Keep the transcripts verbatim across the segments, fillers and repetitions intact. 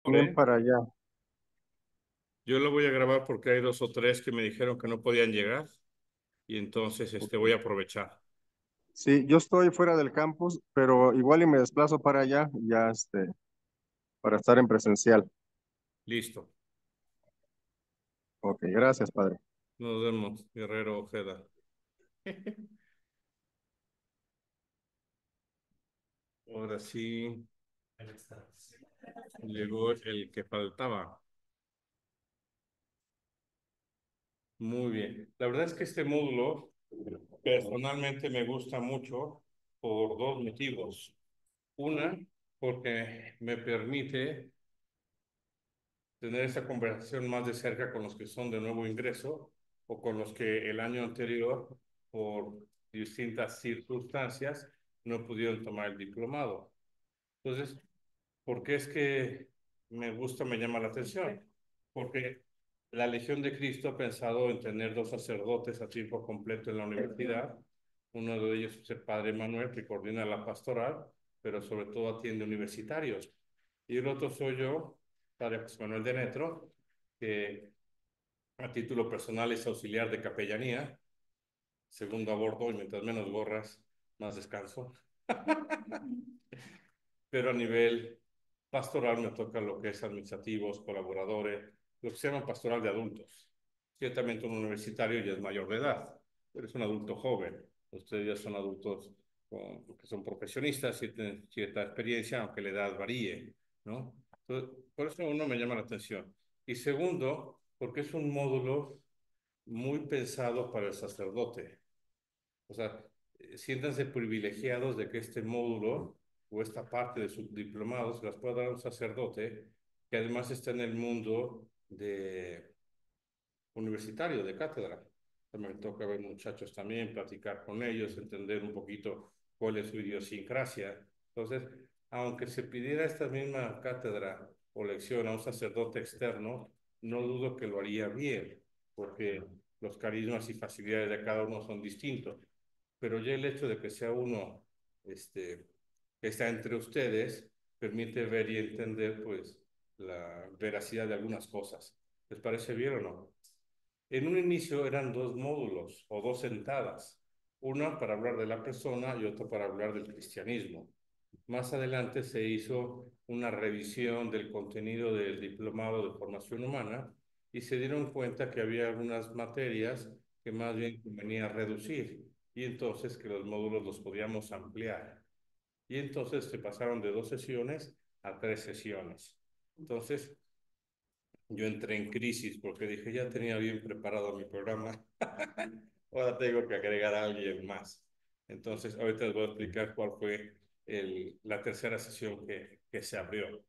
Bien ¿Eh? para allá. Yo lo voy a grabar porque hay dos o tres que me dijeron que no podían llegar y entonces este voy a aprovechar. Sí, yo estoy fuera del campus, pero igual y me desplazo para allá, ya este, para estar en presencial. Listo. Ok, gracias, padre. Nos vemos, Guerrero Ojeda. Ahora sí, llegó el que faltaba. Muy bien. La verdad es que este módulo personalmente me gusta mucho por dos motivos. Una, porque me permite tener esa conversación más de cerca con los que son de nuevo ingreso o con los que el año anterior, por distintas circunstancias, no pudieron tomar el diplomado. Entonces, ¿por qué es que me gusta, me llama la atención? Porque la Legión de Cristo ha pensado en tener dos sacerdotes a tiempo completo en la universidad. Uno de ellos es el padre Manuel, que coordina la pastoral, pero sobre todo atiende universitarios. Y el otro soy yo, padre José Manuel de Netro, que a título personal es auxiliar de capellanía, segundo a bordo, y mientras menos gorras, más descanso. Pero a nivel pastoral me toca lo que es administrativos, colaboradores, lo que se llama pastoral de adultos. Ciertamente un universitario ya es mayor de edad, pero es un adulto joven. Ustedes ya son adultos con, que son profesionistas y tienen cierta experiencia, aunque la edad varíe, ¿no? Entonces, por eso uno me llama la atención. Y segundo, porque es un módulo muy pensado para el sacerdote. O sea, eh, siéntanse privilegiados de que este módulo o esta parte de su diplomado se las pueda dar un sacerdote que además está en el mundo de universitario, de cátedra. Me toca ver muchachos también, platicar con ellos, entender un poquito cuál es su idiosincrasia. Entonces, aunque se pidiera esta misma cátedra o lección a un sacerdote externo, no dudo que lo haría bien, porque los carismas y facilidades de cada uno son distintos. Pero ya el hecho de que sea uno este, que está entre ustedes permite ver y entender pues la veracidad de algunas cosas. ¿Les parece bien o no? En un inicio eran dos módulos o dos sentadas, una para hablar de la persona y otra para hablar del cristianismo. Más adelante se hizo una revisión del contenido del diplomado de formación humana y se dieron cuenta que había algunas materias que más bien convenía reducir y entonces que los módulos los podíamos ampliar. Y entonces se pasaron de dos sesiones a tres sesiones. Entonces, yo entré en crisis porque dije, ya tenía bien preparado mi programa, ahora tengo que agregar a alguien más. Entonces, ahorita les voy a explicar cuál fue el, la tercera sesión que, que se abrió.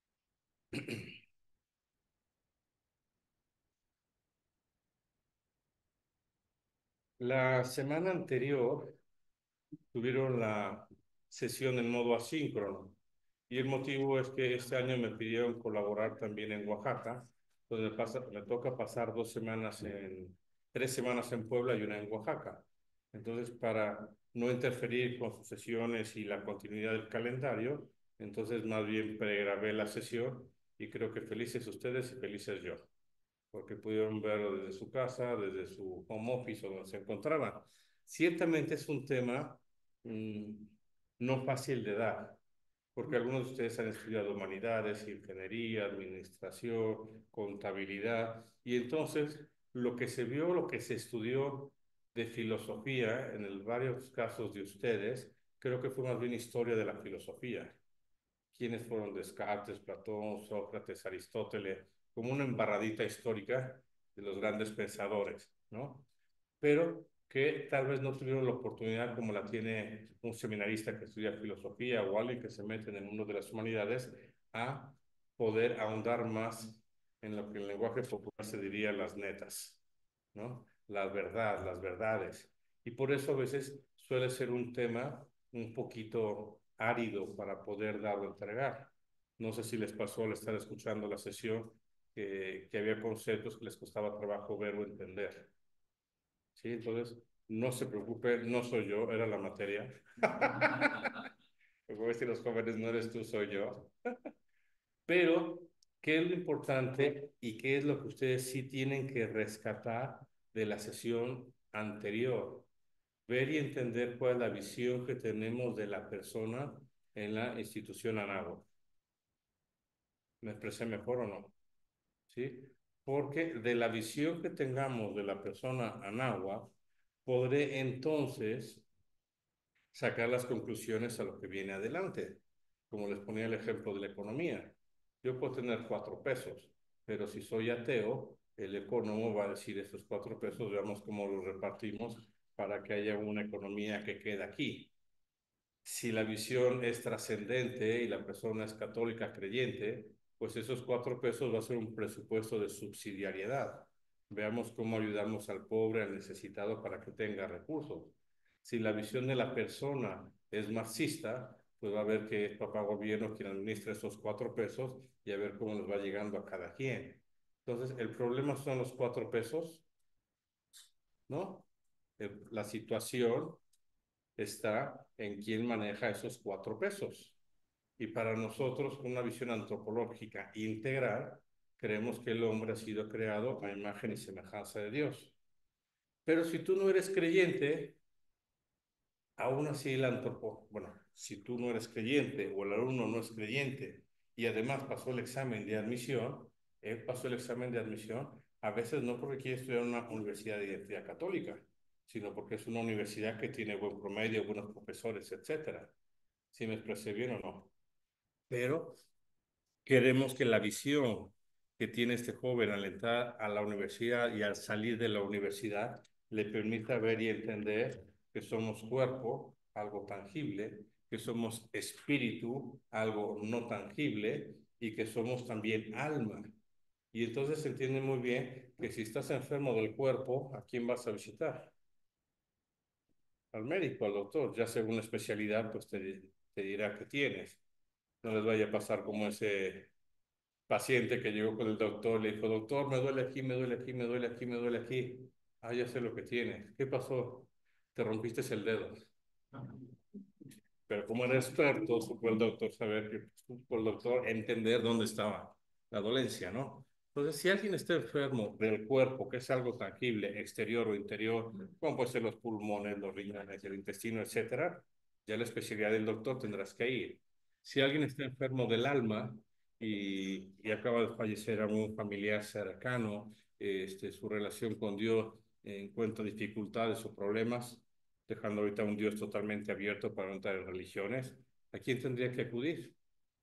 La semana anterior tuvieron la sesión en modo asíncrono. Y el motivo es que este año me pidieron colaborar también en Oaxaca, donde me, pasa, me toca pasar dos semanas en, tres semanas en Puebla y una en Oaxaca. Entonces, para no interferir con sus sesiones y la continuidad del calendario, entonces más bien pregrabé la sesión y creo que felices ustedes y felices yo porque pudieron verlo desde su casa, desde su home office o donde se encontraban. Ciertamente es un tema mmm, no fácil de dar, porque algunos de ustedes han estudiado humanidades, ingeniería, administración, contabilidad, y entonces lo que se vio, lo que se estudió de filosofía, en el varios casos de ustedes, creo que fue más bien historia de la filosofía quiénes fueron Descartes, Platón, Sócrates, Aristóteles, como una embarradita histórica de los grandes pensadores, ¿no? Pero que tal vez no tuvieron la oportunidad como la tiene un seminarista que estudia filosofía o alguien que se mete en el mundo de las humanidades a poder ahondar más en lo que en el lenguaje popular se diría las netas, ¿no? La verdad, las verdades. Y por eso a veces suele ser un tema un poquito árido para poder dar o entregar. No sé si les pasó al estar escuchando la sesión que, que había conceptos que les costaba trabajo ver o entender. ¿Sí? Entonces, no se preocupe, no soy yo, era la materia. Como ves, si los jóvenes no eres tú, soy yo. Pero ¿Qué es lo importante y qué es lo que ustedes sí tienen que rescatar de la sesión anterior? Ver y entender cuál es la visión que tenemos de la persona en la institución Anáhuac. ¿Me expresé mejor o no? ¿Sí? Porque de la visión que tengamos de la persona Anáhuac, podré entonces sacar las conclusiones a lo que viene adelante. Como les ponía el ejemplo de la economía. Yo puedo tener cuatro pesos, pero si soy ateo, el economo va a decir estos cuatro pesos, veamos cómo los repartimos para que haya una economía que quede aquí. Si la visión es trascendente y la persona es católica creyente, pues esos cuatro pesos va a ser un presupuesto de subsidiariedad. Veamos cómo ayudamos al pobre, al necesitado para que tenga recursos. Si la visión de la persona es marxista, pues va a ver que es papá gobierno quien administra esos cuatro pesos y a ver cómo nos va llegando a cada quien. Entonces, el problema son los cuatro pesos, ¿no? El, la situación está en quién maneja esos cuatro pesos. Y para nosotros, una visión antropológica integral, creemos que el hombre ha sido creado a imagen y semejanza de Dios. Pero si tú no eres creyente, aún así el antropo, bueno, si tú no eres creyente o el alumno no es creyente y además pasó el examen de admisión, él pasó el examen de admisión, a veces no porque quiere estudiar en una universidad de identidad católica, sino porque es una universidad que tiene buen promedio, buenos profesores, etcétera. Si me expresé bien o no. Pero queremos que la visión que tiene este joven al entrar a la universidad y al salir de la universidad le permita ver y entender que somos cuerpo, algo tangible, que somos espíritu, algo no tangible, y que somos también alma. Y entonces se entiende muy bien que si estás enfermo del cuerpo, ¿a quién vas a visitar? Al médico, al doctor. Ya según la especialidad, pues te, te dirá qué tienes. No les vaya a pasar como ese paciente que llegó con el doctor, le dijo, doctor, me duele aquí, me duele aquí, me duele aquí, me duele aquí. Ah, ya sé lo que tienes. ¿Qué pasó? Te rompiste el dedo. Pero como era experto, supo el doctor saber que, supo el doctor entender dónde estaba la dolencia, ¿no? Entonces, si alguien está enfermo del cuerpo, que es algo tangible, exterior o interior, como pueden ser los pulmones, los riñones, el intestino, etcétera, ya la especialidad del doctor tendrás que ir. Si alguien está enfermo del alma y, y acaba de fallecer algún familiar cercano, este, su relación con Dios encuentra dificultades o problemas, dejando ahorita un Dios totalmente abierto para no entrar en religiones, ¿a quién tendría que acudir?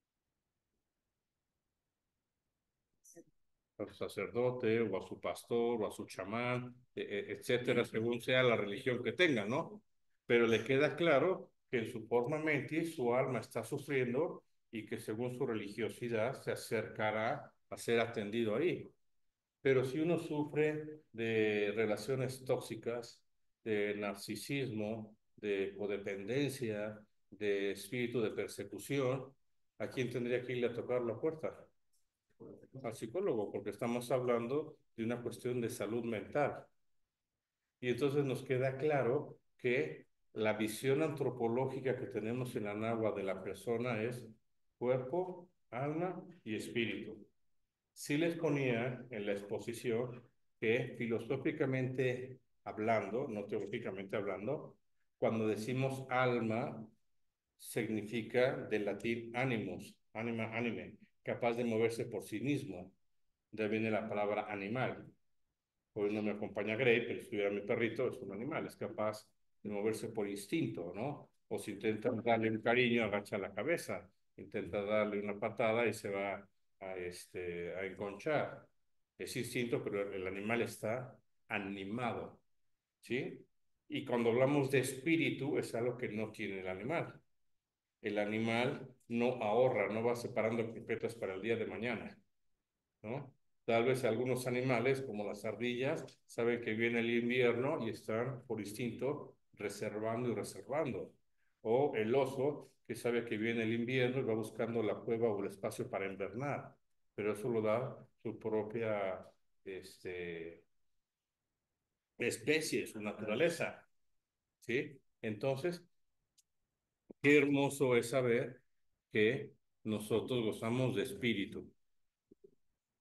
A su sacerdote o a su pastor o a su chamán, etcétera, según sea la religión que tenga, ¿no? Pero le queda claro que en su forma mentis su alma está sufriendo y que según su religiosidad se acercará a ser atendido ahí. Pero si uno sufre de relaciones tóxicas, de narcisismo, de codependencia, de espíritu de persecución, ¿a quién tendría que irle a tocar la puerta? Al psicólogo, porque estamos hablando de una cuestión de salud mental. Y entonces nos queda claro que la visión antropológica que tenemos en Anáhuac de la persona es cuerpo, alma y espíritu. Sí les ponía en la exposición que filosóficamente hablando, no teológicamente hablando, cuando decimos alma, significa del latín animus, anima, anime, capaz de moverse por sí mismo. De ahí viene la palabra animal. Hoy no me acompaña Grey, pero si estuviera mi perrito, es un animal, es capaz de moverse por instinto, ¿no? O si intenta darle un cariño, agacha la cabeza, intenta darle una patada y se va a, este, a enconchar. Es instinto, pero el animal está animado, ¿sí? Y cuando hablamos de espíritu, es algo que no tiene el animal. El animal no ahorra, no va separando carpetas para el día de mañana, ¿no? Tal vez algunos animales, como las ardillas, saben que viene el invierno y están por instinto reservando y reservando. O el oso, que sabe que viene el invierno y va buscando la cueva o el espacio para invernar. Pero eso lo da su propia este, especie, su naturaleza, ¿sí? Entonces, qué hermoso es saber que nosotros gozamos de espíritu.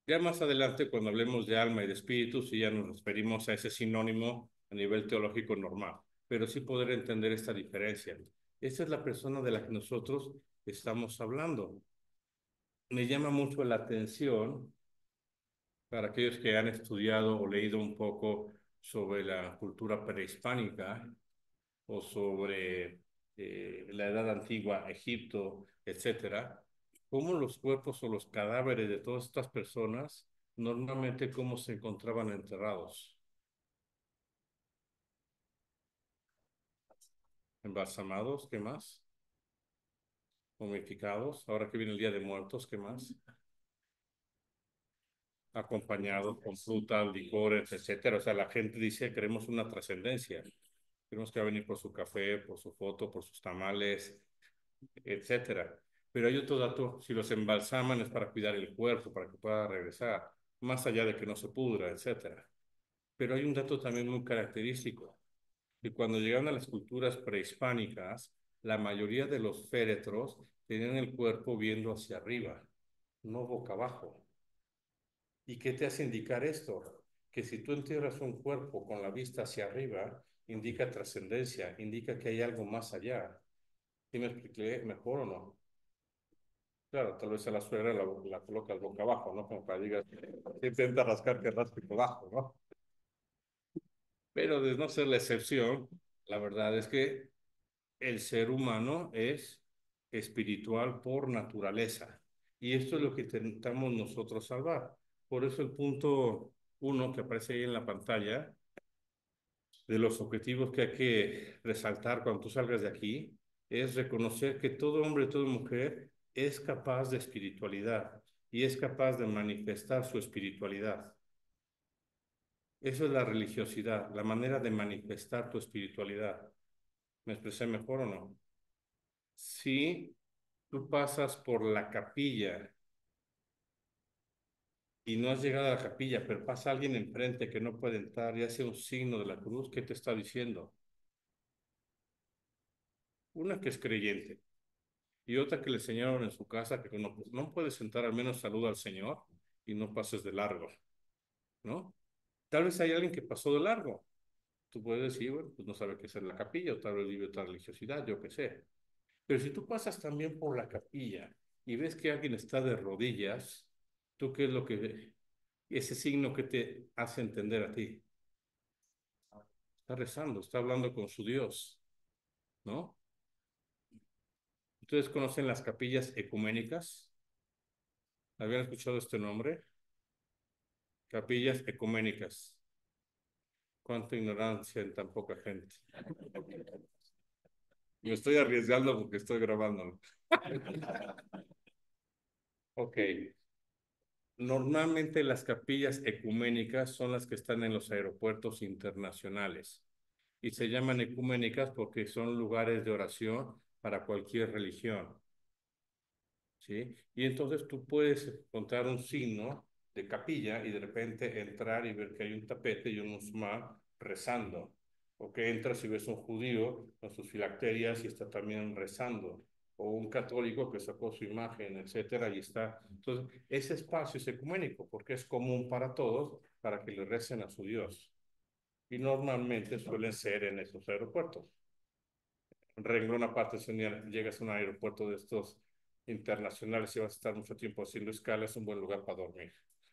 Ya más adelante, cuando hablemos de alma y de espíritu, sí ya nos referimos a ese sinónimo a nivel teológico normal, pero sí poder entender esta diferencia. Esa es la persona de la que nosotros estamos hablando. Me llama mucho la atención para aquellos que han estudiado o leído un poco sobre la cultura prehispánica o sobre eh, la edad antigua, Egipto, etcétera, cómo los cuerpos o los cadáveres de todas estas personas normalmente cómo se encontraban enterrados, embalsamados, ¿qué más? Momificados, ahora que viene el Día de Muertos, ¿qué más? Acompañados con frutas, licores, etcétera. O sea, la gente dice, queremos una trascendencia. Queremos que va a venir por su café, por su foto, por sus tamales, etcétera. Pero hay otro dato, si los embalsaman es para cuidar el cuerpo, para que pueda regresar, más allá de que no se pudra, etcétera. Pero hay un dato también muy característico, que cuando llegaron a las culturas prehispánicas, la mayoría de los féretros tenían el cuerpo viendo hacia arriba, no boca abajo. ¿Y qué te hace indicar esto? Que si tú entierras un cuerpo con la vista hacia arriba, indica trascendencia, indica que hay algo más allá. ¿Sí me expliqué mejor o no? Claro, tal vez a la suegra la, la colocas boca abajo, ¿no? Como para digas, intenta rascar que rasque por abajo, ¿no? Pero de no ser la excepción, la verdad es que el ser humano es espiritual por naturaleza. Y esto es lo que intentamos nosotros salvar. Por eso el punto uno que aparece ahí en la pantalla, de los objetivos que hay que resaltar cuando tú salgas de aquí, es reconocer que todo hombre, toda mujer es capaz de espiritualidad y es capaz de manifestar su espiritualidad. Eso es la religiosidad, la manera de manifestar tu espiritualidad. ¿Me expresé mejor o no? Si tú pasas por la capilla y no has llegado a la capilla, pero pasa alguien enfrente que no puede entrar y hace un signo de la cruz, ¿qué te está diciendo? Una que es creyente y otra que le enseñaron en su casa que no, pues, no puedes sentar, al menos saluda al Señor y no pases de largo, ¿no? Tal vez hay alguien que pasó de largo. Tú puedes decir, bueno, pues no sabe qué es la capilla o tal vez vive otra religiosidad, yo qué sé. Pero si tú pasas también por la capilla y ves que alguien está de rodillas, ¿tú qué es lo que, ese signo que te hace entender a ti? Está rezando, está hablando con su Dios, ¿no? ¿Ustedes conocen las capillas ecuménicas? ¿Habían escuchado este nombre? Capillas ecuménicas. Cuánta ignorancia en tan poca gente. Me estoy arriesgando porque estoy grabando. Ok. Normalmente las capillas ecuménicas son las que están en los aeropuertos internacionales y se llaman ecuménicas porque son lugares de oración para cualquier religión. ¿Sí? Y entonces tú puedes encontrar un signo de capilla y de repente entrar y ver que hay un tapete y un musulmán rezando. O que entras y ves un judío con sus filacterias y está también rezando. O un católico que sacó su imagen, etcétera, y está. Entonces, ese espacio es ecuménico porque es común para todos para que le recen a su Dios. Y normalmente suelen ser en esos aeropuertos. Renglón aparte, si llegas a un aeropuerto de estos internacionales y vas a estar mucho tiempo haciendo escala, es un buen lugar para dormir.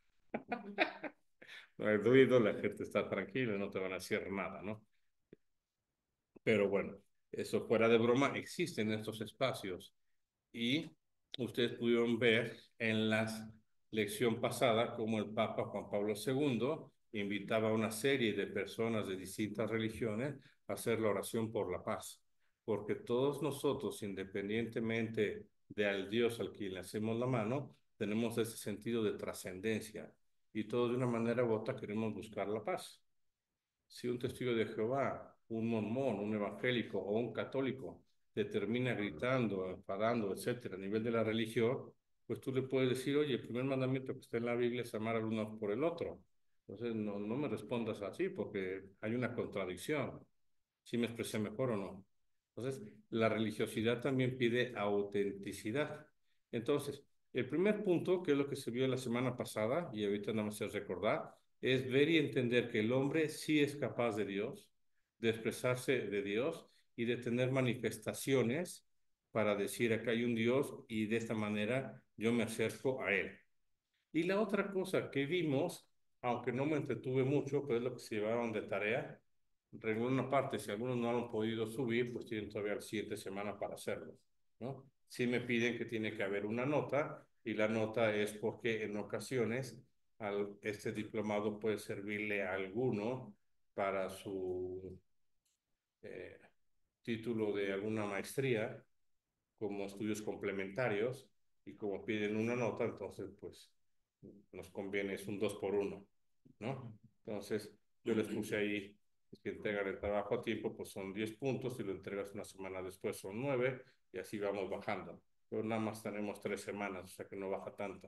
No hay ruido, la gente está tranquila, no te van a hacer nada, ¿no? Pero bueno, eso fuera de broma, existen estos espacios y ustedes pudieron ver en la lección pasada cómo el Papa Juan Pablo segundo invitaba a una serie de personas de distintas religiones a hacer la oración por la paz, porque todos nosotros, independientemente de al Dios al que le hacemos la mano, tenemos ese sentido de trascendencia y todos de una manera u otra queremos buscar la paz. Si un testigo de Jehová, un mormón, un evangélico o un católico te termina gritando, enfadando, etcétera, a nivel de la religión, pues tú le puedes decir, oye, el primer mandamiento que está en la Biblia es amar al uno por el otro. Entonces, no, no me respondas así porque hay una contradicción. ¿Sí me expresé mejor o no? Entonces, la religiosidad también pide autenticidad. Entonces, El primer punto, que es lo que se vio la semana pasada, y ahorita nada más es recordar, es ver y entender que el hombre sí es capaz de Dios, de expresarse de Dios y de tener manifestaciones para decir acá hay un Dios y de esta manera yo me acerco a Él. Y la otra cosa que vimos, aunque no me entretuve mucho, pero es lo que se llevaron de tarea, en una parte, si algunos no lo han podido subir, pues tienen todavía la siguiente semana para hacerlo, ¿no? Sí me piden que tiene que haber una nota, y la nota es porque en ocasiones al, este diplomado puede servirle a alguno para su eh, título de alguna maestría, como estudios complementarios, y como piden una nota, entonces pues nos conviene, es un dos por uno, ¿no? Entonces yo les puse ahí, si entregan el trabajo a tiempo, pues son diez puntos, si lo entregas una semana después son nueve, y así vamos bajando. Pero nada más tenemos tres semanas, o sea que no baja tanto.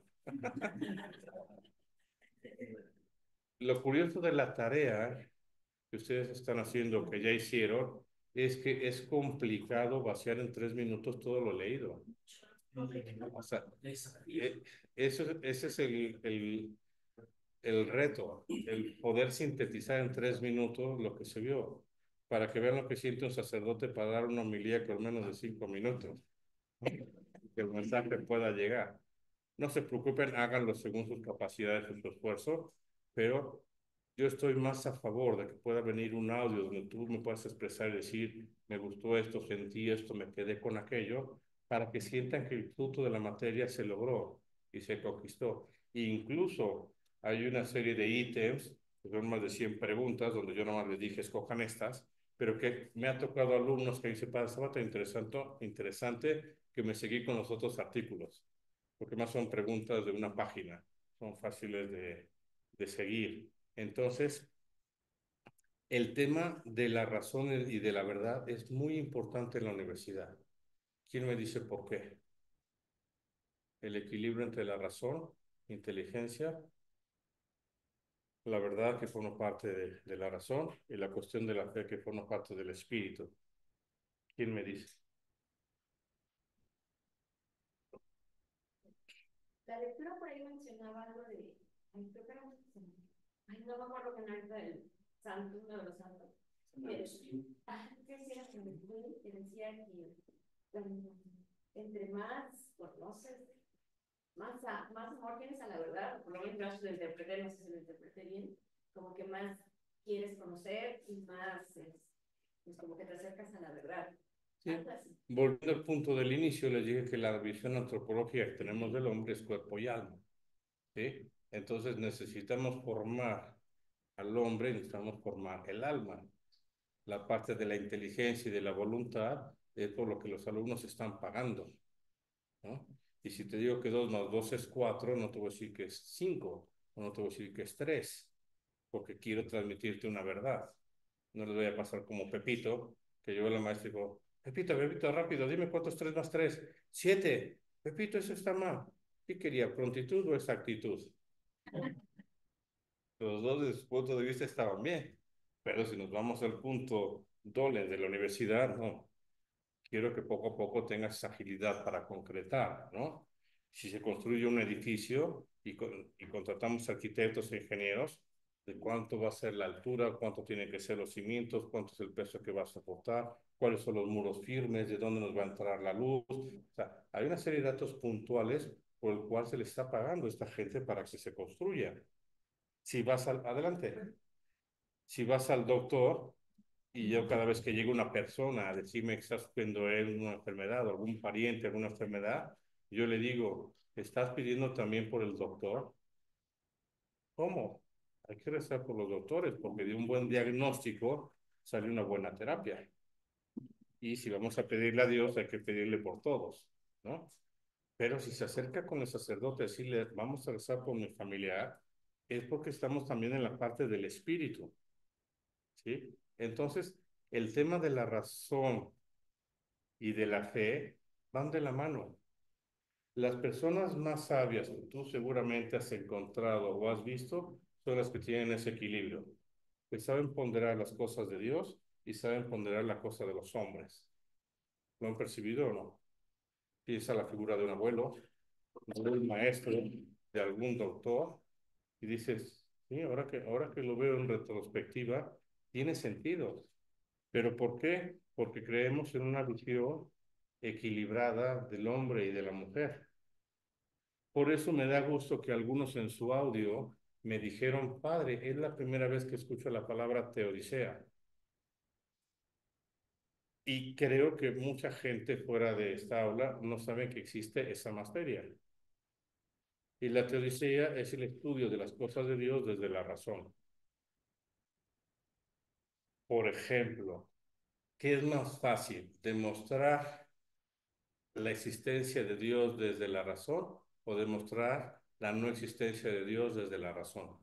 Lo curioso de la tarea que ustedes están haciendo, que ya hicieron, es que es complicado vaciar en tres minutos todo lo leído. O sea, eh, eso, ese es el, el, el reto, el poder sintetizar en tres minutos lo que se vio, para que vean lo que siente un sacerdote para dar una homilía con menos de cinco minutos, que el mensaje pueda llegar. No se preocupen, háganlo según sus capacidades y su esfuerzo, pero yo estoy más a favor de que pueda venir un audio donde tú me puedas expresar y decir, me gustó esto, sentí esto, me quedé con aquello, para que sientan que el fruto de la materia se logró y se conquistó. E incluso hay una serie de ítems, que son más de cien preguntas, donde yo nomás les dije, escojan estas, pero que me ha tocado alumnos que dicen, padre, estaba tan interesante, interesante que me seguí con los otros artículos, porque más son preguntas de una página, son fáciles de, de seguir. Entonces, el tema de la razón y de la verdad es muy importante en la universidad. ¿Quién me dice por qué? El equilibrio entre la razón, inteligencia, la verdad que forma parte de, de la razón y la cuestión de la fe que forma parte del espíritu. ¿Quién me dice? La lectura por ahí mencionaba algo de, ay, creo que era, ay, no me acuerdo que no era el santo, uno de los santos, que decía que decía que um, entre más conoces, más, a, más amor tienes a la verdad, por lo menos yo lo interpreté, no sé si lo interpreté bien, como que más quieres conocer y más es, pues como que te acercas a la verdad. Sí. Volviendo al punto del inicio, les dije que la visión antropológica que tenemos del hombre es cuerpo y alma, ¿sí? Entonces necesitamos formar al hombre, necesitamos formar el alma. La parte de la inteligencia y de la voluntad es por lo que los alumnos están pagando, ¿no? Y si te digo que dos más dos es cuatro, no te voy a decir que es cinco, o no te voy a decir que es tres, porque quiero transmitirte una verdad. No les voy a pasar como Pepito, que llegó la maestra y dijo, Pepito, Pepito, rápido, dime cuánto es tres más tres. Siete. Pepito, eso está mal. ¿Qué quería, prontitud o exactitud? Los dos desde su punto de vista estaban bien, pero si nos vamos al punto dole de la universidad, no. Quiero que poco a poco tengas agilidad para concretar, ¿no? Si se construye un edificio y, con, y contratamos arquitectos e ingenieros, de cuánto va a ser la altura, cuánto tienen que ser los cimientos, cuánto es el peso que va a soportar, cuáles son los muros firmes, de dónde nos va a entrar la luz. O sea, hay una serie de datos puntuales por el cual se le está pagando a esta gente para que se construya. Si vas al, adelante, si vas al doctor y yo cada vez que llega una persona a decirme que está sufriendo él una enfermedad o algún pariente alguna enfermedad, yo le digo, ¿estás pidiendo también por el doctor? ¿Cómo? Hay que rezar por los doctores porque de un buen diagnóstico sale una buena terapia. Y si vamos a pedirle a Dios, hay que pedirle por todos, ¿no? Pero si se acerca con el sacerdote a decirle, vamos a rezar por mi familiar, es porque estamos también en la parte del espíritu, ¿sí? Entonces, el tema de la razón y de la fe van de la mano. Las personas más sabias que tú seguramente has encontrado o has visto son las que tienen ese equilibrio, que saben ponderar las cosas de Dios y saben ponderar la cosa de los hombres. ¿Lo han percibido o no? Piensa la figura de un abuelo, de un maestro, de algún doctor, y dices, sí, ahora que, ahora que lo veo en retrospectiva, tiene sentido. ¿Pero por qué? Porque creemos en una visión equilibrada del hombre y de la mujer. Por eso me da gusto que algunos en su audio me dijeron, padre, es la primera vez que escucho la palabra teodicea. Y creo que mucha gente fuera de esta aula no sabe que existe esa materia. Y la teodicea es el estudio de las cosas de Dios desde la razón. Por ejemplo, ¿qué es más fácil? ¿Demostrar la existencia de Dios desde la razón o demostrar la no existencia de Dios desde la razón?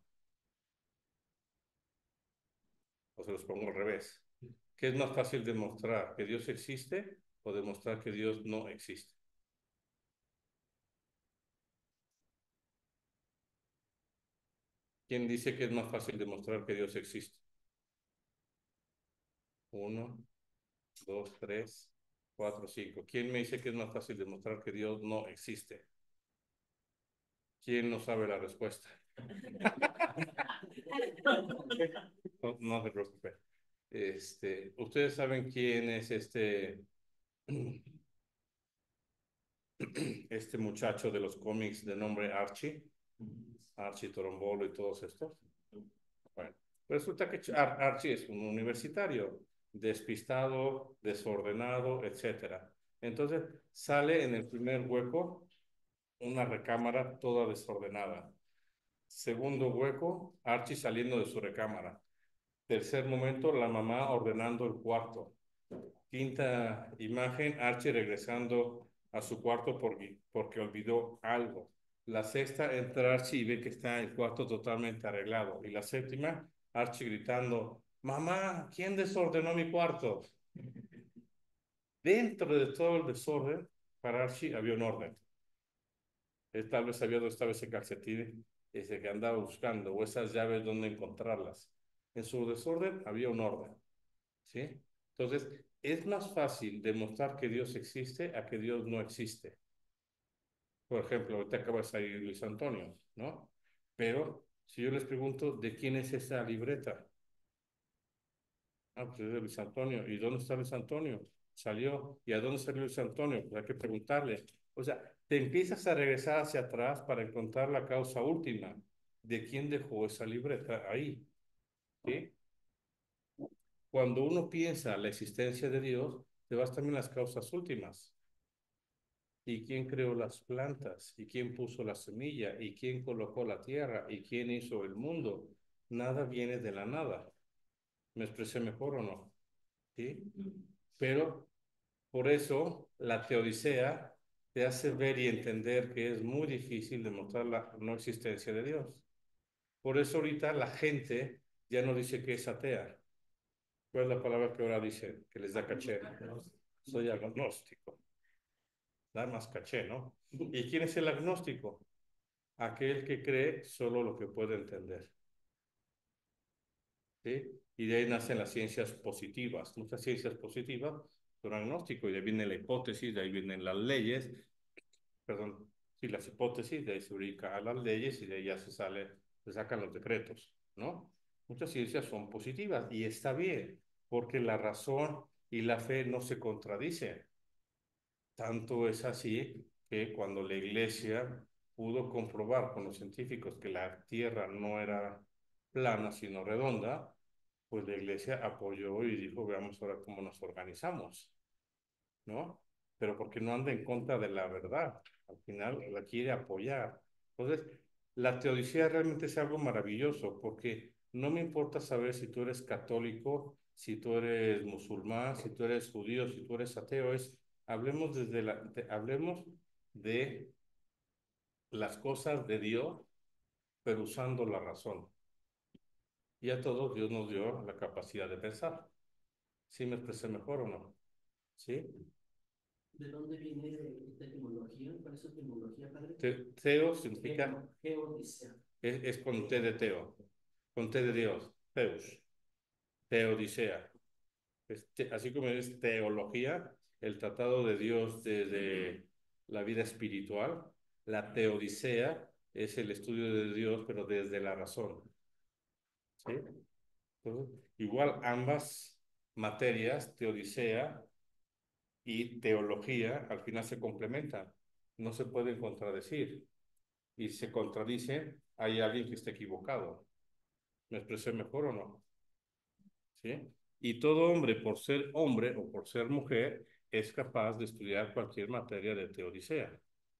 O se los pongo al revés. ¿Qué es más fácil demostrar? ¿Que Dios existe o demostrar que Dios no existe? ¿Quién dice que es más fácil demostrar que Dios existe? Uno, dos, tres, cuatro, cinco. ¿Quién me dice que es más fácil demostrar que Dios no existe? ¿Quién no sabe la respuesta? No, no se preocupe. Este, ¿ustedes saben quién es este, este muchacho de los cómics de nombre Archie? Archie Torombolo y todos estos. Bueno, resulta que Ar Archie es un universitario, despistado, desordenado, etcétera. Entonces sale en el primer hueco una recámara toda desordenada. Segundo hueco, Archie saliendo de su recámara. Tercer momento, la mamá ordenando el cuarto. Quinta imagen, Archie regresando a su cuarto porque, porque olvidó algo. La sexta, entra Archie y ve que está el cuarto totalmente arreglado. Y la séptima, Archie gritando, mamá, ¿quién desordenó mi cuarto? Dentro de todo el desorden, para Archie había un orden. Él tal vez sabía dónde estaba ese calcetín, ese que andaba buscando, o esas llaves, dónde encontrarlas. En su desorden había un orden, ¿sí? Entonces, es más fácil demostrar que Dios existe a que Dios no existe. Por ejemplo, ahorita acaba de salir Luis Antonio, ¿no? Pero si yo les pregunto, ¿de quién es esa libreta? Ah, pues es de Luis Antonio. ¿Y dónde está Luis Antonio? Salió. ¿Y a dónde salió Luis Antonio? Pues hay que preguntarle. O sea, te empiezas a regresar hacia atrás para encontrar la causa última de quién dejó esa libreta ahí, ¿sí? Cuando uno piensa la existencia de Dios, te vas también a las causas últimas. ¿Y quién creó las plantas? ¿Y quién puso la semilla? ¿Y quién colocó la tierra? ¿Y quién hizo el mundo? Nada viene de la nada. ¿Me expresé mejor o no? ¿Sí? Pero por eso la teodicea te hace ver y entender que es muy difícil demostrar la no existencia de Dios. Por eso ahorita la gente ya no dice que es atea. ¿Cuál es la palabra que ahora dice? Que les da caché. Soy agnóstico. Da más caché, ¿no? ¿Y quién es el agnóstico? Aquel que cree solo lo que puede entender. ¿Sí? Y de ahí nacen las ciencias positivas. Muchas ciencias positivas son agnósticos, y de ahí viene la hipótesis, de ahí vienen las leyes, perdón, sí, las hipótesis, de ahí se ubica a las leyes y de ahí ya se sale, se sacan los decretos, ¿no? Muchas ciencias son positivas y está bien, porque la razón y la fe no se contradicen. Tanto es así que cuando la iglesia pudo comprobar con los científicos que la Tierra no era plana, sino redonda, pues la iglesia apoyó y dijo, veamos ahora cómo nos organizamos, ¿no? Pero porque no anda en contra de la verdad, al final la quiere apoyar. Entonces, la teodicea realmente es algo maravilloso, porque no me importa saber si tú eres católico, si tú eres musulmán, si tú eres judío, si tú eres ateo, es, hablemos, desde la, de, hablemos de las cosas de Dios, pero usando la razón. Y a todos Dios nos dio la capacidad de pensar. ¿Sí me expresé mejor o no? ¿Sí? ¿De dónde viene esta etimología? ¿Cuál es su etimología, padre? Te, teo significa, Geodicea. es, es con T de Teo, con T de Dios, Teus, Teodicea. Este, así como es teología, el tratado de Dios desde la vida espiritual, La teodicea es el estudio de Dios, pero desde la razón. ¿Sí? Entonces, igual ambas materias, teodicea y teología, al final se complementan. No se pueden contradecir. Y si se contradice, hay alguien que está equivocado. ¿Me expresé mejor o no? ¿Sí? Y todo hombre, por ser hombre o por ser mujer, es capaz de estudiar cualquier materia de teodicea.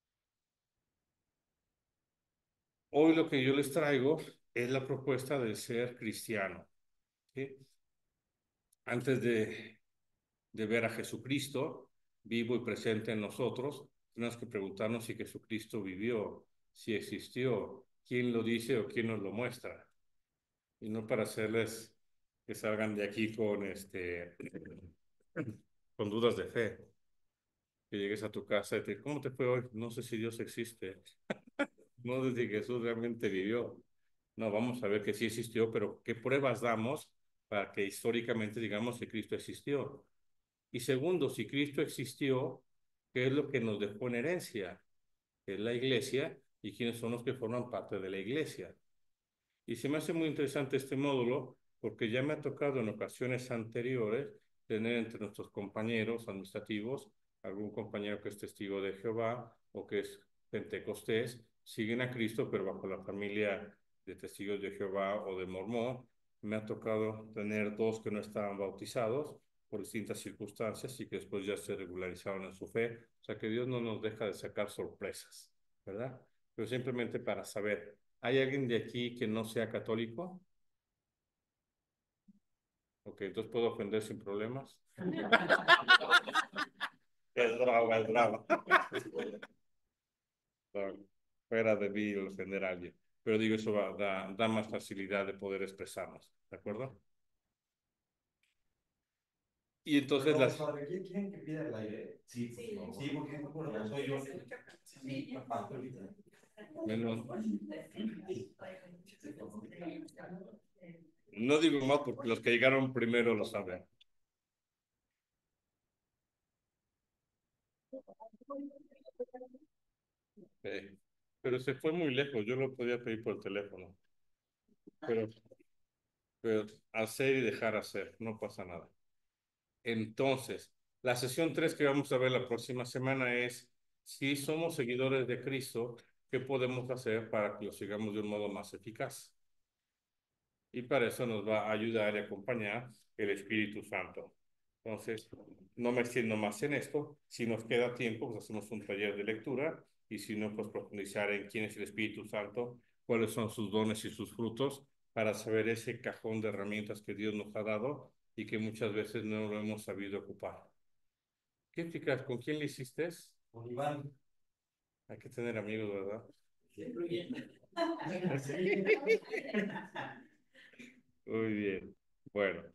Hoy lo que yo les traigo es la propuesta de ser cristiano. ¿Sí? Antes de, de ver a Jesucristo vivo y presente en nosotros, tenemos que preguntarnos si Jesucristo vivió, si existió, quién lo dice o quién nos lo muestra. Y no para hacerles que salgan de aquí con, este, con dudas de fe. Que llegues a tu casa y te, ¿cómo te fue hoy? No sé si Dios existe. No sé si Jesús realmente vivió. No, vamos a ver que sí existió, pero ¿qué pruebas damos para que históricamente digamos que Cristo existió? Y segundo, si Cristo existió, ¿qué es lo que nos dejó en herencia? Que es la iglesia y quiénes son los que forman parte de la iglesia. Y se me hace muy interesante este módulo porque ya me ha tocado en ocasiones anteriores tener entre nuestros compañeros administrativos algún compañero que es testigo de Jehová o que es pentecostés, siguen a Cristo, pero bajo la familia de testigos de Jehová o de Mormón. Me ha tocado tener dos que no estaban bautizados por distintas circunstancias y que después ya se regularizaron en su fe. O sea que Dios no nos deja de sacar sorpresas, ¿verdad? Pero simplemente para saber, ¿hay alguien de aquí que no sea católico? Ok, entonces puedo ofender sin problemas. Es brava, es brava. No, fuera de mí el ofender a alguien. Pero digo, eso va, da, da más facilidad de poder expresarnos, ¿de acuerdo? Y entonces las... ¿Quién quieren que pida el aire? Sí, Sí, por favor. Sí, porque bueno, soy yo. Sí, Menos... No digo más porque los que llegaron primero lo saben. Okay. Pero se fue muy lejos, yo lo podía pedir por teléfono. Pero, pero hacer y dejar hacer, no pasa nada. Entonces, la sesión tres que vamos a ver la próxima semana es si somos seguidores de Cristo, ¿qué podemos hacer para que lo sigamos de un modo más eficaz? Y para eso nos va a ayudar y acompañar el Espíritu Santo. Entonces, no me extiendo más en esto. Si nos queda tiempo, pues hacemos un taller de lectura y si no, pues profundizar en quién es el Espíritu Santo, cuáles son sus dones y sus frutos para saber ese cajón de herramientas que Dios nos ha dado y que muchas veces no lo hemos sabido ocupar. ¿Qué eficaz? ¿Con quién le hiciste? Con Iván. Hay que tener amigos, ¿verdad? Siempre bien. Muy bien. Bueno.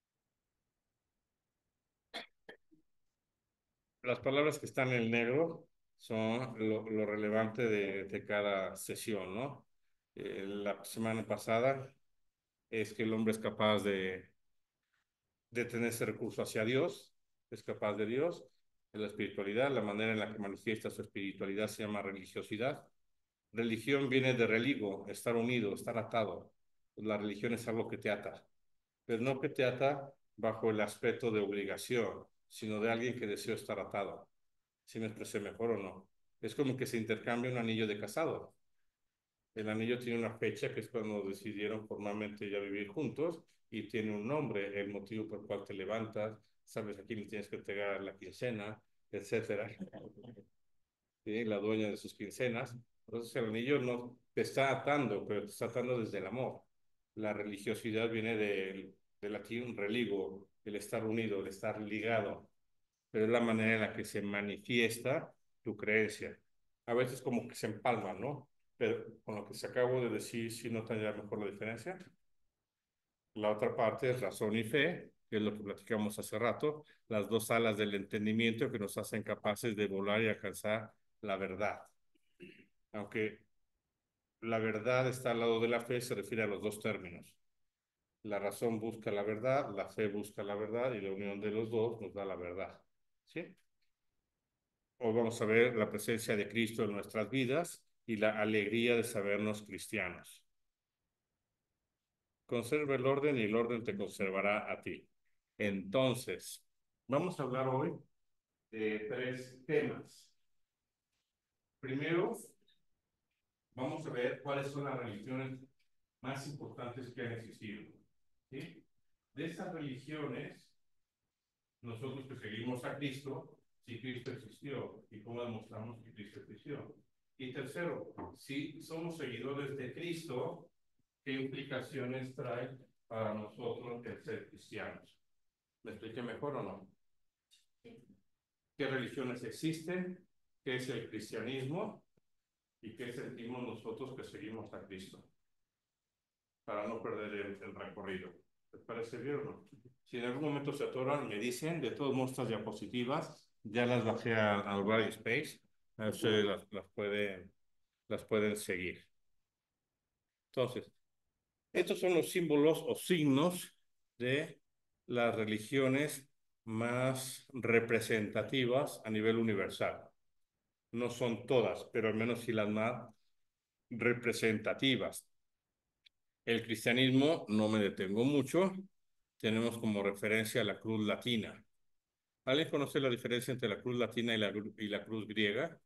Las palabras que están en el negro son lo, lo relevante de, de cada sesión, ¿no? Eh, la semana pasada es que el hombre es capaz de, de tener ese recurso hacia Dios, es capaz de Dios. En la espiritualidad, la manera en la que manifiesta su espiritualidad se llama religiosidad. Religión viene de religo, estar unido, estar atado. La religión es algo que te ata, pero no que te ata bajo el aspecto de obligación, sino de alguien que desea estar atado. ¿Si me expresé mejor o no? Es como que se intercambia un anillo de casado. El anillo tiene una fecha que es cuando decidieron formalmente ya vivir juntos y tiene un nombre, el motivo por el cual te levantas, sabes a quién le tienes que entregar la quincena, etcétera. ¿Sí? La dueña de sus quincenas. Entonces el anillo no te está atando, pero te está atando desde el amor. La religiosidad viene del, del latín religo, el estar unido, el estar ligado, pero es la manera en la que se manifiesta tu creencia. A veces como que se empalma, ¿no? Pero con lo que se acabo de decir, ¿sí notan ya mejor la diferencia? La otra parte es razón y fe, que es lo que platicamos hace rato, las dos alas del entendimiento que nos hacen capaces de volar y alcanzar la verdad. Aunque la verdad está al lado de la fe, se refiere a los dos términos. La razón busca la verdad, la fe busca la verdad y la unión de los dos nos da la verdad. ¿Sí? Hoy vamos a ver la presencia de Cristo en nuestras vidas y la alegría de sabernos cristianos. Conserva el orden y el orden te conservará a ti. Entonces, vamos a hablar hoy de tres temas. Primero, vamos a ver cuáles son las religiones más importantes que han existido. ¿Sí? De esas religiones, nosotros que seguimos a Cristo, si Cristo existió y cómo demostramos que Cristo existió. Y tercero, si somos seguidores de Cristo, ¿qué implicaciones trae para nosotros el ser cristianos? ¿Me expliqué mejor o no? ¿Qué religiones existen? ¿Qué es el cristianismo? ¿Y qué sentimos nosotros que seguimos a Cristo? Para no perder el, el recorrido. ¿Les parece bien o no? Si en algún momento se atoran, me dicen, de todas nuestras diapositivas, ya las bajé al Writing Space, a ustedes las, las, pueden, las pueden seguir. Entonces, estos son los símbolos o signos de las religiones más representativas a nivel universal. No son todas, pero al menos sí las más representativas. El cristianismo, no me detengo mucho, tenemos como referencia la cruz latina. ¿Alguien conoce la diferencia entre la cruz latina y la, y la cruz griega?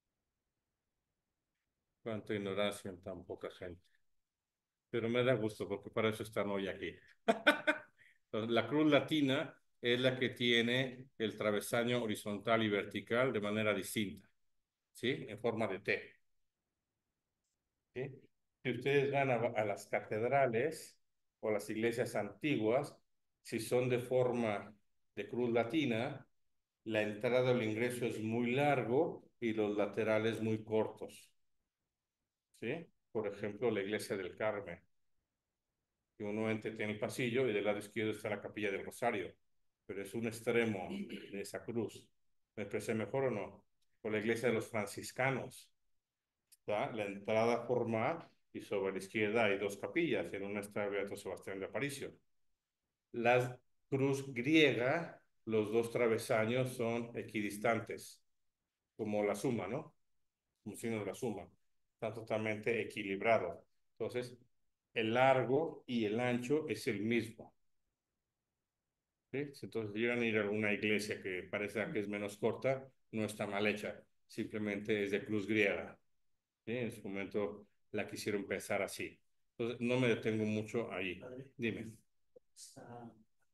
Cuánta ignorancia en tan poca gente. Pero me da gusto porque para eso están hoy aquí. Entonces, la cruz latina es la que tiene el travesaño horizontal y vertical de manera distinta, ¿sí? En forma de T. ¿Sí? Si ustedes van a, a las catedrales o las iglesias antiguas, si son de forma de cruz latina, la entrada o el ingreso es muy largo y los laterales muy cortos. ¿Sí? Por ejemplo, la iglesia del Carmen. Que uno entra en el pasillo y del lado izquierdo está la capilla del Rosario, pero es un extremo de esa cruz. ¿Me expresé mejor o no? O la iglesia de los franciscanos. ¿Está? La entrada formal y sobre la izquierda hay dos capillas, en una está Beato Sebastián de Aparicio. La cruz griega, los dos travesaños son equidistantes, como la suma, ¿no? Como signo de la suma. Está totalmente equilibrado. Entonces, el largo y el ancho es el mismo. ¿Sí? Entonces, llegan a ir a una iglesia que parece que es menos corta, no está mal hecha, simplemente es de cruz griega. ¿Sí? En su momento la quisieron pensar así. Entonces, no me detengo mucho ahí. Padre, Dime. esta,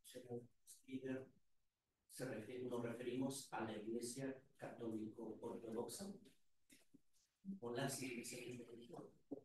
se refiere, nos referimos a la Iglesia Católico Ortodoxa o las iglesias de religión.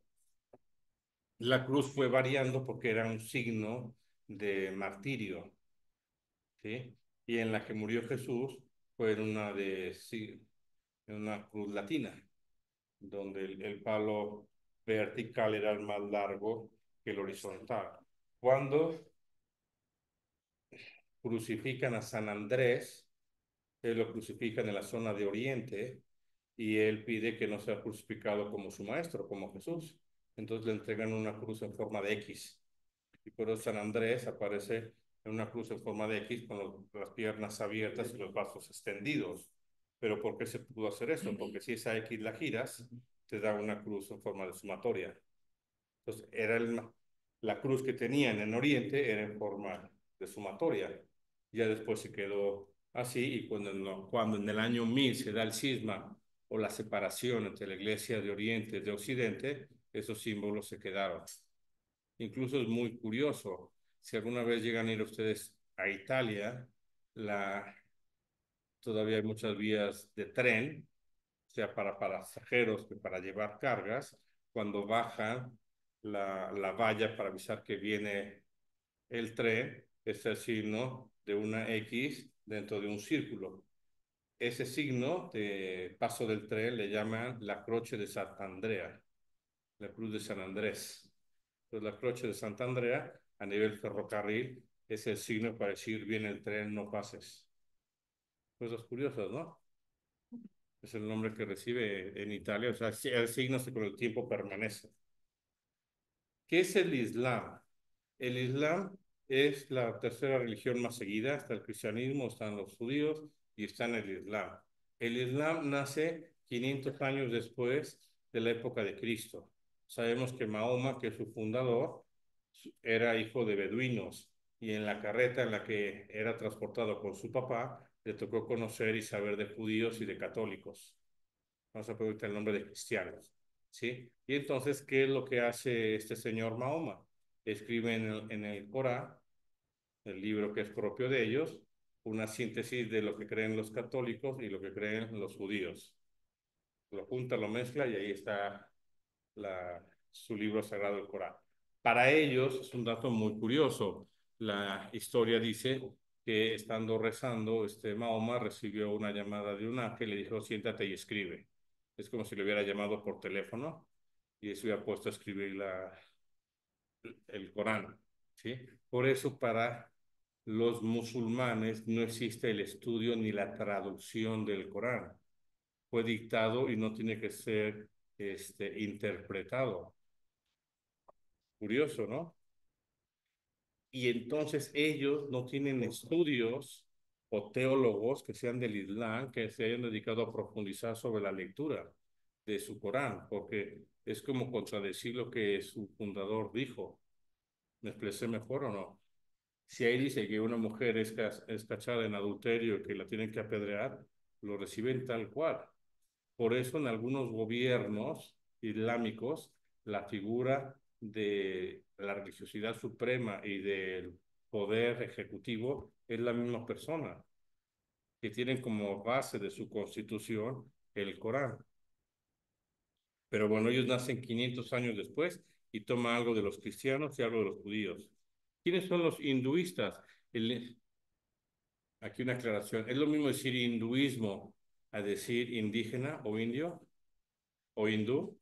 La cruz fue variando porque era un signo de martirio, ¿sí? Y en la que murió Jesús fue en una, de, sí, en una cruz latina, donde el, el palo vertical era el más largo que el horizontal. Cuando crucifican a San Andrés, él lo crucifican en la zona de Oriente y él pide que no sea crucificado como su maestro, como Jesús. Entonces le entregan una cruz en forma de X. Y por eso San Andrés aparece en una cruz en forma de X con los, las piernas abiertas y los brazos extendidos. ¿Pero por qué se pudo hacer eso? Porque si esa X la giras, te da una cruz en forma de sumatoria. Entonces, era el, la cruz que tenían en Oriente era en forma de sumatoria. Ya después se quedó así y cuando, no, cuando en el año mil se da el cisma o la separación entre la iglesia de Oriente y de Occidente, esos símbolos se quedaron. Incluso es muy curioso, si alguna vez llegan a ir ustedes a Italia, la, todavía hay muchas vías de tren, sea para pasajeros que para llevar cargas, cuando bajan la, la valla para avisar que viene el tren, es el signo de una X dentro de un círculo. Ese signo de paso del tren le llaman la Croce de Sant'Andrea, la Cruz de San Andrés. Entonces, la Croce de Sant'Andrea, a nivel ferrocarril, es el signo para decir viene el tren, no pases. Cosas curiosas, ¿no? Es el nombre que recibe en Italia, o sea, el signo que con el tiempo permanece. ¿Qué es el Islam? El Islam es la tercera religión más seguida, está el cristianismo, están los judíos y está en el Islam. El Islam nace quinientos años después de la época de Cristo. Sabemos que Mahoma, que es su fundador, era hijo de beduinos y en la carreta en la que era transportado con su papá, le tocó conocer y saber de judíos y de católicos. Vamos a preguntar el nombre de cristianos, ¿sí? Y entonces, ¿qué es lo que hace este señor Mahoma? Escribe en el, en el Corán, el libro que es propio de ellos, una síntesis de lo que creen los católicos y lo que creen los judíos. Lo junta, lo mezcla y ahí está la, su libro sagrado, el Corán. Para ellos es un dato muy curioso. La historia dice que estando rezando, este Mahoma recibió una llamada de un ángel y le dijo, siéntate y escribe. Es como si le hubiera llamado por teléfono y se hubiera puesto a escribir la, el Corán, ¿sí? Por eso para los musulmanes no existe el estudio ni la traducción del Corán. Fue dictado y no tiene que ser este, interpretado. Curioso, ¿no? Y entonces ellos no tienen estudios o teólogos que sean del Islam que se hayan dedicado a profundizar sobre la lectura de su Corán, porque es como contradecir lo que su fundador dijo. ¿Me expresé mejor o no? Si ahí dice que una mujer es, es cachada en adulterio y que la tienen que apedrear, lo reciben tal cual. Por eso en algunos gobiernos islámicos la figura de la religiosidad suprema y del poder ejecutivo es la misma persona, que tienen como base de su constitución el Corán. Pero bueno, ellos nacen quinientos años después y toman algo de los cristianos y algo de los judíos. ¿Quiénes son los hinduistas? El, aquí una aclaración. ¿Es lo mismo decir hinduismo a decir indígena o indio o hindú?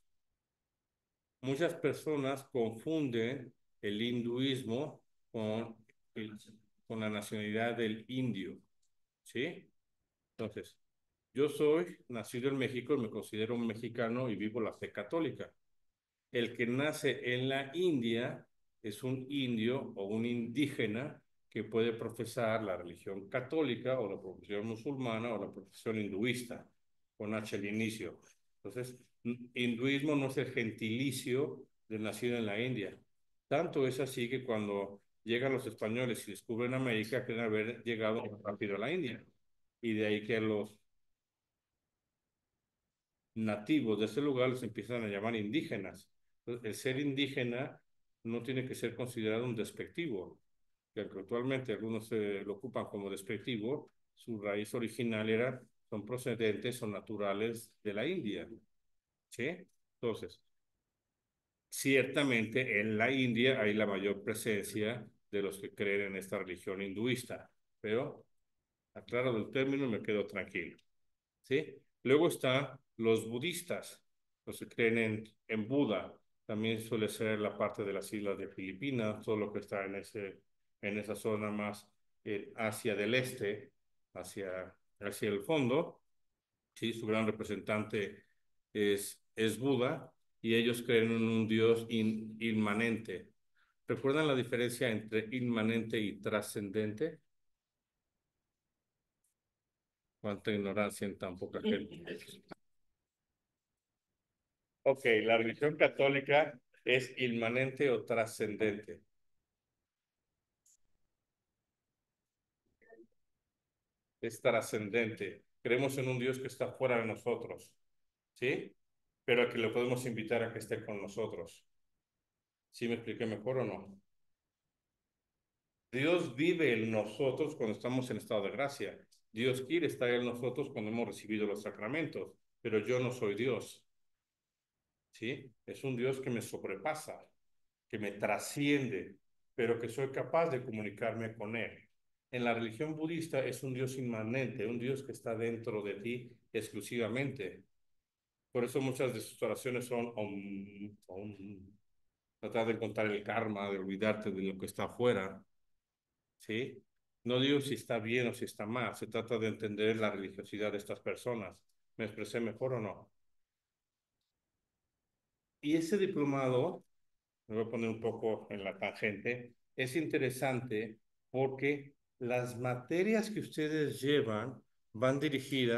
Muchas personas confunden el hinduismo con, el, con la nacionalidad del indio, ¿sí? Entonces, yo soy nacido en México y me considero un mexicano y vivo la fe católica. El que nace en la India es un indio o un indígena que puede profesar la religión católica o la profesión musulmana o la profesión hinduista, con H al inicio. Entonces, hinduismo no es el gentilicio de nacido en la India. Tanto es así que cuando llegan los españoles y descubren América, creen haber llegado rápido a la India. Y de ahí que los nativos de ese lugar los empiezan a llamar indígenas. Entonces, el ser indígena no tiene que ser considerado un despectivo, que actualmente algunos se lo ocupan como despectivo, su raíz original era, son procedentes o naturales de la India, ¿sí? Entonces, ciertamente en la India hay la mayor presencia de los que creen en esta religión hinduista, pero aclarado el término me quedo tranquilo, ¿sí? Luego están los budistas, los que creen en, en Buda. También suele ser la parte de las islas de Filipinas, todo lo que está en, ese, en esa zona más eh, hacia del este, hacia, hacia el fondo. ¿Sí? Su gran representante es, es Buda y ellos creen en un Dios in, inmanente. ¿Recuerdan la diferencia entre inmanente y trascendente? Cuánta ignorancia en tan poca gente. Ok, la religión católica es inmanente o trascendente. Es trascendente. Creemos en un Dios que está fuera de nosotros, ¿sí? Pero que le podemos invitar a que esté con nosotros. ¿Sí me expliqué mejor o no? Dios vive en nosotros cuando estamos en estado de gracia. Dios quiere estar en nosotros cuando hemos recibido los sacramentos, pero yo no soy Dios, ¿sí? Es un Dios que me sobrepasa, que me trasciende, pero que soy capaz de comunicarme con Él. En la religión budista es un Dios inmanente, un Dios que está dentro de ti exclusivamente. Por eso muchas de sus oraciones son om, om, tratar de encontrar el karma, de olvidarte de lo que está afuera, ¿sí? No digo si está bien o si está mal, se trata de entender la religiosidad de estas personas. ¿Me expresé mejor o no? Y ese diplomado, me voy a poner un poco en la tangente, es interesante porque las materias que ustedes llevan van dirigidas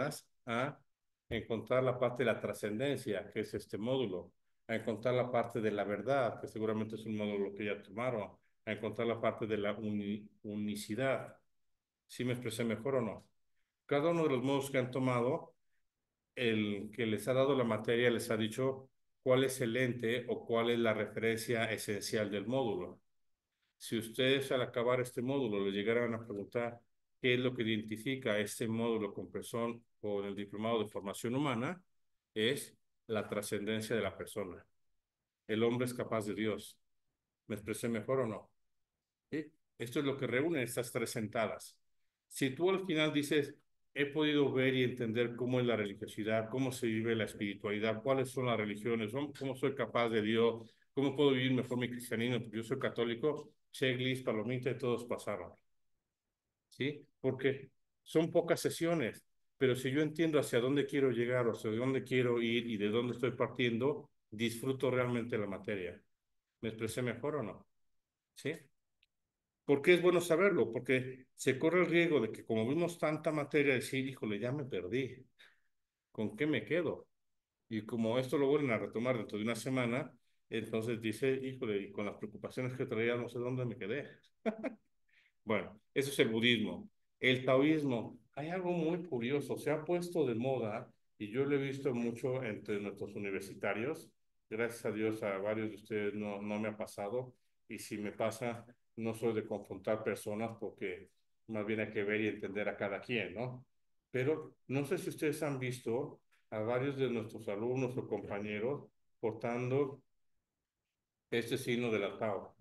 a encontrar la parte de la trascendencia, que es este módulo, a encontrar la parte de la verdad, que seguramente es un módulo que ya tomaron, a encontrar la parte de la uni unicidad. ¿Sí me expresé mejor o no? Cada uno de los módulos que han tomado, el que les ha dado la materia les ha dicho cuál es el ente o cuál es la referencia esencial del módulo. Si ustedes al acabar este módulo le llegaran a preguntar qué es lo que identifica este módulo con, persona, con el diplomado de formación humana, es la trascendencia de la persona. El hombre es capaz de Dios. ¿Me expresé mejor o no? ¿Sí? Esto es lo que reúne estas tres sentadas. Si tú al final dices, he podido ver y entender cómo es la religiosidad, cómo se vive la espiritualidad, cuáles son las religiones, cómo soy capaz de Dios, cómo puedo vivir mejor mi cristianismo, porque yo soy católico, checklist, palomita y todos pasaron. ¿Sí? Porque son pocas sesiones, pero si yo entiendo hacia dónde quiero llegar o hacia dónde quiero ir y de dónde estoy partiendo, disfruto realmente la materia. ¿Me expresé mejor o no? ¿Sí? ¿Por qué es bueno saberlo? Porque se corre el riesgo de que como vimos tanta materia, decir, híjole, ya me perdí. ¿Con qué me quedo? Y como esto lo vuelven a retomar dentro de una semana, entonces dice, híjole, y con las preocupaciones que traía, no sé dónde me quedé. Bueno, eso es el budismo. El taoísmo, hay algo muy curioso, se ha puesto de moda y yo lo he visto mucho entre nuestros universitarios. Gracias a Dios a varios de ustedes no, no me ha pasado y si me pasa, no soy de confrontar personas porque más bien hay que ver y entender a cada quien, ¿no? Pero no sé si ustedes han visto a varios de nuestros alumnos o compañeros portando este signo de la Tao.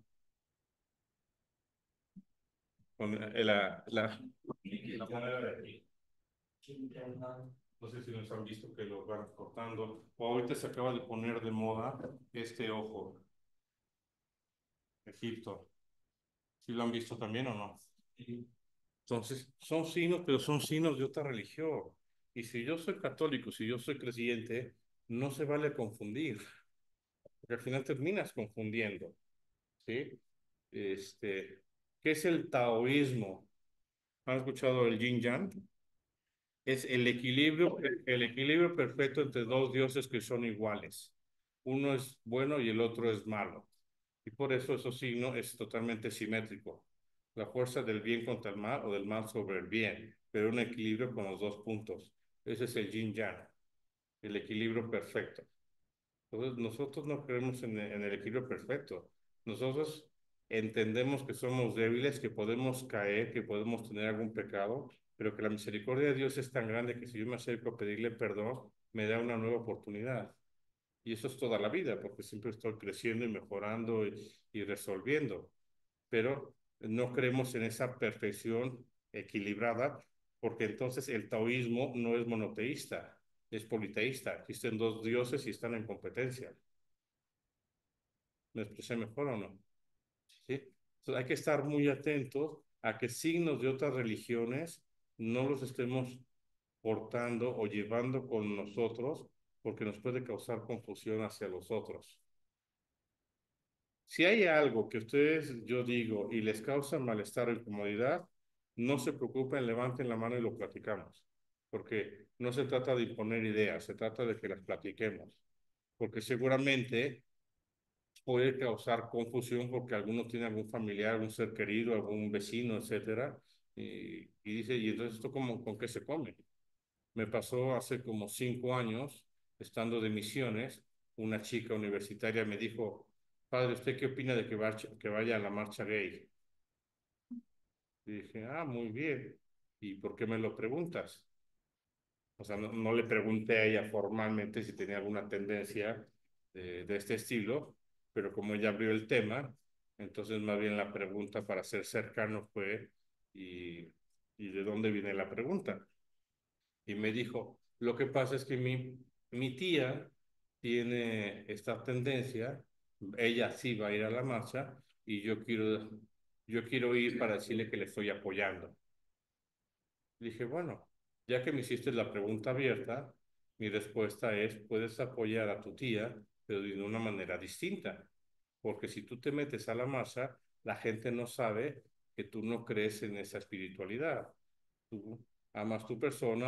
Con la, la, la manera de aquí. No sé si nos han visto que lo van cortando. O ahorita se acaba de poner de moda este ojo. Egipto. ¿Sí lo han visto también o no? Sí. Entonces, son signos, pero son signos de otra religión. Y si yo soy católico, si yo soy creyente, no se vale confundir. Porque al final terminas confundiendo. ¿Sí? Este, ¿qué es el taoísmo? ¿Han escuchado el yin yang? Es el equilibrio, el equilibrio perfecto entre dos dioses que son iguales. Uno es bueno y el otro es malo. Y por eso ese signo es totalmente simétrico. La fuerza del bien contra el mal o del mal sobre el bien, pero un equilibrio con los dos puntos. Ese es el yin yang, el equilibrio perfecto. Entonces, nosotros no creemos en, en el equilibrio perfecto. Nosotros entendemos que somos débiles, que podemos caer, que podemos tener algún pecado, pero que la misericordia de Dios es tan grande que si yo me acerco a pedirle perdón, me da una nueva oportunidad. Y eso es toda la vida, porque siempre estoy creciendo y mejorando y, y resolviendo. Pero no creemos en esa perfección equilibrada, porque entonces el taoísmo no es monoteísta, es politeísta. Existen dos dioses y están en competencia. ¿Me expresé mejor o no? ¿Sí? Entonces hay que estar muy atentos a que signos de otras religiones no los estemos portando o llevando con nosotros porque nos puede causar confusión hacia los otros. Si hay algo que ustedes, yo digo, y les causa malestar o incomodidad, no se preocupen, levanten la mano y lo platicamos. Porque no se trata de imponer ideas, se trata de que las platiquemos. Porque seguramente puede causar confusión porque alguno tiene algún familiar, algún ser querido, algún vecino, etcétera, y, y dice, ¿y entonces esto cómo, con qué se come? Me pasó hace como cinco años, estando de misiones, una chica universitaria me dijo, padre, ¿usted qué opina de que vaya, que vaya a la marcha gay? Y dije, ah, muy bien. ¿Y por qué me lo preguntas? O sea, no, no le pregunté a ella formalmente si tenía alguna tendencia de, de este estilo, pero como ella abrió el tema, entonces más bien la pregunta para ser cercano fue, ¿y, y de dónde viene la pregunta? Y me dijo, lo que pasa es que mi, mi tía tiene esta tendencia, ella sí va a ir a la marcha y yo quiero, yo quiero ir para decirle que le estoy apoyando. Dije, bueno, ya que me hiciste la pregunta abierta, mi respuesta es, puedes apoyar a tu tía, pero de una manera distinta. Porque si tú te metes a la masa, la gente no sabe que tú no crees en esa espiritualidad. Tú amas tu persona,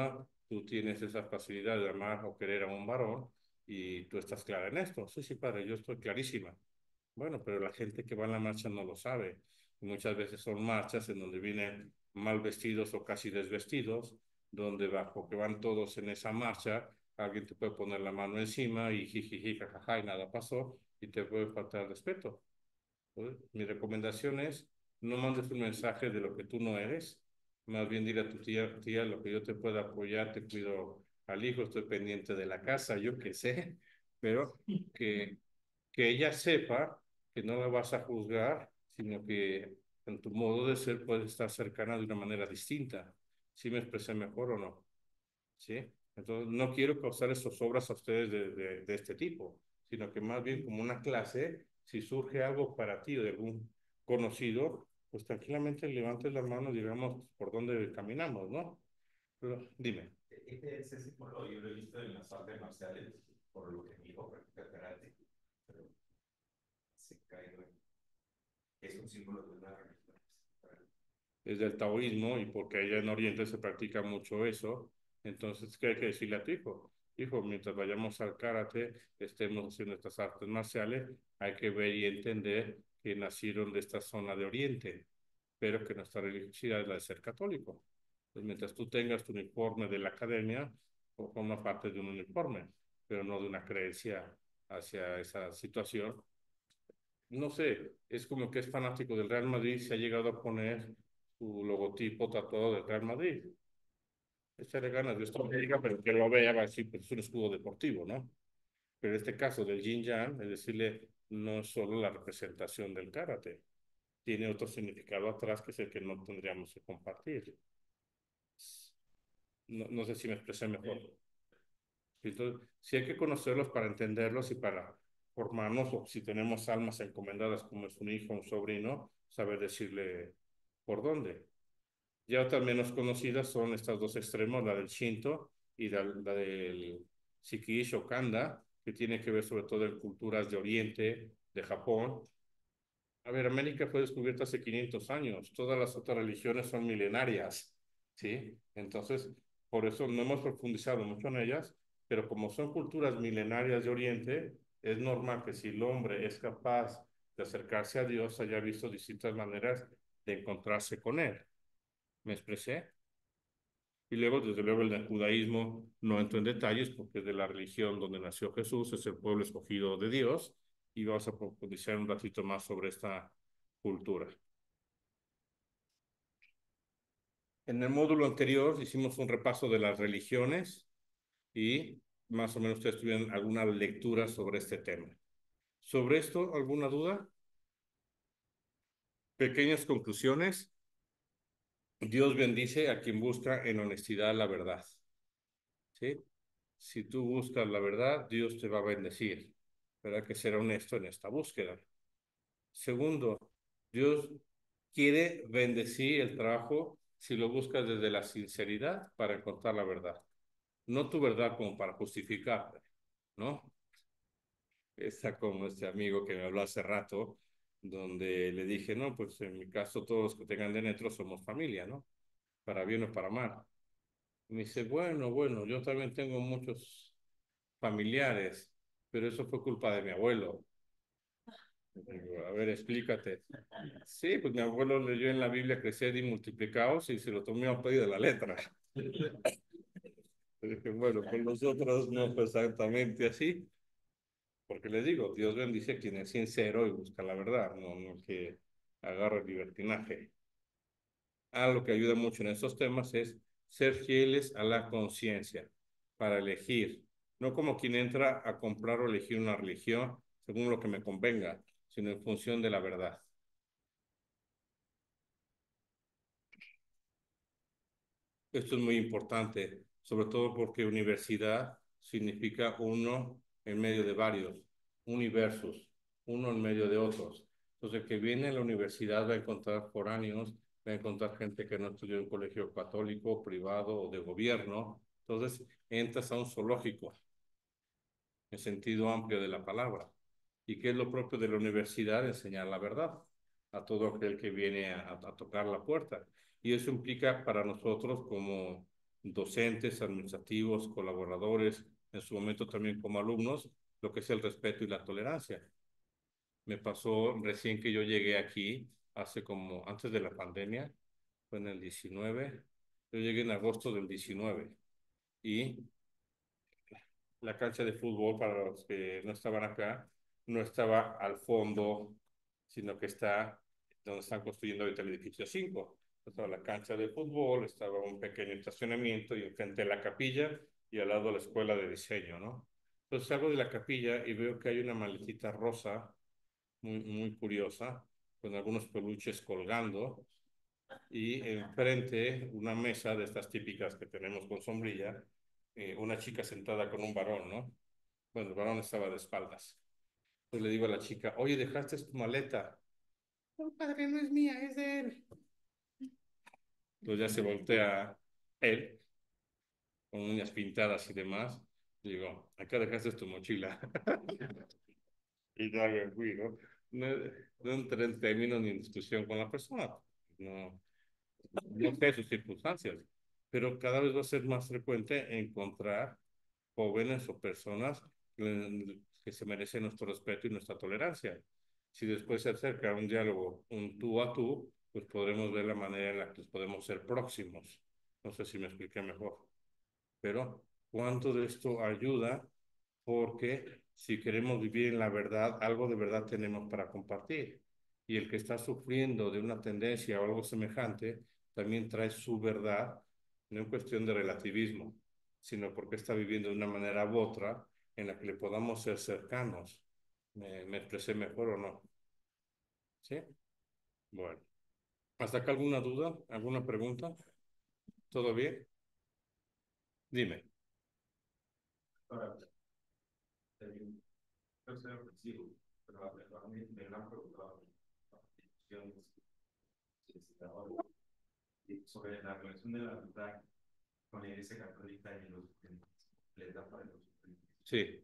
tú tienes esa facilidad de amar o querer a un varón y tú estás clara en esto. Sí, sí, padre, yo estoy clarísima. Bueno, pero la gente que va en la marcha no lo sabe. Y muchas veces son marchas en donde vienen mal vestidos o casi desvestidos, donde bajo que van todos en esa marcha, alguien te puede poner la mano encima y jijiji, jajaja, y nada pasó, y te puede faltar respeto. Entonces, mi recomendación es, no mandes un mensaje de lo que tú no eres, más bien dile a tu tía, tía, lo que yo te pueda apoyar, te cuido al hijo, estoy pendiente de la casa, yo qué sé, pero que, que ella sepa que no la vas a juzgar, sino que en tu modo de ser puedes estar cercana de una manera distinta. ¿Sí me expresé mejor o no? ¿Sí? Entonces, no quiero causar esas obras a ustedes de, de, de este tipo, sino que más bien como una clase, si surge algo para ti o de algún conocido, pues tranquilamente levantes la mano y digamos por dónde caminamos, ¿no? Pero dime. Este, ese símbolo yo lo he visto en las artes marciales, por lo que mi hijo practica karate, pero se cae, es un símbolo de una religión. Es del taoísmo y porque allá en Oriente se practica mucho eso. Entonces, ¿qué hay que decirle a tu hijo? Hijo, mientras vayamos al karate, estemos haciendo estas artes marciales, hay que ver y entender que nacieron de esta zona de Oriente, pero que nuestra religiosidad es la de ser católico. Pues mientras tú tengas tu uniforme de la academia, o forma parte de un uniforme, pero no de una creencia hacia esa situación. No sé, es como que es fanático del Real Madrid, se ha llegado a poner su logotipo tatuado del Real Madrid. Échale ganas, Dios te lo bendiga, pero que lo vea, va a decir, pues es un escudo deportivo, ¿no? Pero en este caso del Yin Yang, es decirle, no es solo la representación del karate, tiene otro significado atrás que es el que no tendríamos que compartir. No, no sé si me expresé mejor. Entonces, sí hay que conocerlos para entenderlos y para formarnos, o si tenemos almas encomendadas como es un hijo, un sobrino, saber decirle por dónde. Ya otras menos conocidas son estas dos extremos, la del Shinto y la, la del Shikiishi o Kanda, que tiene que ver sobre todo en culturas de Oriente, de Japón. A ver, América fue descubierta hace quinientos años, todas las otras religiones son milenarias, ¿sí? Entonces, por eso no hemos profundizado mucho en ellas, pero como son culturas milenarias de Oriente, es normal que si el hombre es capaz de acercarse a Dios, haya visto distintas maneras de encontrarse con Él. ¿Me expresé? Y luego, desde luego, el del judaísmo no entro en detalles porque es de la religión donde nació Jesús, es el pueblo escogido de Dios, y vamos a profundizar un ratito más sobre esta cultura. En el módulo anterior hicimos un repaso de las religiones y más o menos ustedes tuvieron alguna lectura sobre este tema. ¿Sobre esto alguna duda? Pequeñas conclusiones. Dios bendice a quien busca en honestidad la verdad. ¿Sí? Si tú buscas la verdad, Dios te va a bendecir. Pero hay que ser honesto en esta búsqueda. Segundo, Dios quiere bendecir el trabajo si lo buscas desde la sinceridad para encontrar la verdad. No tu verdad como para justificarte, ¿no? Está como este amigo que me habló hace rato, donde le dije, no, pues en mi caso todos los que tengan de dentro somos familia, ¿no? Para bien o para mal. Y me dice, bueno, bueno, yo también tengo muchos familiares, pero eso fue culpa de mi abuelo. Digo, a ver, explícate. Sí, pues mi abuelo leyó en la Biblia crecer y multiplicaos y se lo tomó a pedido de la letra. Le dije, bueno, con nosotros no fue exactamente así, porque les digo, Dios bendice a quien es sincero y busca la verdad, no, no que agarra el libertinaje. Algo que ayuda mucho en estos temas es ser fieles a la conciencia para elegir, no como quien entra a comprar o elegir una religión según lo que me convenga, sino en función de la verdad. Esto es muy importante, sobre todo porque universidad significa uno en medio de varios, universos, uno en medio de otros. Entonces, el que viene a la universidad va a encontrar foráneos, va a encontrar gente que no estudió en un colegio católico, privado o de gobierno. Entonces, entras a un zoológico, en sentido amplio de la palabra. ¿Y qué es lo propio de la universidad? Enseñar la verdad a todo aquel que viene a, a tocar la puerta. Y eso implica para nosotros como docentes, administrativos, colaboradores, en su momento también como alumnos, lo que es el respeto y la tolerancia. Me pasó recién que yo llegué aquí, hace como, antes de la pandemia, fue en el diecinueve, yo llegué en agosto del diecinueve, y la cancha de fútbol, para los que no estaban acá, no estaba al fondo, sino que está donde están construyendo ahorita el edificio cinco. Estaba la cancha de fútbol, estaba un pequeño estacionamiento y enfrente la capilla y al lado la escuela de diseño, ¿no? Entonces salgo de la capilla y veo que hay una maletita rosa, muy, muy curiosa, con algunos peluches colgando, y enfrente una mesa de estas típicas que tenemos con sombrilla, eh, una chica sentada con un varón, ¿no? Bueno, el varón estaba de espaldas. Entonces le digo a la chica, oye, ¿dejaste tu maleta? No, padre, no es mía, es de él. Entonces ya se voltea él, con uñas pintadas y demás. Le digo, acá dejaste tu mochila. Y ya me fui, ¿no? No, no entré en términos ni en discusión con la persona. No, no sé sus circunstancias, pero cada vez va a ser más frecuente encontrar jóvenes o personas que, que se merecen nuestro respeto y nuestra tolerancia. Si después se acerca un diálogo, un tú a tú, pues podremos ver la manera en la que podemos ser próximos. No sé si me expliqué mejor, pero ¿cuánto de esto ayuda? Porque si queremos vivir en la verdad, algo de verdad tenemos para compartir. Y el que está sufriendo de una tendencia o algo semejante, también trae su verdad, no en cuestión de relativismo, sino porque está viviendo de una manera u otra en la que le podamos ser cercanos. ¿Me, me expresé mejor o no? ¿Sí? Bueno. ¿Hasta acá alguna duda? ¿Alguna pregunta? ¿Todo bien? Dime. Ahora, también, yo soy ofensivo, pero a mí me han preguntado instituciones, solicitadores, sobre la relación de la verdad con la Iglesia Católica y los les da para los Sí.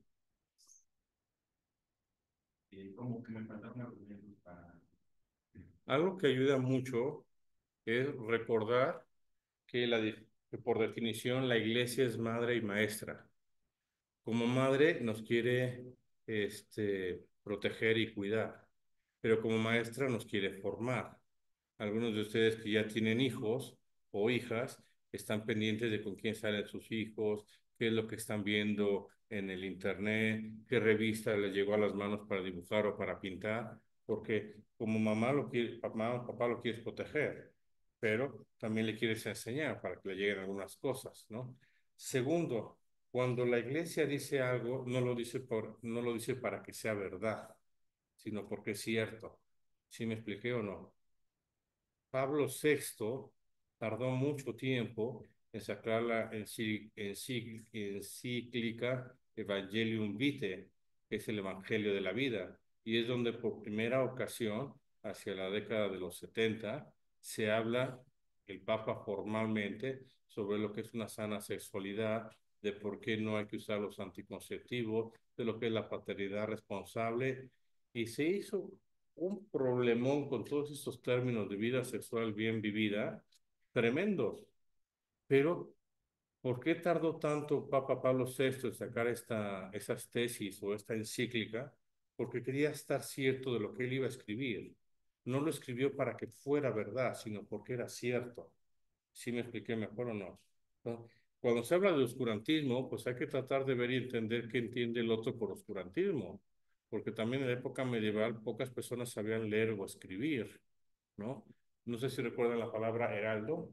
y como que me faltaron argumentos para. Algo que ayuda mucho es recordar que, la, que por definición la iglesia es madre y maestra. Como madre nos quiere este, proteger y cuidar, pero como maestra nos quiere formar. Algunos de ustedes que ya tienen hijos o hijas están pendientes de con quién salen sus hijos, qué es lo que están viendo en el internet, qué revista les llegó a las manos para dibujar o para pintar, porque como mamá lo quiere, mamá o papá lo quieres proteger, pero también le quieres enseñar para que le lleguen algunas cosas, ¿no? Segundo, cuando la iglesia dice algo, no lo dice por, no lo dice para que sea verdad, sino porque es cierto. ¿Sí me expliqué o no? Pablo sexto tardó mucho tiempo en sacar la encí- encí- encíclica Evangelium Vitae, que es el Evangelio de la vida, y es donde por primera ocasión, hacia la década de los setenta, se habla el Papa formalmente sobre lo que es una sana sexualidad, de por qué no hay que usar los anticonceptivos, de lo que es la paternidad responsable, y se hizo un problemón con todos estos términos de vida sexual bien vivida, tremendos. Pero, ¿por qué tardó tanto Papa Pablo sexto en sacar esta, esas tesis o esta encíclica? Porque quería estar cierto de lo que él iba a escribir. No lo escribió para que fuera verdad, sino porque era cierto. ¿Sí me expliqué mejor o no? ¿No? Cuando se habla de oscurantismo, pues hay que tratar de ver y entender qué entiende el otro por oscurantismo, porque también en la época medieval pocas personas sabían leer o escribir, ¿no? No sé si recuerdan la palabra heraldo.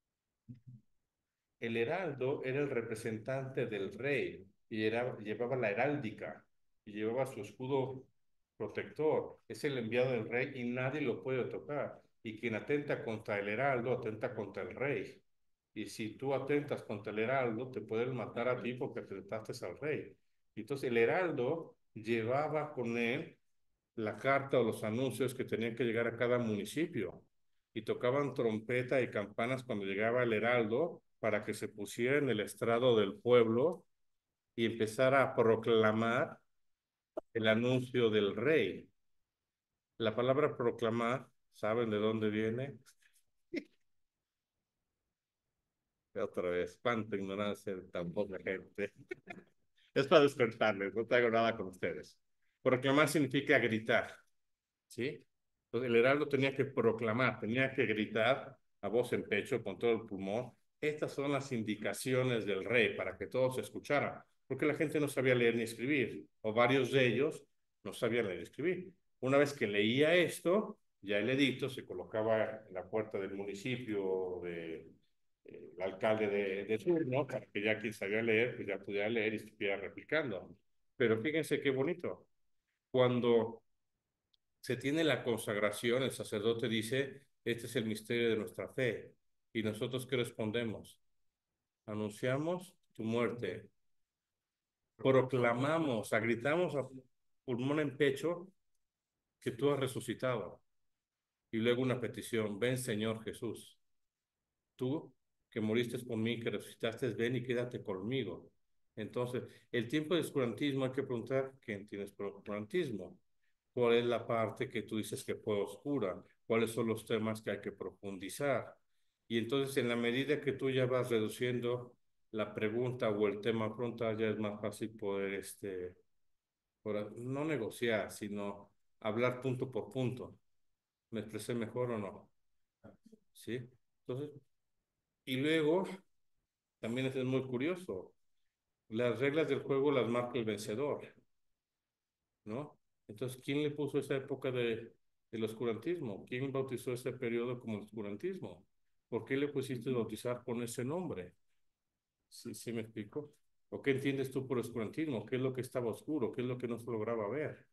El heraldo era el representante del rey y era, llevaba la heráldica y llevaba su escudo protector. Es el enviado del rey y nadie lo puede tocar. Y quien atenta contra el heraldo, atenta contra el rey. Y si tú atentas contra el heraldo, te pueden matar a ti porque atentaste al rey. Entonces el heraldo llevaba con él la carta o los anuncios que tenían que llegar a cada municipio y tocaban trompeta y campanas cuando llegaba el heraldo para que se pusiera en el estrado del pueblo y empezara a proclamar el anuncio del rey. La palabra proclamar, ¿saben de dónde viene? Otra vez, cuánta ignorancia de tan poca gente. Es para despertarles, no traigo nada con ustedes. Proclamar significa gritar, ¿sí? Entonces el heraldo tenía que proclamar, tenía que gritar a voz en pecho, con todo el pulmón. Estas son las indicaciones del rey para que todos escucharan, porque la gente no sabía leer ni escribir, o varios de ellos no sabían leer ni escribir. Una vez que leía esto, ya el edicto se colocaba en la puerta del municipio, de, eh, el alcalde de, de turno, para que ya quien sabía leer, pues ya pudiera leer y estuviera replicando. Pero fíjense qué bonito. Cuando se tiene la consagración, el sacerdote dice, este es el misterio de nuestra fe. ¿Y nosotros qué respondemos? Anunciamos tu muerte, proclamamos, a gritamos a pulmón en pecho que tú has resucitado. Y luego una petición, ven Señor Jesús, tú que moriste por mí, que resucitaste, ven y quédate conmigo. Entonces, el tiempo de oscurantismo hay que preguntar, ¿quién tienes por oscurantismo? ¿Cuál es la parte que tú dices que fue oscura? ¿Cuáles son los temas que hay que profundizar? Y entonces, en la medida que tú ya vas reduciendo la pregunta o el tema frontal, ya es más fácil poder, este, por, no negociar, sino hablar punto por punto. ¿Me expresé mejor o no? ¿Sí? Entonces, y luego, también es muy curioso, las reglas del juego las marca el vencedor, ¿no? Entonces, ¿quién le puso esa época de, del oscurantismo? ¿Quién bautizó ese periodo como oscurantismo? ¿Por qué le pusiste bautizar con ese nombre? ¿Sí, sí me explico? ¿O qué entiendes tú por oscurantismo? ¿Qué es lo que estaba oscuro? ¿Qué es lo que no se lograba ver?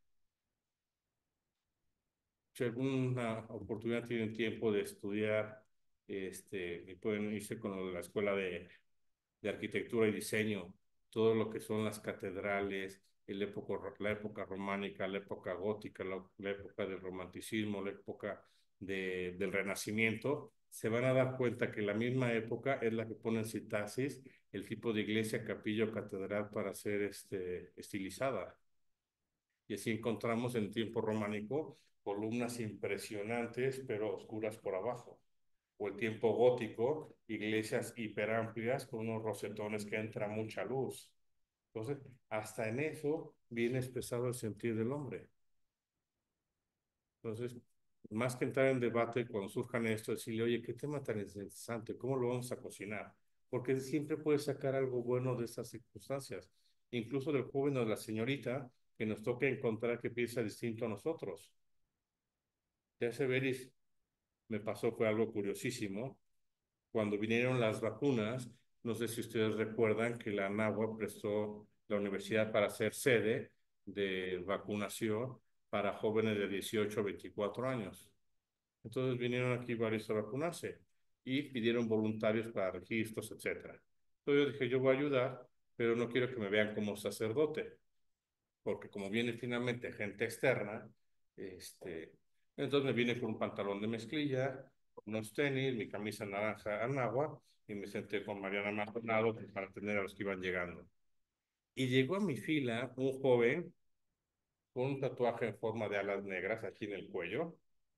Si alguna oportunidad tienen tiempo de estudiar, este, y pueden irse con la escuela de, de arquitectura y diseño, todo lo que son las catedrales, el época, la época románica, la época gótica, la, la época del romanticismo, la época de, del renacimiento, se van a dar cuenta que la misma época es la que pone en sintaxis el tipo de iglesia, capilla o catedral para ser este, estilizada. Y así encontramos en tiempo románico columnas impresionantes, pero oscuras por abajo. O el tiempo gótico, iglesias hiperamplias con unos rosetones que entra mucha luz. Entonces, hasta en eso viene expresado el sentir del hombre. Entonces, más que entrar en debate cuando surjan esto, decirle, oye, qué tema tan interesante, ¿cómo lo vamos a cocinar? Porque siempre puedes sacar algo bueno de esas circunstancias, incluso del joven o de la señorita que nos toca encontrar que piensa distinto a nosotros. Ya se veréis, me pasó, fue algo curiosísimo. Cuando vinieron las vacunas, no sé si ustedes recuerdan que la ANAHUA prestó la universidad para hacer sede de vacunación para jóvenes de dieciocho a veinticuatro años. Entonces vinieron aquí varios a vacunarse y pidieron voluntarios para registros, etcétera. Entonces yo dije, yo voy a ayudar, pero no quiero que me vean como sacerdote, porque como viene finalmente gente externa, este, entonces me vine con un pantalón de mezclilla, unos tenis, mi camisa naranja Anáhuac, y me senté con Mariana Maldonado para atender a los que iban llegando. Y llegó a mi fila un joven con un tatuaje en forma de alas negras aquí en el cuello,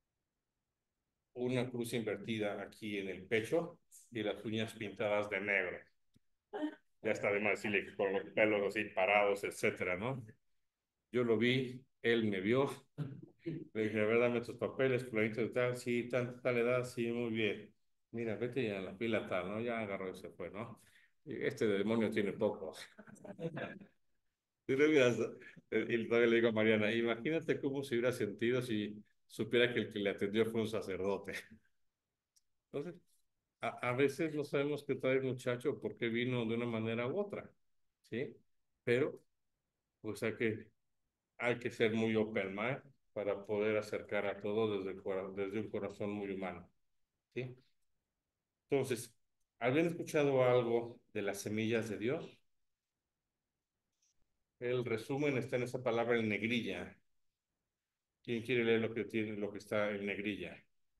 una cruz invertida aquí en el pecho y las uñas pintadas de negro. Ya está de más decirle con los pelos así parados, etcétera, ¿no? Yo lo vi, él me vio, le dije, a ver, dame tus papeles, fulanito de tal, sí, tal, tal edad, sí, muy bien. Mira, vete ya a la fila tal, ¿no? Ya agarró y se fue, ¿no? Y este demonio tiene poco. Y todavía le digo a Mariana, imagínate cómo se hubiera sentido si supiera que el que le atendió fue un sacerdote. Entonces, a, a veces no sabemos qué trae el muchacho, por qué vino de una manera u otra, ¿sí? Pero, pues hay que, hay que ser muy open mind para poder acercar a todo desde, el, desde un corazón muy humano, ¿sí? Entonces, ¿habían escuchado algo de las semillas de Dios? El resumen está en esa palabra en negrilla. ¿Quién quiere leer lo que tiene, lo que está en negrilla?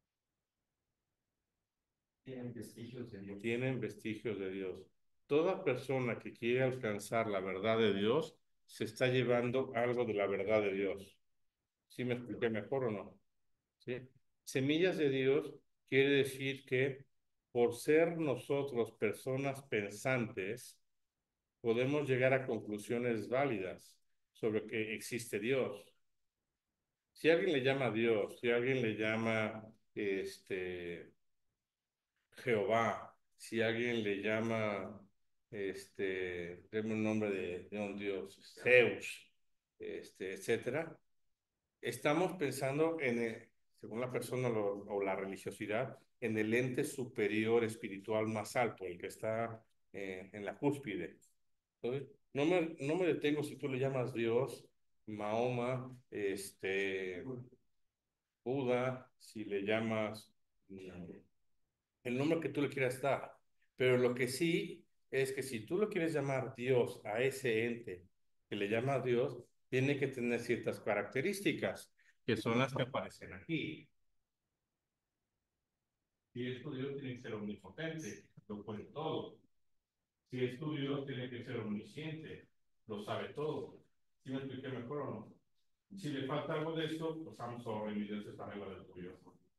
Tienen vestigios de Dios. Tienen vestigios de Dios. Toda persona que quiere alcanzar la verdad de Dios se está llevando algo de la verdad de Dios. ¿Sí me expliqué mejor o no? ¿Sí? Semillas de Dios quiere decir que por ser nosotros personas pensantes, podemos llegar a conclusiones válidas sobre que existe Dios. Si alguien le llama a Dios, si alguien le llama este, Jehová, si alguien le llama, este, deme un nombre de, de un Dios, Zeus, este, etcétera, estamos pensando en, el, según la persona lo, o la religiosidad, en el ente superior espiritual más alto, el que está eh, en la cúspide. Entonces, no me, no me detengo si tú le llamas Dios, Mahoma, este, Buda, si le llamas mm, el nombre que tú le quieras dar. Pero lo que sí es que si tú lo quieres llamar Dios a ese ente que le llama Dios, tiene que tener ciertas características, que son las que aparecen aquí. Si es tu Dios, tiene que ser omnipotente, lo puede todo. Si es tu Dios, tiene que ser omnisciente, lo sabe todo. ¿Sí me expliqué mejor o no? Si le falta algo de esto, pues I'm sorry, mi Dios está arriba del tuyo.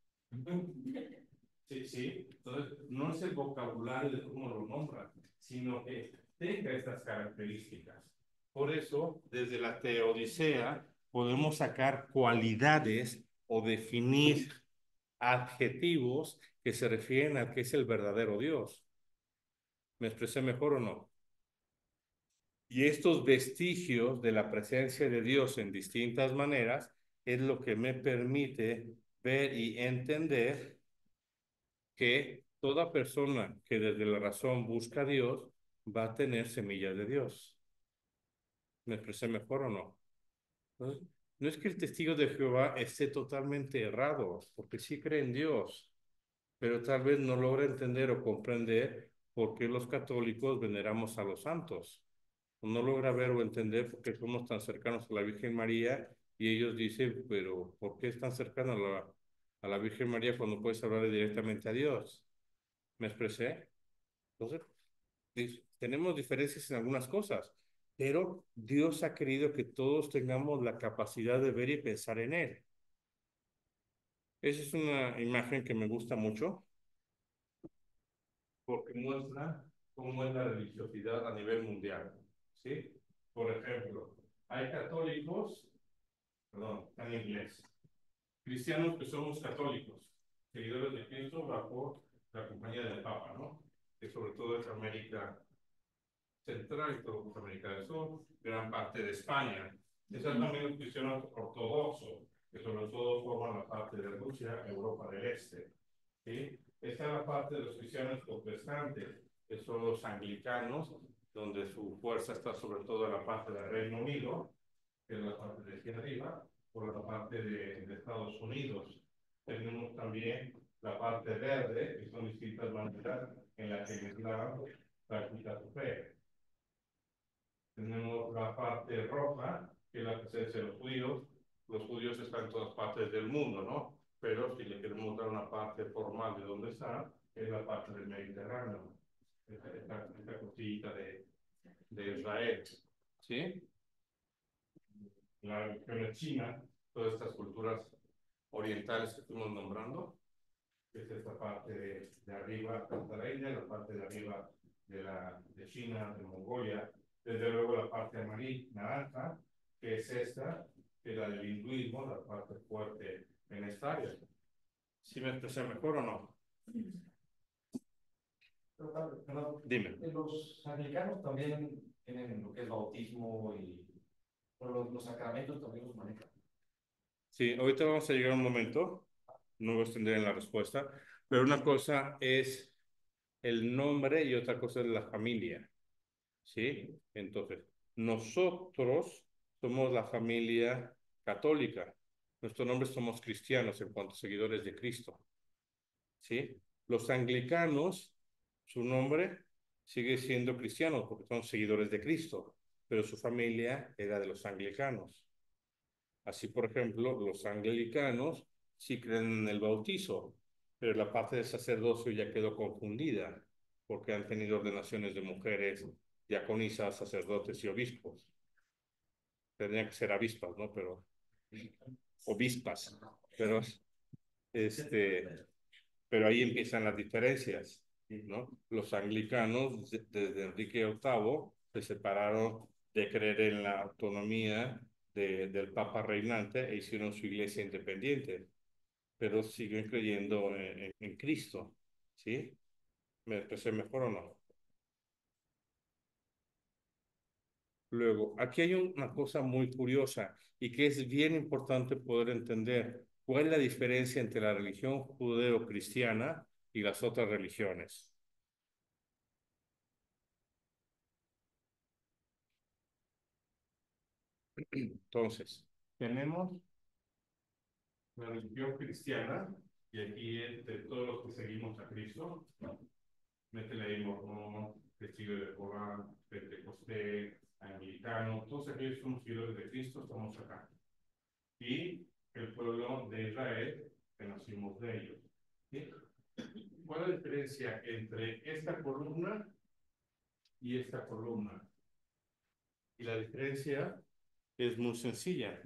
Sí, sí. Entonces, no es el vocabulario de cómo lo nombran, sino que tenga estas características. Por eso, desde la Teodicea, podemos sacar cualidades o definir adjetivos que se refieren a qué es el verdadero Dios. ¿Me expresé mejor o no? Y estos vestigios de la presencia de Dios en distintas maneras es lo que me permite ver y entender que toda persona que desde la razón busca a Dios va a tener semillas de Dios. ¿Me expresé mejor o no? ¿No? No es que el testigo de Jehová esté totalmente errado, porque sí cree en Dios, pero tal vez no logra entender o comprender por qué los católicos veneramos a los santos. No logra ver o entender por qué somos tan cercanos a la Virgen María y ellos dicen, pero ¿por qué es tan cercano a la, a la Virgen María cuando puedes hablar directamente a Dios? ¿Me expresé? Entonces, tenemos diferencias en algunas cosas, pero Dios ha querido que todos tengamos la capacidad de ver y pensar en Él. Esa es una imagen que me gusta mucho porque muestra cómo es la religiosidad a nivel mundial, ¿sí? Por ejemplo, hay católicos, perdón, en inglés, cristianos que somos católicos, seguidores de Cristo bajo la compañía del Papa, ¿no? Que sobre todo es América Central y todo América del Sur, gran parte de España. Están también los cristianos ortodoxos, que sobre todo forman la parte de Rusia, Europa del Este. ¿Sí? Está la parte de los cristianos protestantes, que son los anglicanos, donde su fuerza está sobre todo en la parte del Reino Unido, que es la parte de aquí arriba, por la parte de, de Estados Unidos. Tenemos también la parte verde, que son distintas maneras en las que el Islam practica su fe. Tenemos la parte roja, que es la presencia de los judíos. Los judíos están en todas partes del mundo, ¿no? Pero si le queremos dar una parte formal de dónde está, es la parte del Mediterráneo, esta, esta, esta cosillita de, de Israel. ¿Sí? La religión de China, todas estas culturas orientales que estuvimos nombrando, que es esta parte de, de arriba de la India, la parte de arriba de, la, de China, de Mongolia, desde luego la parte amarilla, naranja, que es esta, que es la del hinduismo, la parte fuerte en esta área. ¿Sí me expresé mejor o no? Pero, padre, perdón, Dime. los anglicanos también tienen lo que es bautismo y los, los sacramentos también los manejan. Sí, ahorita vamos a llegar a un momento, no voy a extender en la respuesta, pero una cosa es el nombre y otra cosa es la familia. ¿Sí? Entonces, nosotros somos la familia católica. Nuestros nombres somos cristianos en cuanto a seguidores de Cristo. ¿Sí? Los anglicanos, su nombre sigue siendo cristiano porque son seguidores de Cristo, pero su familia era de los anglicanos. Así, por ejemplo, los anglicanos sí creen en el bautizo, pero la parte del sacerdocio ya quedó confundida porque han tenido ordenaciones de mujeres, diaconisas, sacerdotes y obispos. Tendrían que ser avispas, ¿no? Pero, obispas, pero, este, pero ahí empiezan las diferencias. ¿no? Los anglicanos, de- desde Enrique octavo, se separaron de creer en la autonomía de, del Papa reinante e hicieron su iglesia independiente, pero siguen creyendo en, en, en Cristo, ¿sí? ¿Me expresé mejor o no? Luego, aquí hay una cosa muy curiosa y que es bien importante poder entender. ¿Cuál es la diferencia entre la religión judeo-cristiana y las otras religiones? Entonces, tenemos la religión cristiana, y aquí es de todos los que seguimos a Cristo, métele ahí mormón, testigo de Jehová, pentecostés, anglicano, todos aquellos que somos seguidores de Cristo, estamos acá. Y el pueblo de Israel, que nacimos de ellos. ¿Sí? ¿Cuál es la diferencia entre esta columna y esta columna? Y la diferencia es muy sencilla.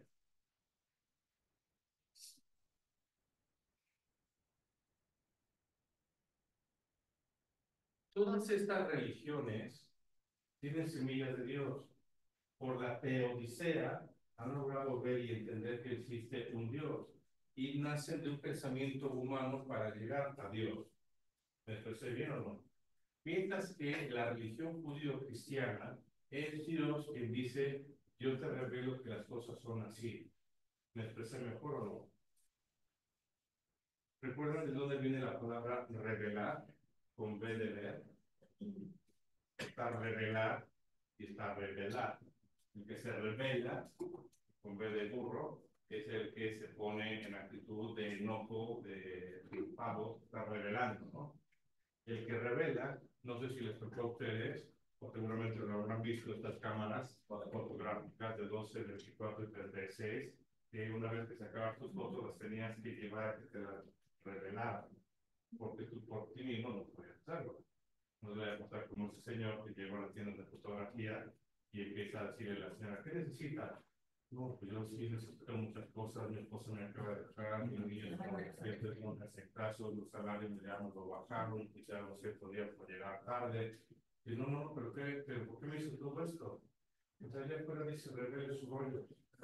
Todas estas religiones tienen semillas de Dios. Por la teodicea han logrado ver y entender que existe un Dios y nacen de un pensamiento humano para llegar a Dios. ¿Me expresé bien o no? Mientras que la religión judío-cristiana es Dios quien dice, yo te revelo que las cosas son así. ¿Me expresé mejor o no? ¿Recuerdan de dónde viene la palabra revelar? Con B de ver. Está revelar y está revelar. El que se revela, con B de burro, es el que se pone en actitud de enojo, de, de pavo, está revelando, ¿no? El que revela, no sé si les tocó a ustedes, o seguramente lo habrán visto estas cámaras fotográficas de doce, veinticuatro y treinta y seis, que una vez que sacabas tus fotos las tenías que llevar a que te las revelaran, porque tú por ti mismo no podías hacerlo. No le voy a contar como ese señor que llegó a la tienda de fotografía y empieza a decirle a la señora, ¿qué necesita? No, pues yo sí necesito muchas cosas, mi esposa me acaba de dejar, mi niño está enfermo, no me hacen caso, los salarios ya no lo bajaron, quizá no sé, podía por llegar tarde. Y no, no, pero, ¿qué, pero ¿por qué me hizo todo esto? Entonces allá afuera dice, revele su rollo.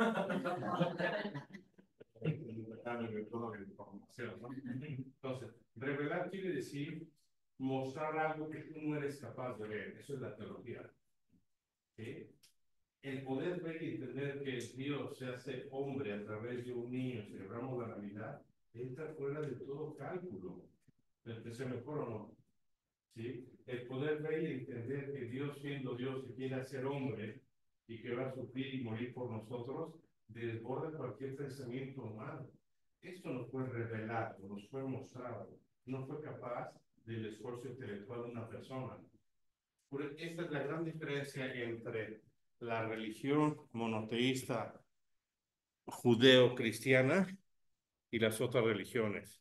Entonces, revelar quiere decir mostrar algo que tú no eres capaz de ver. Eso es la teología. ¿Sí? El poder ver y entender que Dios se hace hombre a través de un niño, celebramos la Navidad, entra fuera de todo cálculo. ¿Se mejor o no? ¿Sí? El poder ver y entender que Dios, siendo Dios, se quiere hacer hombre y que va a sufrir y morir por nosotros, desborda cualquier pensamiento humano. Esto nos fue revelado, nos fue mostrado, no fue capaz del esfuerzo intelectual de una persona. Esta es la gran diferencia entre la religión monoteísta judeo-cristiana y las otras religiones.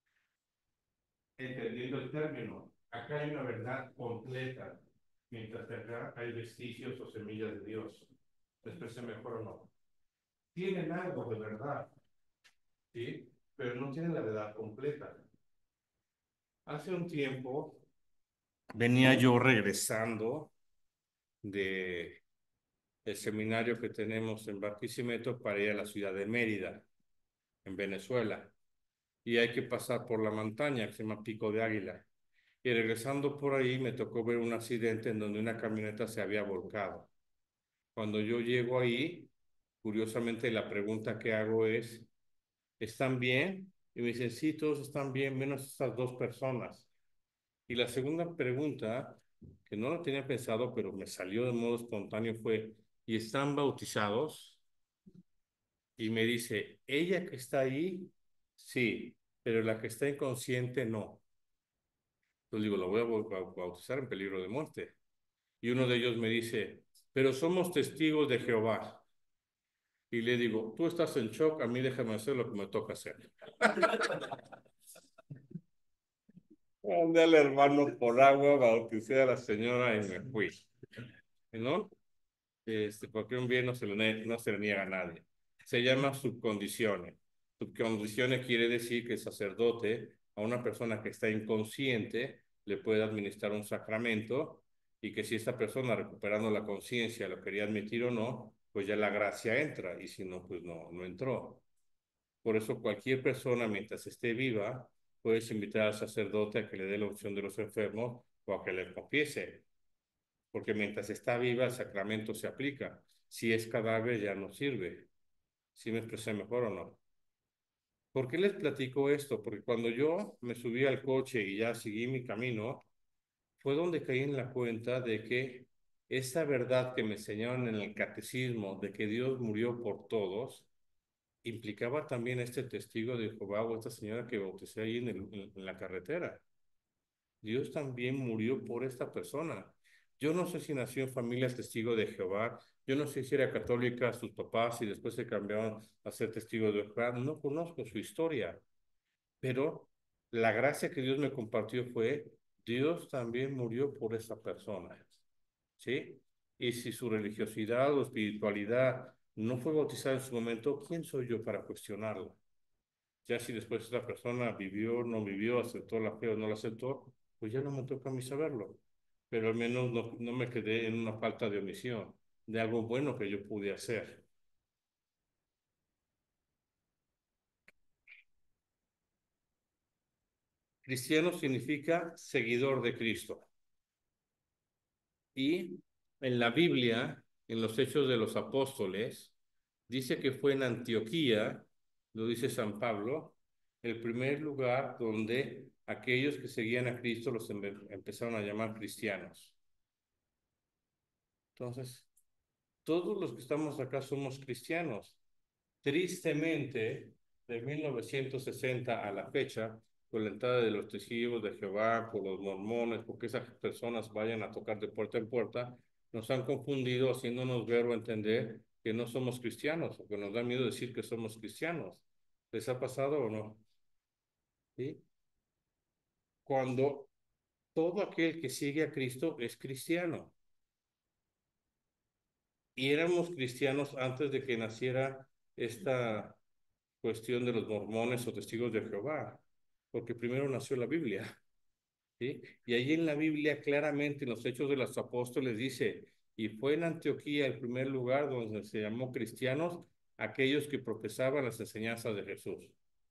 Entendiendo el término, acá hay una verdad completa, mientras que acá hay vestigios o semillas de Dios. Después se mejor o no. Tienen algo de verdad, ¿sí? Pero no tienen la verdad completa. Hace un tiempo venía yo regresando de el seminario que tenemos en Barquisimeto para ir a la ciudad de Mérida, en Venezuela. Y hay que pasar por la montaña que se llama Pico de Águila. Y regresando por ahí me tocó ver un accidente en donde una camioneta se había volcado. Cuando yo llego ahí, curiosamente la pregunta que hago es, ¿están bien? Y me dicen, sí, todos están bien, menos estas dos personas. Y la segunda pregunta, que no lo tenía pensado, pero me salió de modo espontáneo, fue, ¿y están bautizados? Y me dice, ella que está ahí, sí, pero la que está inconsciente, no. Entonces digo, lo voy a bautizar en peligro de muerte. Y uno de ellos me dice, pero somos testigos de Jehová. Y le digo, tú estás en shock, a mí déjame hacer lo que me toca hacer. Andé al hermano por agua, bauticé a la señora y me fui. ¿No? Este, porque un bien no se, le, no se le niega a nadie. Se llama subcondiciones. Subcondiciones quiere decir que el sacerdote, a una persona que está inconsciente, le puede administrar un sacramento y que si esta persona recuperando la conciencia lo quería admitir o no, pues ya la gracia entra y si no, pues no, no entró. Por eso cualquier persona mientras esté viva, puedes invitar al sacerdote a que le dé la unción de los enfermos o a que le confiese, porque mientras está viva el sacramento se aplica. Si es cadáver ya no sirve. ¿Sí me expresé mejor o no? ¿Por qué les platico esto? Porque cuando yo me subí al coche y ya seguí mi camino, fue donde caí en la cuenta de que esa verdad que me enseñaron en el catecismo de que Dios murió por todos, implicaba también este testigo de Jehová o esta señora que bauticé ahí en, el, en, en la carretera. Dios también murió por esta persona. Yo no sé si nació en familia testigo de Jehová, yo no sé si era católica sus papás y después se cambiaron a ser testigos de Jehová, no conozco su historia, pero la gracia que Dios me compartió fue, Dios también murió por esa persona, ¿sí? Y si su religiosidad o espiritualidad no fue bautizada en su momento, ¿quién soy yo para cuestionarlo? Ya si después esa persona vivió, no vivió, aceptó la fe o no la aceptó, pues ya no me toca a mí saberlo. Pero al menos no, no me quedé en una falta de omisión, de algo bueno que yo pude hacer. Cristiano significa seguidor de Cristo. Y en la Biblia, en los Hechos de los Apóstoles, dice que fue en Antioquía, lo dice San Pablo, el primer lugar donde aquellos que seguían a Cristo los empezaron a llamar cristianos. Entonces, todos los que estamos acá somos cristianos. Tristemente, de mil novecientos sesenta a la fecha, con la entrada de los testigos de Jehová, por los mormones, porque esas personas vayan a tocar de puerta en puerta, nos han confundido haciéndonos ver o entender que no somos cristianos, o que nos da miedo decir que somos cristianos. ¿Les ha pasado o no? ¿Sí? Cuando todo aquel que sigue a Cristo es cristiano. Y éramos cristianos antes de que naciera esta cuestión de los mormones o testigos de Jehová, porque primero nació la Biblia, ¿sí? Y ahí en la Biblia claramente en los Hechos de los Apóstoles dice, y fue en Antioquía el primer lugar donde se llamó cristianos aquellos que profesaban las enseñanzas de Jesús.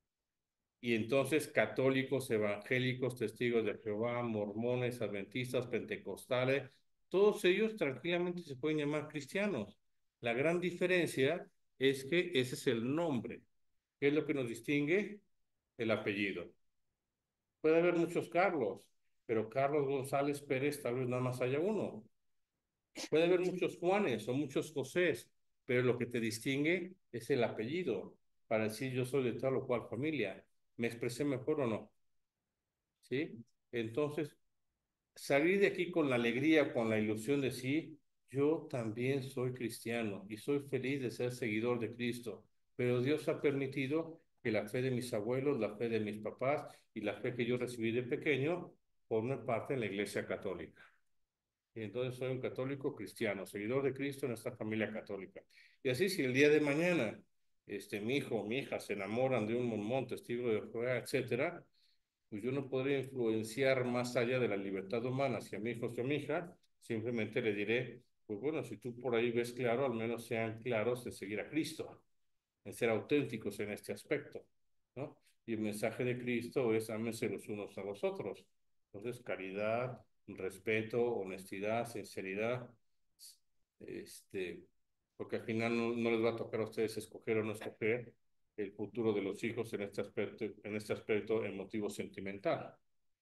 Y entonces católicos, evangélicos, testigos de Jehová, mormones, adventistas, pentecostales, todos ellos tranquilamente se pueden llamar cristianos. La gran diferencia es que ese es el nombre. ¿Qué es lo que nos distingue? El apellido. Puede haber muchos Carlos, pero Carlos González Pérez tal vez nada más haya uno. Puede haber muchos Juanes o muchos Josés, pero lo que te distingue es el apellido, para decir yo soy de tal o cual familia. ¿Me expresé mejor o no? ¿Sí? Entonces, salir de aquí con la alegría, con la ilusión de sí, yo también soy cristiano y soy feliz de ser seguidor de Cristo, pero Dios ha permitido que la fe de mis abuelos, la fe de mis papás y la fe que yo recibí de pequeño forme parte de la Iglesia Católica. Y entonces soy un católico cristiano, seguidor de Cristo en esta familia católica. Y así si el día de mañana este, mi hijo o mi hija se enamoran de un mormón, testigo de Jehová, etcétera, pues yo no podría influenciar más allá de la libertad humana hacia mi hijo o mi hija, simplemente le diré, pues bueno, si tú por ahí ves claro, al menos sean claros en seguir a Cristo, en ser auténticos en este aspecto, ¿no? Y el mensaje de Cristo es ámense los unos a los otros. Entonces, caridad, respeto, honestidad, sinceridad, este, porque al final no, no les va a tocar a ustedes escoger o no escoger el futuro de los hijos en este aspecto, en este aspecto emotivo sentimental.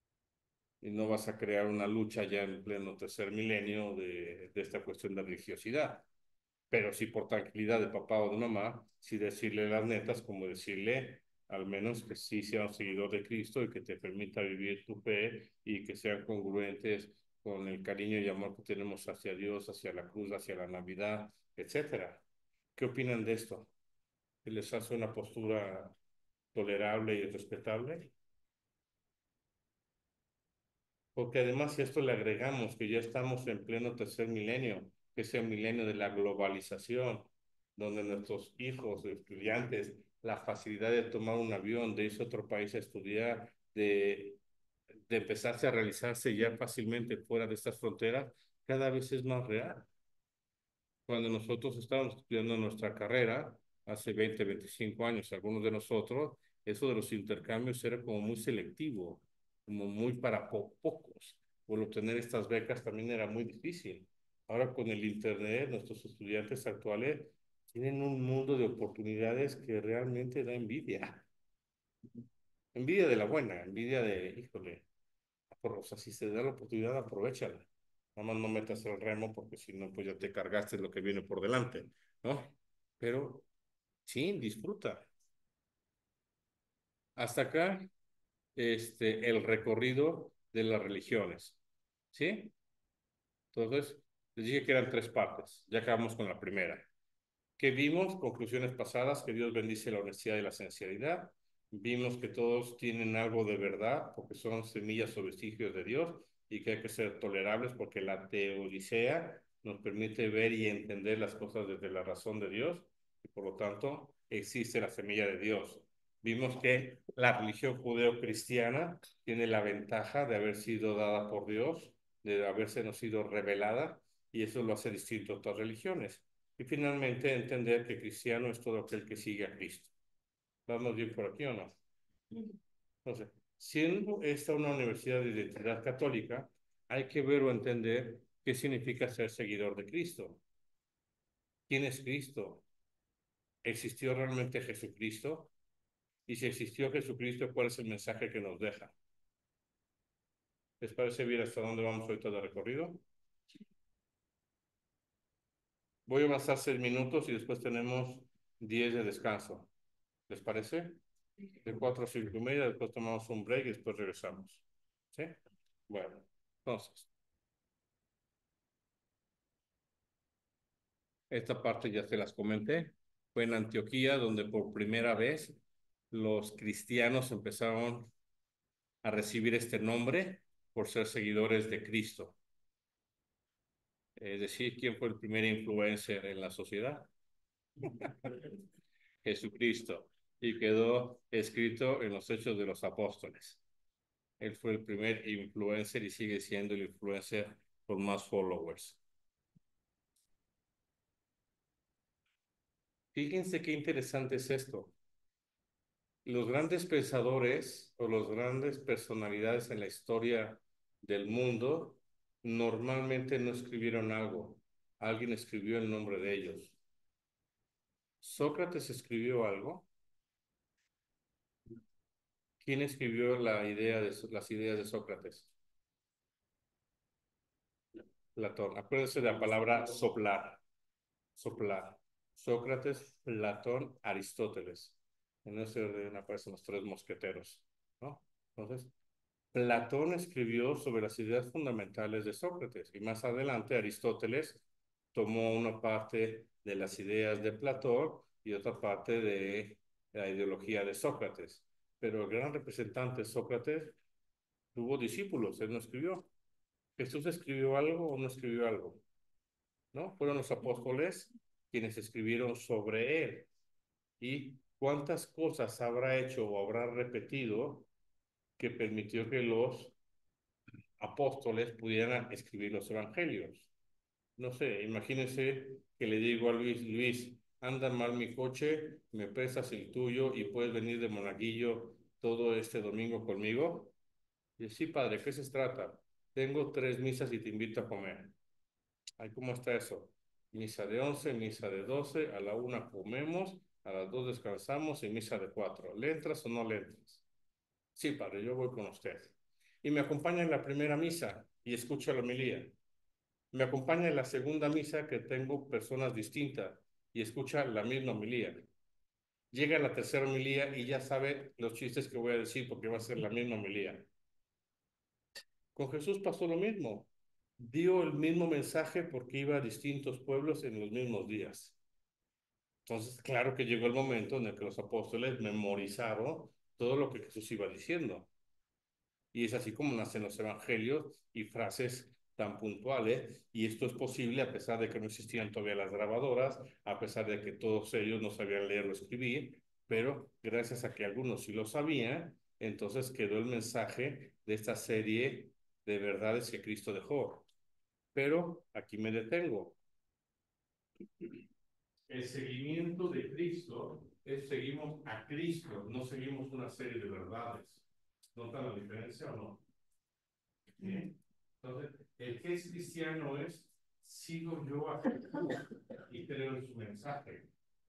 Y no vas a crear una lucha ya en pleno tercer milenio de, de esta cuestión de religiosidad. Pero sí por tranquilidad de papá o de mamá, sí decirle las netas, como decirle al menos que sí sea un seguidor de Cristo y que te permita vivir tu fe y que sean congruentes con el cariño y amor que tenemos hacia Dios, hacia la cruz, hacia la Navidad, etcétera. ¿Qué opinan de esto? ¿Que les hace una postura tolerable y respetable? Porque además si a esto le agregamos que ya estamos en pleno tercer milenio, que es el milenio de la globalización, donde nuestros hijos, estudiantes, la facilidad de tomar un avión, de irse a otro país a estudiar, de de empezarse a realizarse ya fácilmente fuera de estas fronteras, cada vez es más real. Cuando nosotros estábamos estudiando nuestra carrera, hace veinte, veinticinco años, algunos de nosotros, eso de los intercambios era como muy selectivo, como muy para po pocos. Por obtener estas becas también era muy difícil. Ahora con el Internet, nuestros estudiantes actuales tienen un mundo de oportunidades que realmente da envidia. Envidia de la buena, envidia de, híjole, o sea, si se da la oportunidad, aprovechala. Nada más no metas el remo porque si no, pues ya te cargaste lo que viene por delante, ¿no? Pero sí, disfruta. Hasta acá, este, el recorrido de las religiones, ¿sí? Entonces, les dije que eran tres partes. Ya acabamos con la primera. ¿Qué vimos? Conclusiones pasadas, que Dios bendice la honestidad y la sinceridad. Vimos que todos tienen algo de verdad, porque son semillas o vestigios de Dios, y que hay que ser tolerables, porque la teodicea nos permite ver y entender las cosas desde la razón de Dios, y por lo tanto existe la semilla de Dios. Vimos que la religión judeocristiana tiene la ventaja de haber sido dada por Dios, de haberse sido revelada, y eso lo hace distinto a otras religiones. Y finalmente entender que cristiano es todo aquel que sigue a Cristo. ¿Vamos bien por aquí o no? Entonces, siendo esta una universidad de identidad católica, hay que ver o entender qué significa ser seguidor de Cristo. ¿Quién es Cristo? ¿Existió realmente Jesucristo? Y si existió Jesucristo, ¿cuál es el mensaje que nos deja? ¿Les parece bien hasta dónde vamos ahorita de recorrido? Voy a avanzar seis minutos y después tenemos diez de descanso. ¿Les parece? De cuatro a cinco y media, después tomamos un break y después regresamos. ¿Sí? Bueno, entonces, esta parte ya se las comenté. Fue en Antioquía donde por primera vez los cristianos empezaron a recibir este nombre por ser seguidores de Cristo. Es decir, ¿quién fue el primer influencer en la sociedad? Jesucristo. Y quedó escrito en los Hechos de los Apóstoles. Él fue el primer influencer y sigue siendo el influencer con más followers. Fíjense qué interesante es esto. Los grandes pensadores o las grandes personalidades en la historia del mundo normalmente no escribieron algo. Alguien escribió el nombre de ellos. ¿Sócrates escribió algo? ¿Quién escribió la idea de, las ideas de Sócrates? Platón. Acuérdense de la palabra soplar. Soplar. Sócrates, Platón, Aristóteles. En ese orden aparecen los tres mosqueteros, ¿no? Entonces, Platón escribió sobre las ideas fundamentales de Sócrates y más adelante Aristóteles tomó una parte de las ideas de Platón y otra parte de la ideología de Sócrates. Pero el gran representante Sócrates tuvo discípulos, él no escribió. ¿Jesús escribió algo o no escribió algo? ¿No? Fueron los apóstoles quienes escribieron sobre él. ¿Y cuántas cosas habrá hecho o habrá repetido que permitió que los apóstoles pudieran escribir los evangelios? No sé, imagínense que le digo a Luis, Luis, anda mal mi coche, me prestas el tuyo y puedes venir de Monaguillo todo este domingo conmigo. Y sí, padre, ¿qué se trata? Tengo tres misas y te invito a comer. Ay, ¿cómo está eso? Misa de once, misa de doce, a la una comemos, a las dos descansamos y misa de cuatro. ¿Le entras o no le entras? Sí, padre, yo voy con usted. Y me acompaña en la primera misa y escucha la homilía. Me acompaña en la segunda misa que tengo personas distintas y escucha la misma homilía. Llega la tercera homilía y ya sabe los chistes que voy a decir porque va a ser la misma homilía. Con Jesús pasó lo mismo. Dio el mismo mensaje porque iba a distintos pueblos en los mismos días. Entonces, claro que llegó el momento en el que los apóstoles memorizaron todo lo que Jesús iba diciendo. Y es así como nacen los evangelios y frases tan puntuales. Y esto es posible a pesar de que no existían todavía las grabadoras, a pesar de que todos ellos no sabían leer o escribir, pero gracias a que algunos sí lo sabían, entonces quedó el mensaje de esta serie de verdades que Cristo dejó. Pero aquí me detengo. El seguimiento de Cristo es seguimos a Cristo, no seguimos una serie de verdades. ¿Notan la diferencia o no? ¿Sí? Entonces, el que es cristiano es, sigo yo a Jesús y creo en su mensaje.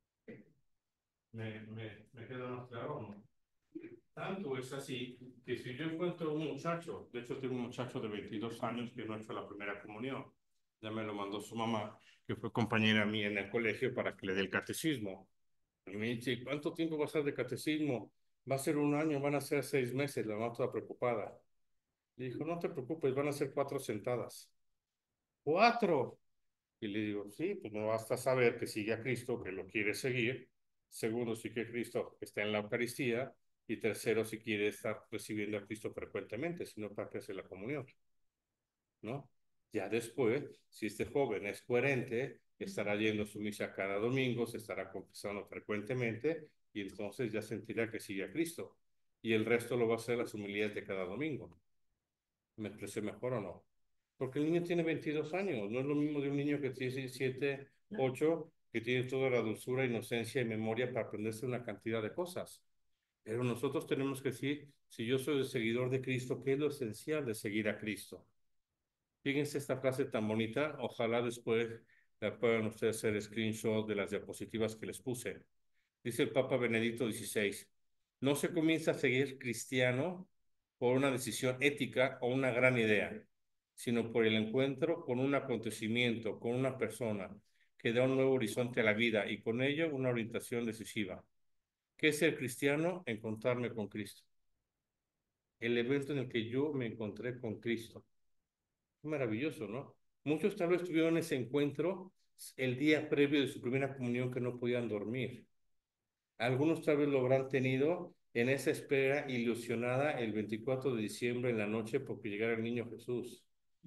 ¿Me, me, me queda más claro o no? Tanto es así que si yo encuentro un muchacho, de hecho tengo un muchacho de veintidós años que no ha hecho la primera comunión, ya me lo mandó su mamá, que fue compañera mía en el colegio para que le dé el catecismo. Y me dice, ¿cuánto tiempo va a ser de catecismo? Va a ser un año, van a ser seis meses, la mamá toda preocupada. Le dijo, no te preocupes, van a ser cuatro sentadas. ¡Cuatro! Y le digo, sí, pues no basta saber que sigue a Cristo, que lo quiere seguir. Segundo, sí que Cristo está en la Eucaristía. Y tercero, si quiere estar recibiendo a Cristo frecuentemente, sino para que hace la comunión, ¿no? Ya después, si este joven es coherente, estará yendo a su misa cada domingo, se estará confesando frecuentemente y entonces ya sentirá que sigue a Cristo. Y el resto lo va a hacer las homilías de cada domingo. ¿Me expresé mejor o no? Porque el niño tiene veintidós años, no es lo mismo de un niño que tiene siete, ocho, que tiene toda la dulzura, inocencia y memoria para aprenderse una cantidad de cosas. Pero nosotros tenemos que decir, si yo soy el seguidor de Cristo, ¿qué es lo esencial de seguir a Cristo? Fíjense esta frase tan bonita, ojalá después la puedan ustedes hacer screenshot de las diapositivas que les puse. Dice el Papa Benedicto dieciséis, no se comienza a seguir cristiano por una decisión ética o una gran idea, sino por el encuentro con un acontecimiento, con una persona que da un nuevo horizonte a la vida y con ello una orientación decisiva. ¿Qué es ser cristiano? Encontrarme con Cristo. El evento en el que yo me encontré con Cristo. Maravilloso, ¿no? Muchos tal vez tuvieron ese encuentro el día previo de su primera comunión que no podían dormir. Algunos tal vez lo habrán tenido en esa espera ilusionada el veinticuatro de diciembre en la noche porque llegara el niño Jesús.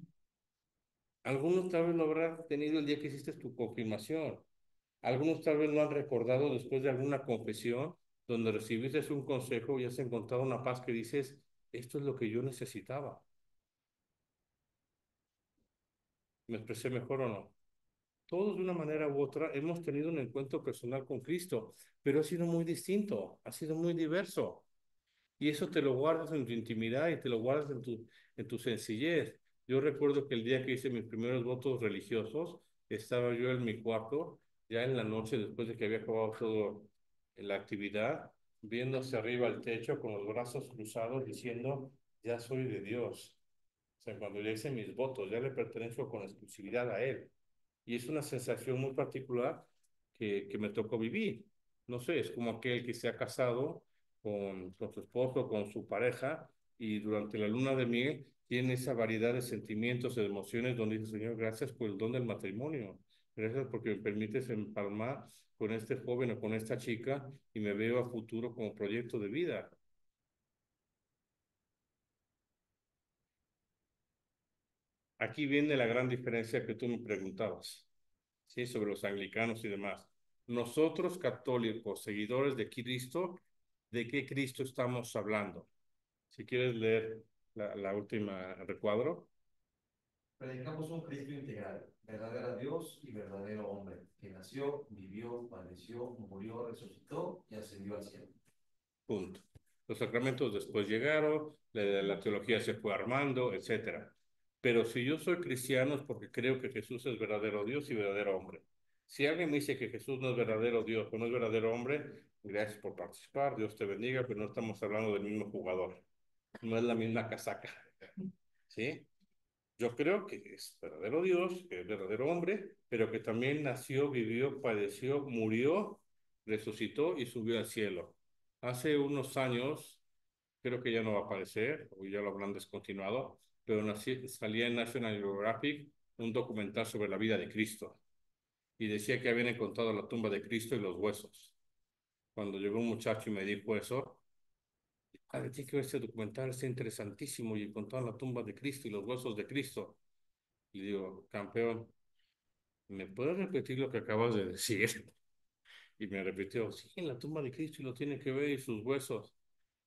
Algunos tal vez lo habrán tenido el día que hiciste tu confirmación. Algunos tal vez lo han recordado después de alguna confesión donde recibiste un consejo y has encontrado una paz que dices, esto es lo que yo necesitaba. ¿Me expresé mejor o no? Todos de una manera u otra hemos tenido un encuentro personal con Cristo, pero ha sido muy distinto, ha sido muy diverso. Y eso te lo guardas en tu intimidad y te lo guardas en tu, en tu sencillez. Yo recuerdo que el día que hice mis primeros votos religiosos, estaba yo en mi cuarto, ya en la noche, después de que había acabado toda la actividad, viendo hacia arriba al techo con los brazos cruzados, diciendo, ya soy de Dios. O sea, cuando ya hice mis votos, ya le pertenezco con exclusividad a Él. Y es una sensación muy particular que, que me tocó vivir. No sé, es como aquel que se ha casado con, con su esposo, con su pareja, y durante la luna de miel tiene esa variedad de sentimientos, de emociones, donde dice, Señor, gracias por el don del matrimonio. Gracias porque me permites empalmar con este joven o con esta chica y me veo a futuro como proyecto de vida. Aquí viene la gran diferencia que tú me preguntabas. ¿Sí? Sobre los anglicanos y demás. Nosotros católicos, seguidores de Cristo, ¿de qué Cristo estamos hablando? Si quieres leer la, la última recuadro. Predicamos un Cristo integral, verdadero Dios y verdadero hombre, que nació, vivió, padeció, murió, resucitó y ascendió al cielo. Punto. Los sacramentos después llegaron, la, la teología se fue armando, etcétera. Pero si yo soy cristiano es porque creo que Jesús es verdadero Dios y verdadero hombre. Si alguien me dice que Jesús no es verdadero Dios o no es verdadero hombre, gracias por participar, Dios te bendiga, pero no estamos hablando del mismo jugador. No es la misma casaca. ¿Sí? Yo creo que es verdadero Dios, que es verdadero hombre, pero que también nació, vivió, padeció, murió, resucitó y subió al cielo. Hace unos años, creo que ya no va a aparecer, o ya lo habrán descontinuado, pero nací, salía en National Geographic un documental sobre la vida de Cristo y decía que habían encontrado la tumba de Cristo y los huesos. Cuando llegó un muchacho y me dijo eso, a ver, tiene que ver este documental, está interesantísimo y encontraron la tumba de Cristo y los huesos de Cristo. Y digo, campeón, ¿me puedes repetir lo que acabas de decir? Y me repitió, sí, en la tumba de Cristo y lo tiene que ver y sus huesos.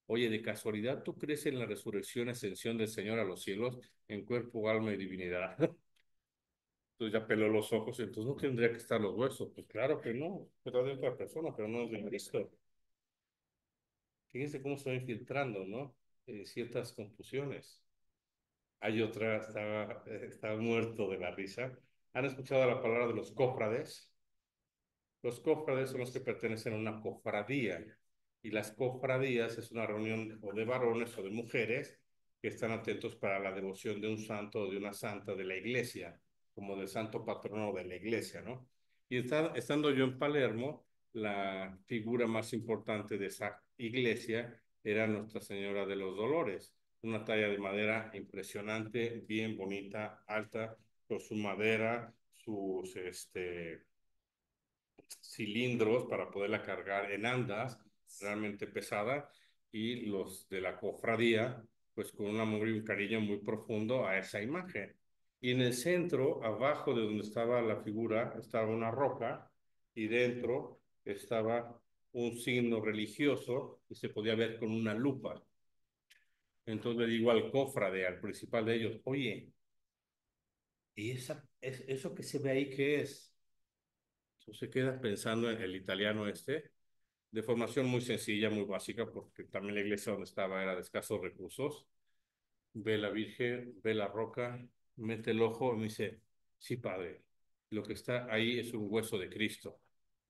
Oye, de casualidad, ¿tú crees en la resurrección, ascensión del Señor a los cielos en cuerpo, alma y divinidad? Entonces ya peló los ojos, entonces no tendría que estar los huesos. Pues claro que no, será de otra persona, pero no es de Cristo. Fíjense cómo se va infiltrando, ¿no? Eh, ciertas confusiones. Hay otra, estaba, eh, estaba muerto de la risa. ¿Han escuchado la palabra de los cofrades? Los cofrades son los que pertenecen a una cofradía. Y las cofradías es una reunión o de varones o de mujeres que están atentos para la devoción de un santo o de una santa de la iglesia, como del santo patrono de la iglesia, ¿no? Y está, estando yo en Palermo, la figura más importante de esa iglesia era Nuestra Señora de los Dolores, una talla de madera impresionante, bien bonita, alta, con su madera, sus, este, cilindros para poderla cargar en andas, realmente pesada, y los de la cofradía, pues con un amor y un cariño muy profundo a esa imagen. Y en el centro, abajo de donde estaba la figura, estaba una roca, y dentro estaba un signo religioso y se podía ver con una lupa. Entonces le digo al cofrade, al principal de ellos, oye, ¿y esa, es, eso que se ve ahí qué es? Entonces quedas pensando en el italiano este, de formación muy sencilla, muy básica, porque también la iglesia donde estaba era de escasos recursos. Ve la Virgen, ve la roca, mete el ojo y me dice, sí, padre, lo que está ahí es un hueso de Cristo.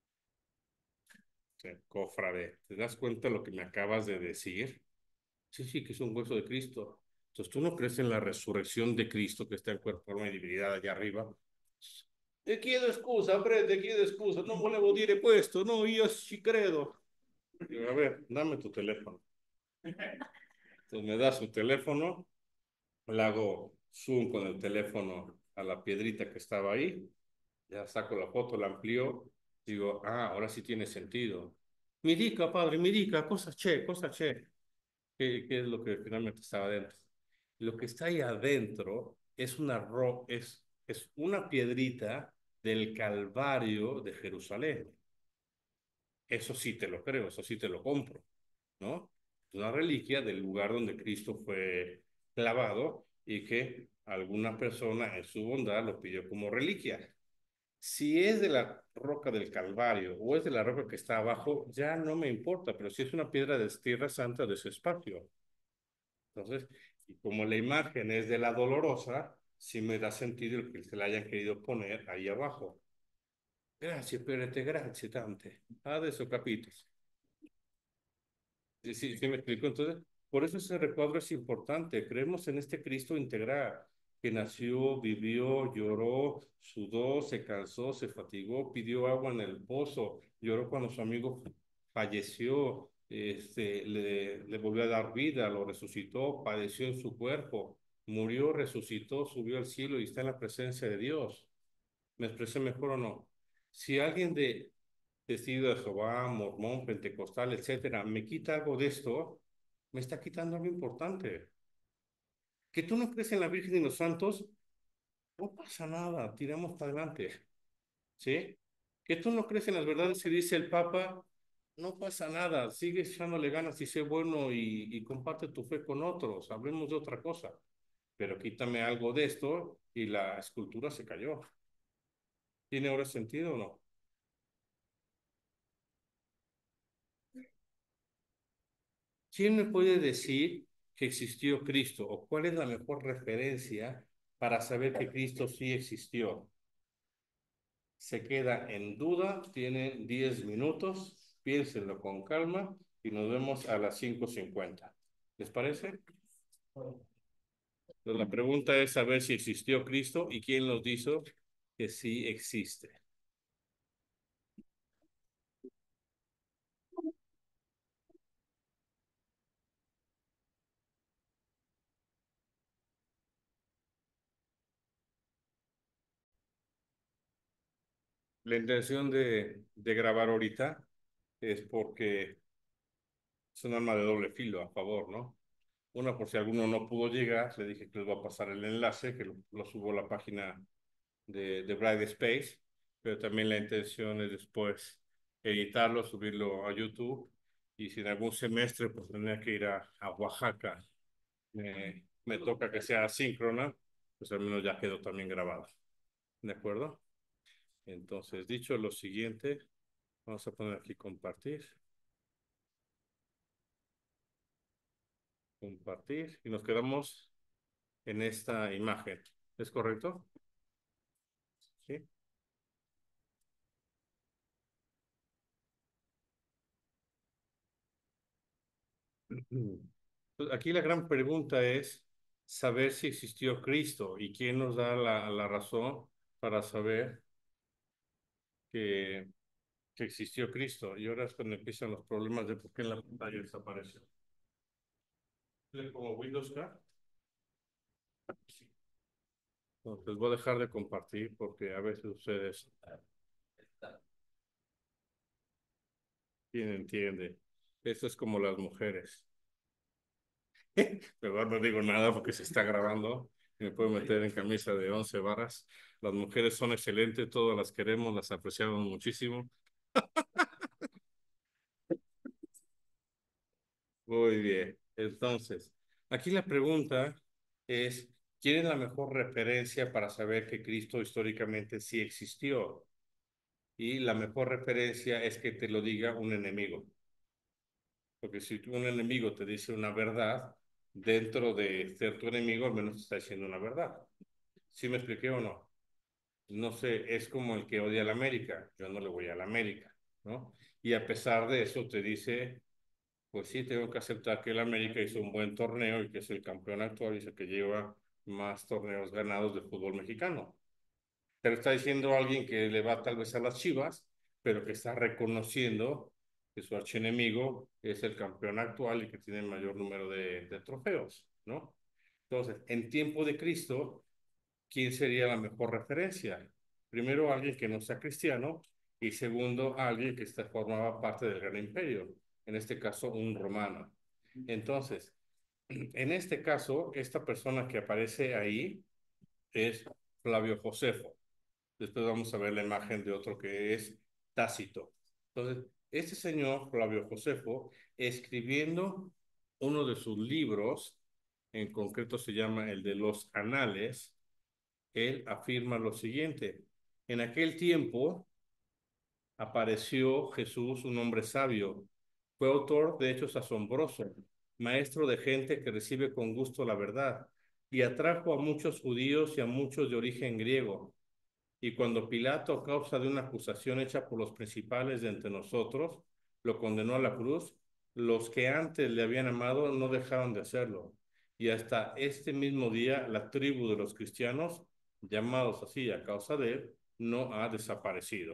O sea, cofrade, ¿te das cuenta de lo que me acabas de decir? Sí, sí, que es un hueso de Cristo. Entonces, ¿tú no crees en la resurrección de Cristo que está en cuerpo, alma y divinidad allá arriba? Te chiedo scusa, hombre, te chiedo scusa, non volevo dire questo, no, io ci credo. Digo, a ver, dame tu teléfono. Entonces me da su teléfono, le hago zoom con el teléfono a la piedrita que estaba ahí, ya saco la foto, la amplío, digo, ah, ahora sí tiene sentido. Mi dica, padre, mi dica, cosa c'è, cosa c'è? ¿Qué, qué es lo que finalmente estaba adentro? Lo que está ahí adentro es una, ro es, es una piedrita del Calvario de Jerusalén. Eso sí te lo creo, eso sí te lo compro, ¿no? Es una reliquia del lugar donde Cristo fue clavado y que alguna persona en su bondad lo pidió como reliquia. Si es de la roca del Calvario o es de la roca que está abajo, ya no me importa, pero si es una piedra de tierra santa de su espacio. Entonces, y como la imagen es de la dolorosa, sí me da sentido el que se la hayan querido poner ahí abajo. Grazie, Perete, grazie tante. Adesso capito. Sí, sí, sí me explico. Entonces, por eso ese recuadro es importante. Creemos en este Cristo integral, que nació, vivió, lloró, sudó, se cansó, se fatigó, pidió agua en el pozo, lloró cuando su amigo falleció, este, le, le volvió a dar vida, lo resucitó, padeció en su cuerpo, murió, resucitó, subió al cielo y está en la presencia de Dios. ¿Me expresé mejor o no? Si alguien de testigo de Jehová, mormón, pentecostal, etcétera, me quita algo de esto, me está quitando algo importante. Que tú no crees en la Virgen y los santos, no pasa nada, tiramos para adelante, ¿sí? Que tú no crees en las verdades que dice el Papa, no pasa nada, sigue echándole ganas y sé bueno y, y comparte tu fe con otros, hablemos de otra cosa. Pero quítame algo de esto y la escultura se cayó. ¿Tiene ahora sentido o no? ¿Quién me puede decir que existió Cristo o cuál es la mejor referencia para saber que Cristo sí existió? Se queda en duda, tienen diez minutos, piénsenlo con calma y nos vemos a las cinco cincuenta. ¿Les parece? Entonces, la pregunta es saber si existió Cristo y quién nos dijo que sí existe. La intención de, de grabar ahorita es porque es un arma de doble filo a favor, ¿no? Una, por si alguno no pudo llegar, le dije que les voy a pasar el enlace, que lo, lo subo a la página de, de Bright Space, pero también la intención es después editarlo, subirlo a YouTube Y si en algún semestre pues tenía que ir a, a Oaxaca, me, me toca que sea asíncrona, pues al menos ya quedó también grabado. ¿De acuerdo? Entonces, dicho lo siguiente, vamos a poner aquí compartir. Compartir. Y nos quedamos en esta imagen. ¿Es correcto? Sí. Entonces, aquí la gran pregunta es saber si existió Cristo y quién nos da la, la razón para saber que, que existió Cristo. Y ahora es cuando empiezan los problemas de por qué en la pantalla desapareció. Le pongo Windows K. Entonces voy a dejar de compartir porque a veces ustedes, ¿quién entiende? Esto es como las mujeres. Mejor no digo nada porque se está grabando. Me puedo meter en camisa de once varas. Las mujeres son excelentes, todas las queremos, las apreciamos muchísimo. Muy bien. Entonces, aquí la pregunta es, ¿quién es la mejor referencia para saber que Cristo históricamente sí existió? Y la mejor referencia es que te lo diga un enemigo. Porque si un enemigo te dice una verdad, dentro de ser tu enemigo, al menos te está diciendo una verdad. ¿Sí me expliqué o no? No sé, es como el que odia a la América. Yo no le voy a la América, ¿no? Y a pesar de eso te dice, pues sí, tengo que aceptar que el América hizo un buen torneo y que es el campeón actual y es el que lleva más torneos ganados de fútbol mexicano. Pero está diciendo alguien que le va tal vez a las Chivas, pero que está reconociendo que su archienemigo es el campeón actual y que tiene el mayor número de, de trofeos, ¿no? Entonces, en tiempo de Cristo, ¿quién sería la mejor referencia? Primero, alguien que no sea cristiano y segundo, alguien que está, formaba parte del gran imperio, en este caso, un romano. Entonces, en este caso, esta persona que aparece ahí es Flavio Josefo. Después vamos a ver la imagen de otro que es Tácito. Entonces, este señor, Flavio Josefo, escribiendo uno de sus libros, en concreto se llama el de los Anales, él afirma lo siguiente: en aquel tiempo apareció Jesús, un hombre sabio, fue autor de hechos asombrosos, maestro de gente que recibe con gusto la verdad, y atrajo a muchos judíos y a muchos de origen griego. Y cuando Pilato, a causa de una acusación hecha por los principales de entre nosotros, lo condenó a la cruz, los que antes le habían amado no dejaron de hacerlo. Y hasta este mismo día, la tribu de los cristianos, llamados así a causa de él, no ha desaparecido.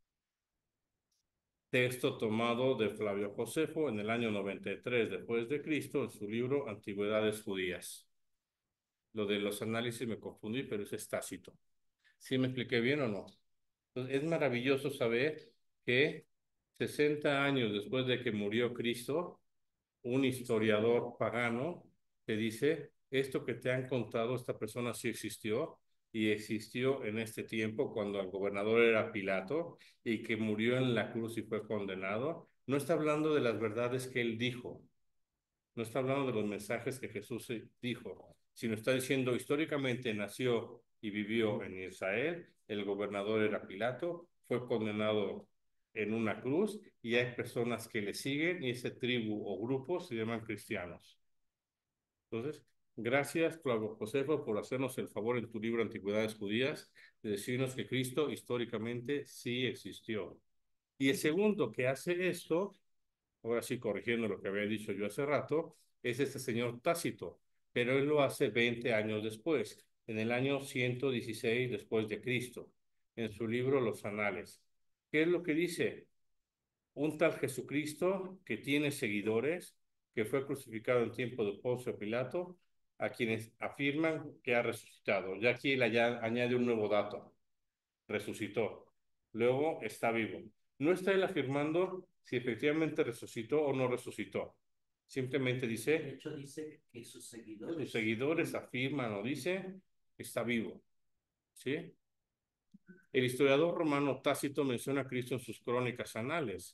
Texto tomado de Flavio Josefo en el año noventa y tres después de Cristo, en su libro Antigüedades Judías. Lo de los análisis me confundí, pero ese es Tácito. ¿Sí me expliqué bien o no? Entonces, es maravilloso saber que sesenta años después de que murió Cristo, un historiador pagano te dice, esto que te han contado, esta persona sí existió, y existió en este tiempo cuando el gobernador era Pilato y que murió en la cruz y fue condenado. No está hablando de las verdades que él dijo, no está hablando de los mensajes que Jesús dijo, sino está diciendo históricamente nació y vivió en Israel, el gobernador era Pilato, fue condenado en una cruz y hay personas que le siguen y ese tribu o grupo se llaman cristianos. Entonces, gracias Flavio Josefo por hacernos el favor en tu libro Antigüedades Judías de decirnos que Cristo históricamente sí existió. Y el segundo que hace esto, ahora sí corrigiendo lo que había dicho yo hace rato, es este señor Tácito, pero él lo hace veinte años después, en el año ciento dieciséis después de Cristo, en su libro Los Anales. ¿Qué es lo que dice? Un tal Jesucristo que tiene seguidores, que fue crucificado en tiempo de Poncio Pilato, a quienes afirman que ha resucitado. Ya aquí él añade un nuevo dato: resucitó. Luego está vivo. No está él afirmando si efectivamente resucitó o no resucitó. Simplemente dice, De hecho, dice que sus seguidores, sus seguidores afirman o dicen que está vivo. ¿Sí? El historiador romano Tácito menciona a Cristo en sus crónicas anales.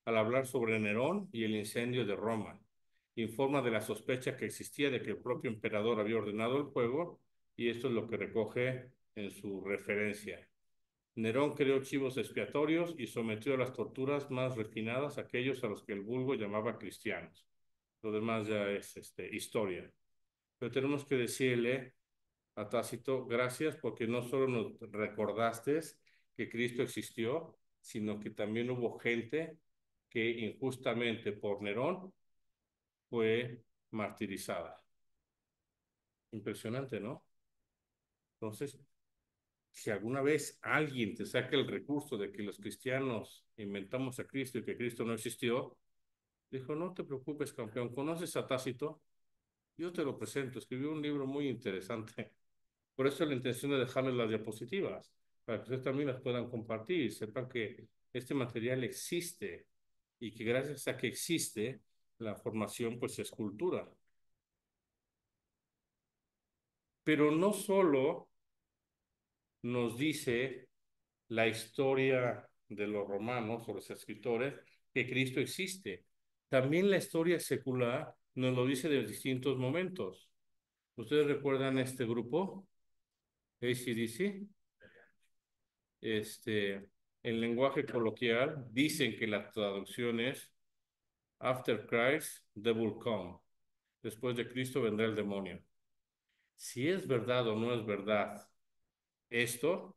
al hablar sobre Nerón y el incendio de Roma. Informa de la sospecha que existía de que el propio emperador había ordenado el fuego, y esto es lo que recoge en su referencia. Nerón creó chivos expiatorios y sometió a las torturas más refinadas a aquellos a los que el vulgo llamaba cristianos. Lo demás ya es este, historia. Pero tenemos que decirle a Tácito, gracias porque no solo nos recordaste que Cristo existió, sino que también hubo gente que injustamente por Nerón fue martirizada. Impresionante, ¿no? Entonces, si alguna vez alguien te saca el recurso de que los cristianos inventamos a Cristo y que Cristo no existió, dijo, no te preocupes, campeón, ¿conoces a Tácito? Yo te lo presento, escribió un libro muy interesante. Por eso la intención de dejarles las diapositivas, para que ustedes también las puedan compartir, sepan que este material existe y que gracias a que existe, la formación pues es cultura. Pero no solo nos dice la historia de los romanos o los escritores que Cristo existe. También la historia secular nos lo dice de distintos momentos. ¿Ustedes recuerdan este grupo? A C D C. Este, en lenguaje coloquial dicen que la traducción es After Christ, the devil come. Después de Cristo vendrá el demonio. Si es verdad o no es verdad esto,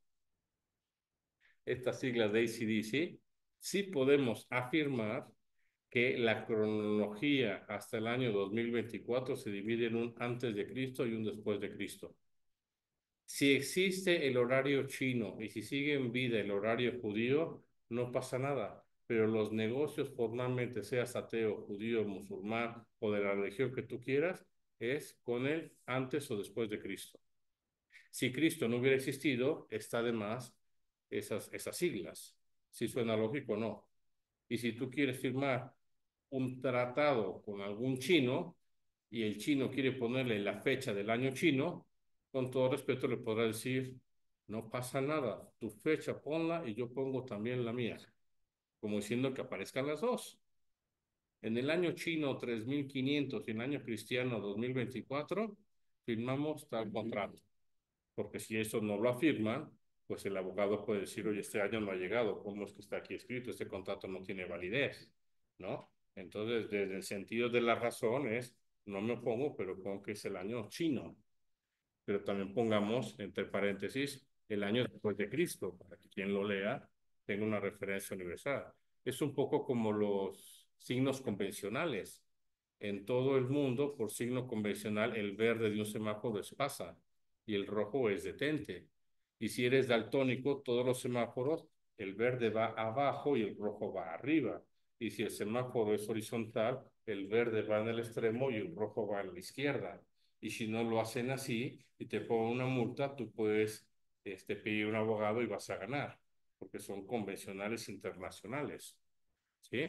estas siglas de A C D C, sí podemos afirmar que la cronología hasta el año dos mil veinticuatro se divide en un antes de Cristo y un después de Cristo. Si existe el horario chino y si sigue en vida el horario judío, no pasa nada. Pero los negocios formalmente, seas ateo, judío, musulmán o de la religión que tú quieras, es con el antes o después de Cristo. Si Cristo no hubiera existido, está de más esas, esas siglas. Si suena lógico o no. Y si tú quieres firmar un tratado con algún chino y el chino quiere ponerle la fecha del año chino, con todo respeto le podrá decir, no pasa nada, tu fecha ponla y yo pongo también la mía, como diciendo que aparezcan las dos. En el año chino tres mil quinientos y en el año cristiano dos mil veinticuatro, firmamos tal contrato. Porque si eso no lo afirman, pues el abogado puede decir, oye, este año no ha llegado, ¿cómo es que está aquí escrito? Este contrato no tiene validez, ¿no? Entonces, desde el sentido de la razón es, no me opongo, pero pongo que es el año chino. Pero también pongamos, entre paréntesis, el año después de Cristo, para que quien lo lea tenga una referencia universal. Es un poco como los signos convencionales. En todo el mundo, por signo convencional, el verde de un semáforo es pasa y el rojo es detente. Y si eres daltónico, todos los semáforos, el verde va abajo y el rojo va arriba. Y si el semáforo es horizontal, el verde va en el extremo y el rojo va en la izquierda. Y si no lo hacen así y te ponen una multa, tú puedes este, pedir un abogado y vas a ganar, porque son convencionales internacionales. ¿Sí?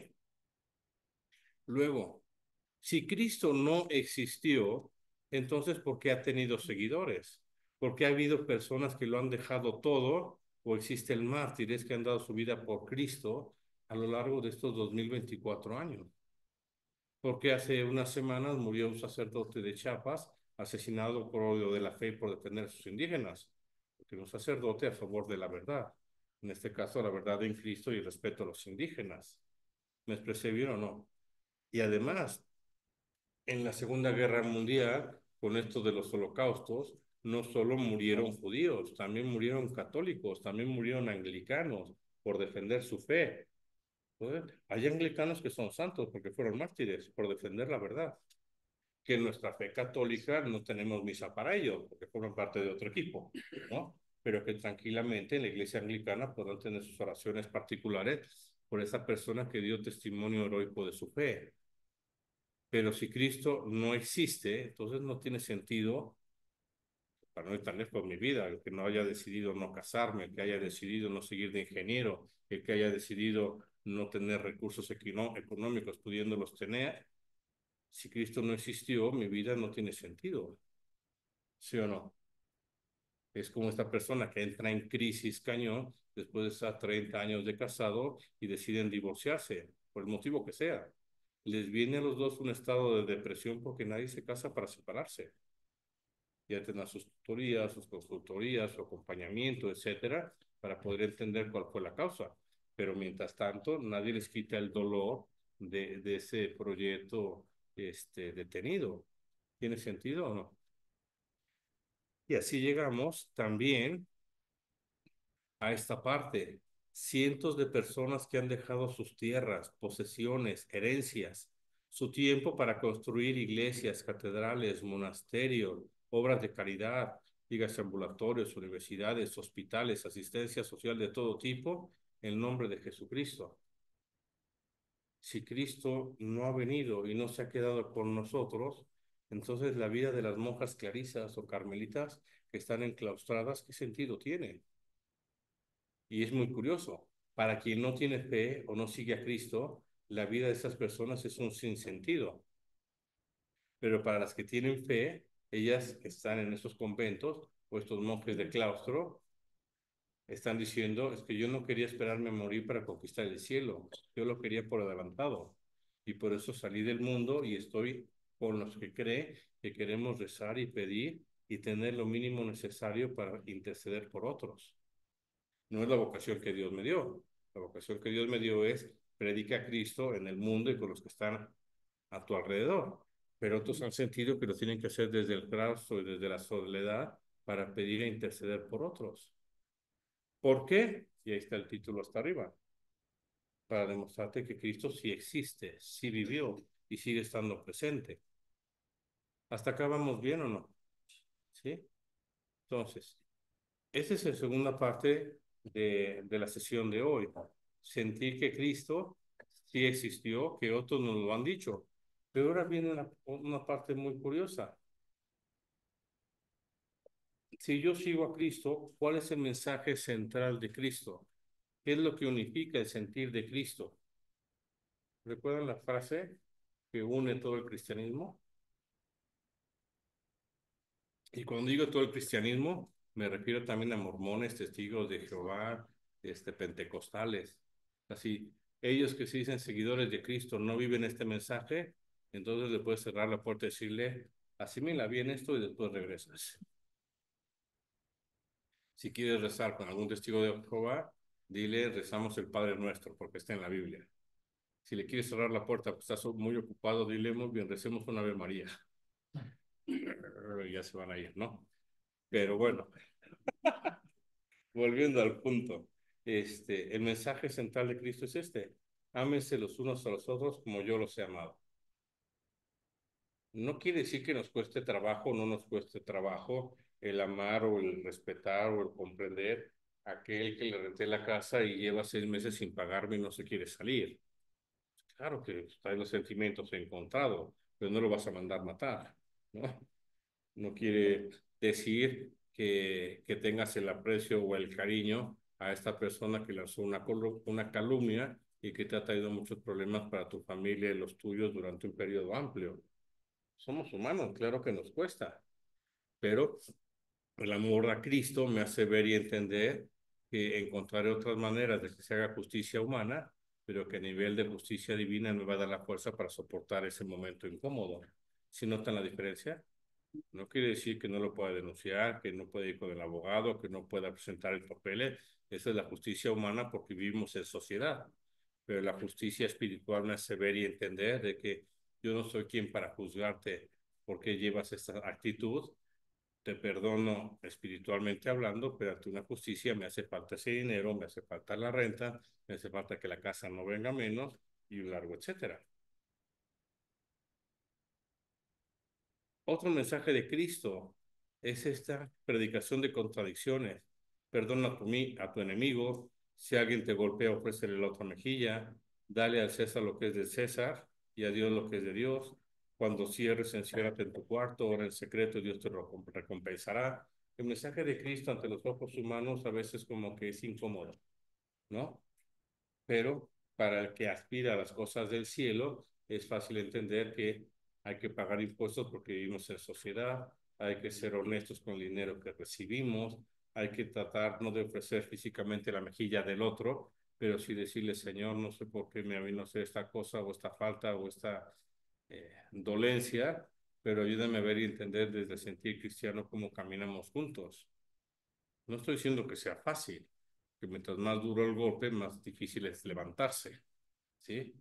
Luego, si Cristo no existió, entonces ¿por qué ha tenido seguidores? ¿Por qué ha habido personas que lo han dejado todo? ¿O existen mártires que han dado su vida por Cristo a lo largo de estos dos mil veinticuatro años? Porque hace unas semanas murió un sacerdote de Chiapas asesinado por odio de la fe y por defender a sus indígenas. Porque un sacerdote a favor de la verdad. En este caso, la verdad en Cristo y el respeto a los indígenas. ¿Me expresé bien o no? Y además, en la Segunda Guerra Mundial, con esto de los holocaustos, no solo murieron judíos, también murieron católicos, también murieron anglicanos por defender su fe. Entonces, hay anglicanos que son santos porque fueron mártires por defender la verdad. Que en nuestra fe católica no tenemos misa para ellos, porque forman parte de otro equipo, ¿no? Pero que tranquilamente en la iglesia anglicana podrán tener sus oraciones particulares por esa persona que dio testimonio heroico de su fe. Pero si Cristo no existe, entonces no tiene sentido, para no ir tan lejos mi vida, el que no haya decidido no casarme, el que haya decidido no seguir de ingeniero, el que haya decidido no tener recursos económicos pudiéndolos tener. Si Cristo no existió, mi vida no tiene sentido. ¿Sí o no? Es como esta persona que entra en crisis cañón después de estar treinta años de casado y deciden divorciarse. por el motivo que sea. Les viene a los dos un estado de depresión porque nadie se casa para separarse. Ya tendrán sus tutorías, sus consultorías, su acompañamiento, etcétera, para poder entender cuál fue la causa. Pero mientras tanto, nadie les quita el dolor de, de ese proyecto este, detenido. ¿Tiene sentido o no? Y así llegamos también a esta parte. Cientos de personas que han dejado sus tierras, posesiones, herencias, su tiempo para construir iglesias, catedrales, monasterios, obras de caridad, digas ambulatorios, universidades, hospitales, asistencia social de todo tipo, en nombre de Jesucristo. Si Cristo no ha venido y no se ha quedado con nosotros, entonces la vida de las monjas clarisas o carmelitas que están enclaustradas, ¿qué sentido tiene? Y es muy curioso, para quien no tiene fe o no sigue a Cristo, la vida de esas personas es un sinsentido. Pero para las que tienen fe, ellas que están en esos conventos o estos monjes de claustro, están diciendo, es que yo no quería esperarme a morir para conquistar el cielo, yo lo quería por adelantado. Y por eso salí del mundo y estoy con los que creen que queremos rezar y pedir y tener lo mínimo necesario para interceder por otros. No es la vocación que Dios me dio. La vocación que Dios me dio es predica a Cristo en el mundo y con los que están a tu alrededor. Pero otros han sentido que lo tienen que hacer desde el claustro y desde la soledad para pedir e interceder por otros. ¿Por qué? Y ahí está el título hasta arriba. Para demostrarte que Cristo sí existe, sí vivió y sigue estando presente. ¿Hasta acá vamos bien o no? ¿Sí? Entonces, esa es la segunda parte de, de la sesión de hoy. Sentir que Cristo sí existió, que otros nos lo han dicho. Pero ahora viene una, una parte muy curiosa. Si yo sigo a Cristo, ¿cuál es el mensaje central de Cristo? ¿Qué es lo que unifica el sentir de Cristo? ¿Recuerdan la frase que une todo el cristianismo? Y cuando digo todo el cristianismo, me refiero también a mormones, testigos de Jehová, este, pentecostales. Así, ellos que se dicen seguidores de Cristo no viven este mensaje, entonces le puedes cerrar la puerta y decirle, asimila bien esto y después regresas. Si quieres rezar con algún testigo de Jehová, dile, rezamos el Padre Nuestro, porque está en la Biblia. Si le quieres cerrar la puerta, pues estás muy ocupado, dile, muy bien, recemos una Ave María. Y ya se van a ir, ¿no? Pero bueno, volviendo al punto, este, el mensaje central de Cristo es este: ámense los unos a los otros como yo los he amado. No quiere decir que nos cueste trabajo o no nos cueste trabajo el amar o el respetar o el comprender a aquel que le renté la casa y lleva seis meses sin pagarme y no se quiere salir. Claro que trae los sentimientos encontrados, pero no lo vas a mandar matar, ¿no? No quiere decir que, que tengas el aprecio o el cariño a esta persona que lanzó una, una calumnia y que te ha traído muchos problemas para tu familia y los tuyos durante un periodo amplio. Somos humanos, claro que nos cuesta, pero el amor a Cristo me hace ver y entender que encontraré otras maneras de que se haga justicia humana, pero que a nivel de justicia divina me va a dar la fuerza para soportar ese momento incómodo. ¿Sí notan la diferencia? No quiere decir que no lo pueda denunciar, que no pueda ir con el abogado, que no pueda presentar el papel. Esa es la justicia humana porque vivimos en sociedad. Pero la justicia espiritual me hace ver y entender de que yo no soy quien para juzgarte porque llevas esta actitud. Te perdono espiritualmente hablando, pero ante una justicia me hace falta ese dinero, me hace falta la renta, me hace falta que la casa no venga menos y un largo etcétera. Otro mensaje de Cristo es esta predicación de contradicciones. Perdona a tu, a tu enemigo, si alguien te golpea, ofrécele la otra mejilla, dale al César lo que es del César y a Dios lo que es de Dios. Cuando cierres, enciérrate en tu cuarto, ora en secreto, Dios te recompensará. El mensaje de Cristo ante los ojos humanos a veces como que es incómodo, ¿no? Pero para el que aspira a las cosas del cielo, es fácil entender que hay que pagar impuestos porque vivimos en sociedad, hay que ser honestos con el dinero que recibimos, hay que tratar no de ofrecer físicamente la mejilla del otro, pero sí decirle, Señor, no sé por qué me vino a hacer esta cosa o esta falta o esta eh, dolencia, pero ayúdame a ver y entender desde el sentir cristiano cómo caminamos juntos. No estoy diciendo que sea fácil, que mientras más duro el golpe, más difícil es levantarse, ¿sí?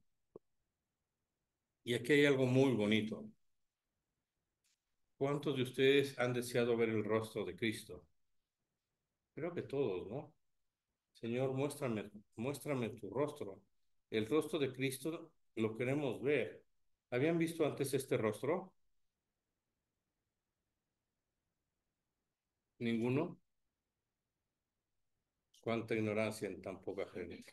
Y aquí hay algo muy bonito. ¿Cuántos de ustedes han deseado ver el rostro de Cristo? Creo que todos, ¿no? Señor, muéstrame, muéstrame tu rostro. El rostro de Cristo lo queremos ver. ¿Habían visto antes este rostro? ¿Ninguno? Cuánta ignorancia en tan poca gente.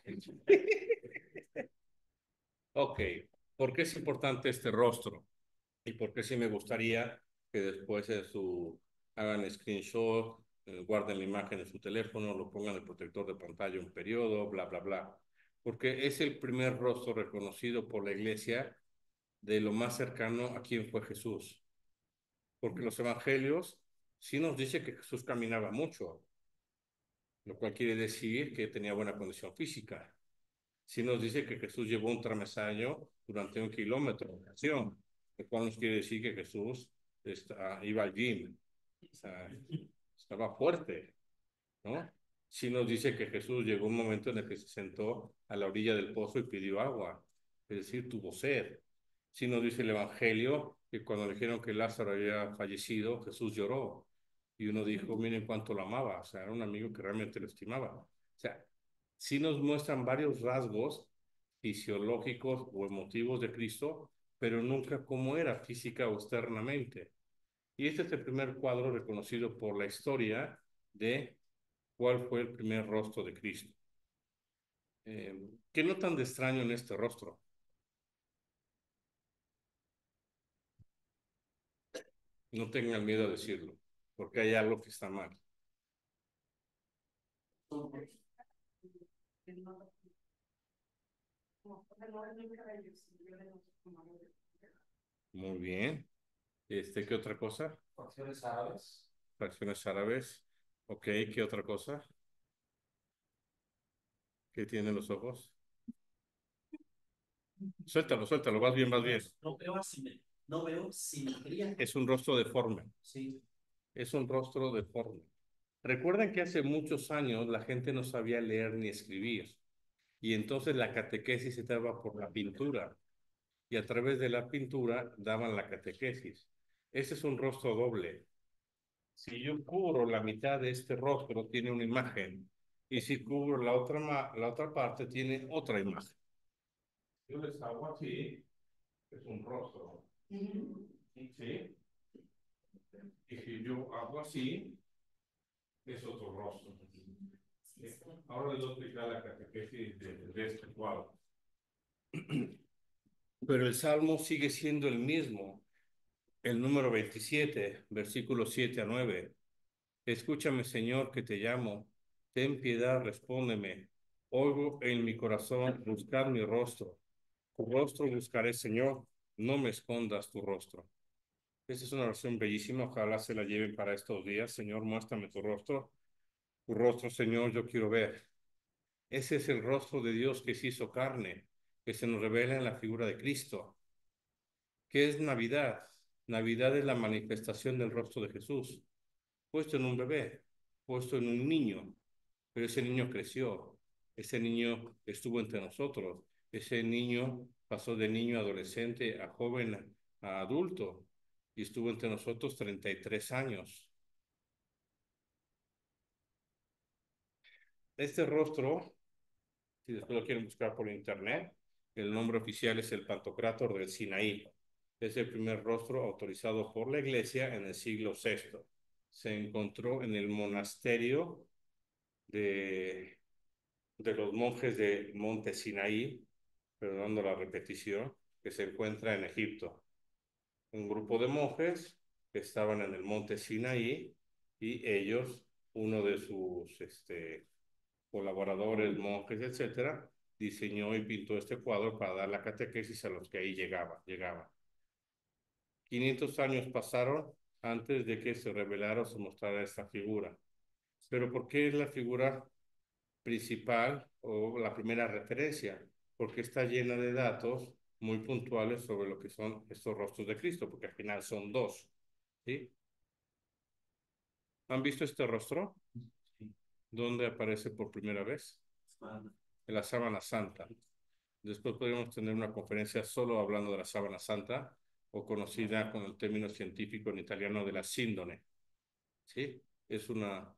Ok, ¿por qué es importante este rostro? Y por qué sí me gustaría que después de su hagan screenshot, eh, guarden la imagen en su teléfono, lo pongan en el protector de pantalla un periodo, bla, bla, bla. Porque es el primer rostro reconocido por la iglesia de lo más cercano a quien fue Jesús. Porque los evangelios sí nos dice que Jesús caminaba mucho, lo cual quiere decir que tenía buena condición física. Sí nos dice que Jesús llevó un tramesaño durante un kilómetro de acción, lo cual nos quiere decir que Jesús está, iba al gym, o sea, estaba fuerte, ¿no? Sí nos dice que Jesús llegó un momento en el que se sentó a la orilla del pozo y pidió agua, es decir, tuvo sed. Sí nos dice el Evangelio que cuando le dijeron que Lázaro había fallecido, Jesús lloró. Y uno dijo, miren cuánto lo amaba, o sea, era un amigo que realmente lo estimaba. O sea, sí nos muestran varios rasgos fisiológicos o emotivos de Cristo, pero nunca cómo era física o externamente. Y este es el primer cuadro reconocido por la historia de cuál fue el primer rostro de Cristo. Eh, ¿Qué notan de extraño en este rostro? No tengan miedo a decirlo, porque hay algo que está mal. Muy bien. Este, ¿qué otra cosa? Facciones árabes. Fracciones árabes. Ok, ¿qué otra cosa? ¿Qué tienen los ojos? Suéltalo, suéltalo, vas bien, vas bien. No veo asimetría. No veo simetría. Es un rostro deforme. Sí. Es un rostro deforme. Recuerden que hace muchos años la gente no sabía leer ni escribir. Y entonces la catequesis se daba por la pintura. Y a través de la pintura daban la catequesis. Ese es un rostro doble. Si yo cubro la mitad de este rostro, tiene una imagen. Y si cubro la otra, la otra parte, tiene otra imagen. Yo les hago así, es un rostro. ¿Sí? Y si yo hago así, es otro rostro. ¿Sí? Ahora les voy a explicar la catequesis de, de este cuadro. Pero el salmo sigue siendo el mismo. El número veintisiete, versículos siete a nueve. Escúchame, Señor, que te llamo. Ten piedad, respóndeme. Oigo en mi corazón buscar mi rostro. Tu rostro buscaré, Señor. No me escondas tu rostro. Esta es una oración bellísima. Ojalá se la lleven para estos días. Señor, muéstrame tu rostro. Tu rostro, Señor, yo quiero ver. Ese es el rostro de Dios que se hizo carne, que se nos revela en la figura de Cristo. ¿Qué es Navidad? Navidad es la manifestación del rostro de Jesús, puesto en un bebé, puesto en un niño, pero ese niño creció, ese niño estuvo entre nosotros, ese niño pasó de niño a adolescente, a joven, a adulto, y estuvo entre nosotros treinta y tres años. Este rostro, si después lo quieren buscar por internet, el nombre oficial es el Pantocrátor del Sinaí. Es el primer rostro autorizado por la Iglesia en el siglo sexto. Se encontró en el monasterio de, de los monjes de Monte Sinaí, perdonando la repetición, que se encuentra en Egipto. Un grupo de monjes que estaban en el Monte Sinaí y ellos, uno de sus este, colaboradores, monjes, etcétera, diseñó y pintó este cuadro para dar la catequesis a los que ahí llegaban. llegaban. quinientos años pasaron antes de que se revelara o se mostrara esta figura. Pero ¿por qué es la figura principal o la primera referencia, porque está llena de datos muy puntuales sobre lo que son estos rostros de Cristo, porque al final son dos, ¿sí? ¿Han visto este rostro? ¿Dónde aparece por primera vez? En la sábana santa. Después podríamos tener una conferencia solo hablando de la sábana santa, o conocida con el término científico en italiano de la síndone, ¿sí? Es una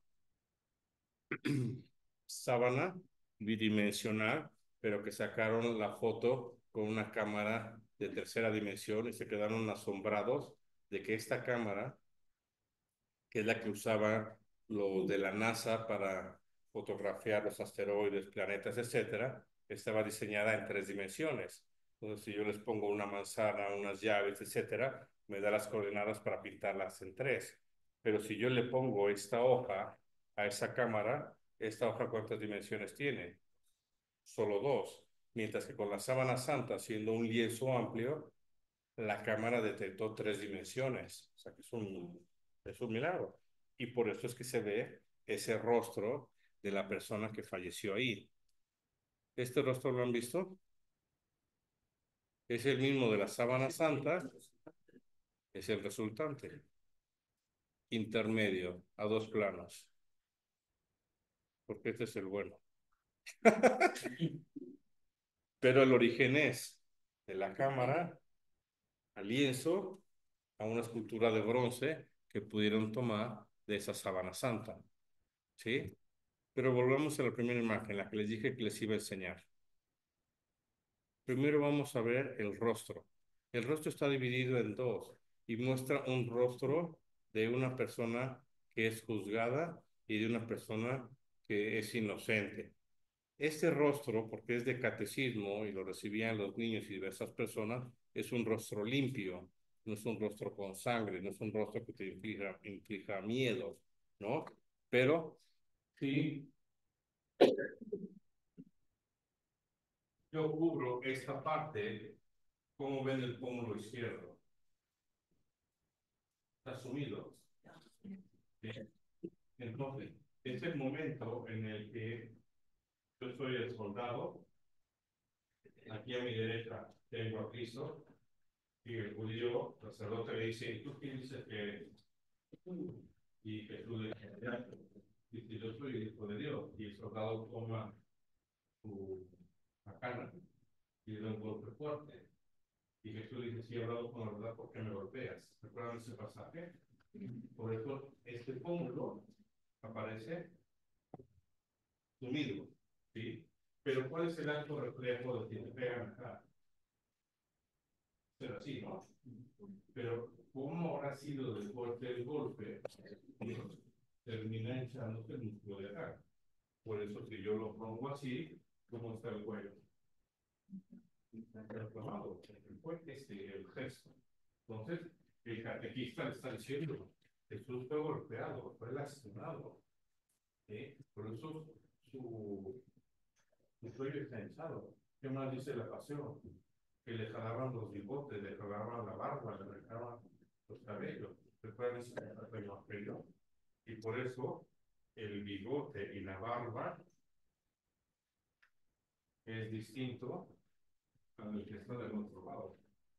sábana bidimensional, pero que sacaron la foto con una cámara de tercera dimensión y se quedaron asombrados de que esta cámara, que es la que usaba los de la NASA para fotografiar los asteroides, planetas, etcétera, estaba diseñada en tres dimensiones. Entonces, si yo les pongo una manzana, unas llaves, etcétera, me da las coordenadas para pintarlas en tres. Pero si yo le pongo esta hoja a esa cámara, ¿esta hoja cuántas dimensiones tiene? Solo dos. Mientras que con la sábana santa, siendo un lienzo amplio, la cámara detectó tres dimensiones. O sea que es un, es un milagro. Y por eso es que se ve ese rostro de la persona que falleció ahí. ¿Este rostro lo han visto? Es el mismo de la sábana santa, es el resultante. Intermedio, a dos planos. Porque este es el bueno. Pero el origen es de la cámara al lienzo, a una escultura de bronce que pudieron tomar de esa sábana santa. ¿Sí? Pero volvamos a la primera imagen, la que les dije que les iba a enseñar. Primero vamos a ver el rostro. El rostro está dividido en dos y muestra un rostro de una persona que es juzgada y de una persona que es inocente. Este rostro, porque es de catecismo y lo recibían los niños y diversas personas, es un rostro limpio, no es un rostro con sangre, no es un rostro que te implica, implica miedo, ¿no? Pero sí, yo cubro esta parte, como ven el pómulo izquierdo. Está sumido. Bien. Entonces, es el momento en el que yo soy el soldado. Aquí a mi derecha tengo a Cristo. Y el judío, el sacerdote le dice, ¿tú quién dices que y Jesús le dice, yo soy el hijo de Dios? Y el soldado toma su macana y le da un golpe fuerte. Y Jesús le dice, si he hablado con la verdad, ¿por qué me golpeas? ¿Recuerdan ese pasaje? Por eso este pómulo aparece sumido, ¿sí? Pero ¿cuál es el acto reflejo de que te pegan acá? Pero así, ¿no? Pero ¿cómo habrá sido después del golpe? Termina hinchándose el músculo de acá. Por eso si yo lo pongo así, ¿cómo está el cuello? Inflamado. Fue este el gesto. Entonces, el catequista le está diciendo, Jesús fue golpeado, fue lastimado. ¿Sí? Por eso su, su cuello está hinchado. ¿Qué más dice la pasión? Que le jalaban los bigotes, le jalaban la barba, le arrancaban los cabellos. ¿Recuerdan ese evangelio? Y por eso el bigote y la barba es distinto al que está del otro lado.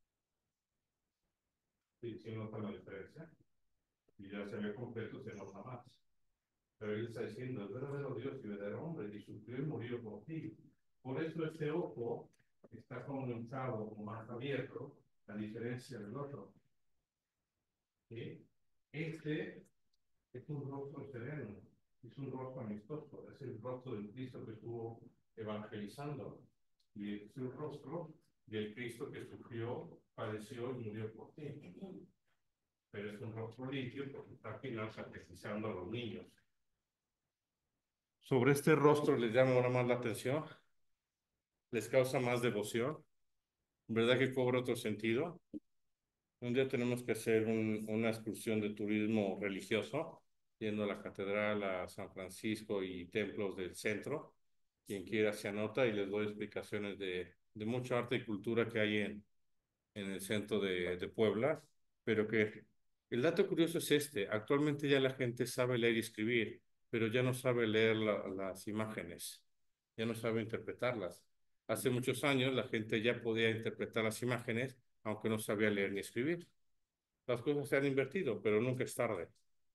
Sí, sí nota la diferencia. Y ya se ve completo, se nota más. Pero él está diciendo, el verdadero Dios y verdadero hombre, y sufrió y murió por ti. Por eso este ojo está como hinchado, como más abierto, a diferencia del otro. ¿Sí? Este es un rostro sereno, es un rostro amistoso, es el rostro del Cristo que estuvo evangelizando. Y es el rostro del Cristo que sufrió, padeció y murió por ti. Pero es un rostro limpio porque está al final catequizando a los niños. Sobre este rostro les llama ahora más la atención, les causa más devoción, ¿verdad que cobra otro sentido? Un día tenemos que hacer un, una excursión de turismo religioso, yendo a la catedral, a San Francisco y templos del centro. Quien quiera se anota y les doy explicaciones de, de mucha arte y cultura que hay en, en el centro de, de Puebla, pero que el dato curioso es este, actualmente ya la gente sabe leer y escribir, pero ya no sabe leer la, las imágenes, ya no sabe interpretarlas. Hace muchos años la gente ya podía interpretar las imágenes, aunque no sabía leer ni escribir. Las cosas se han invertido, pero nunca es tarde.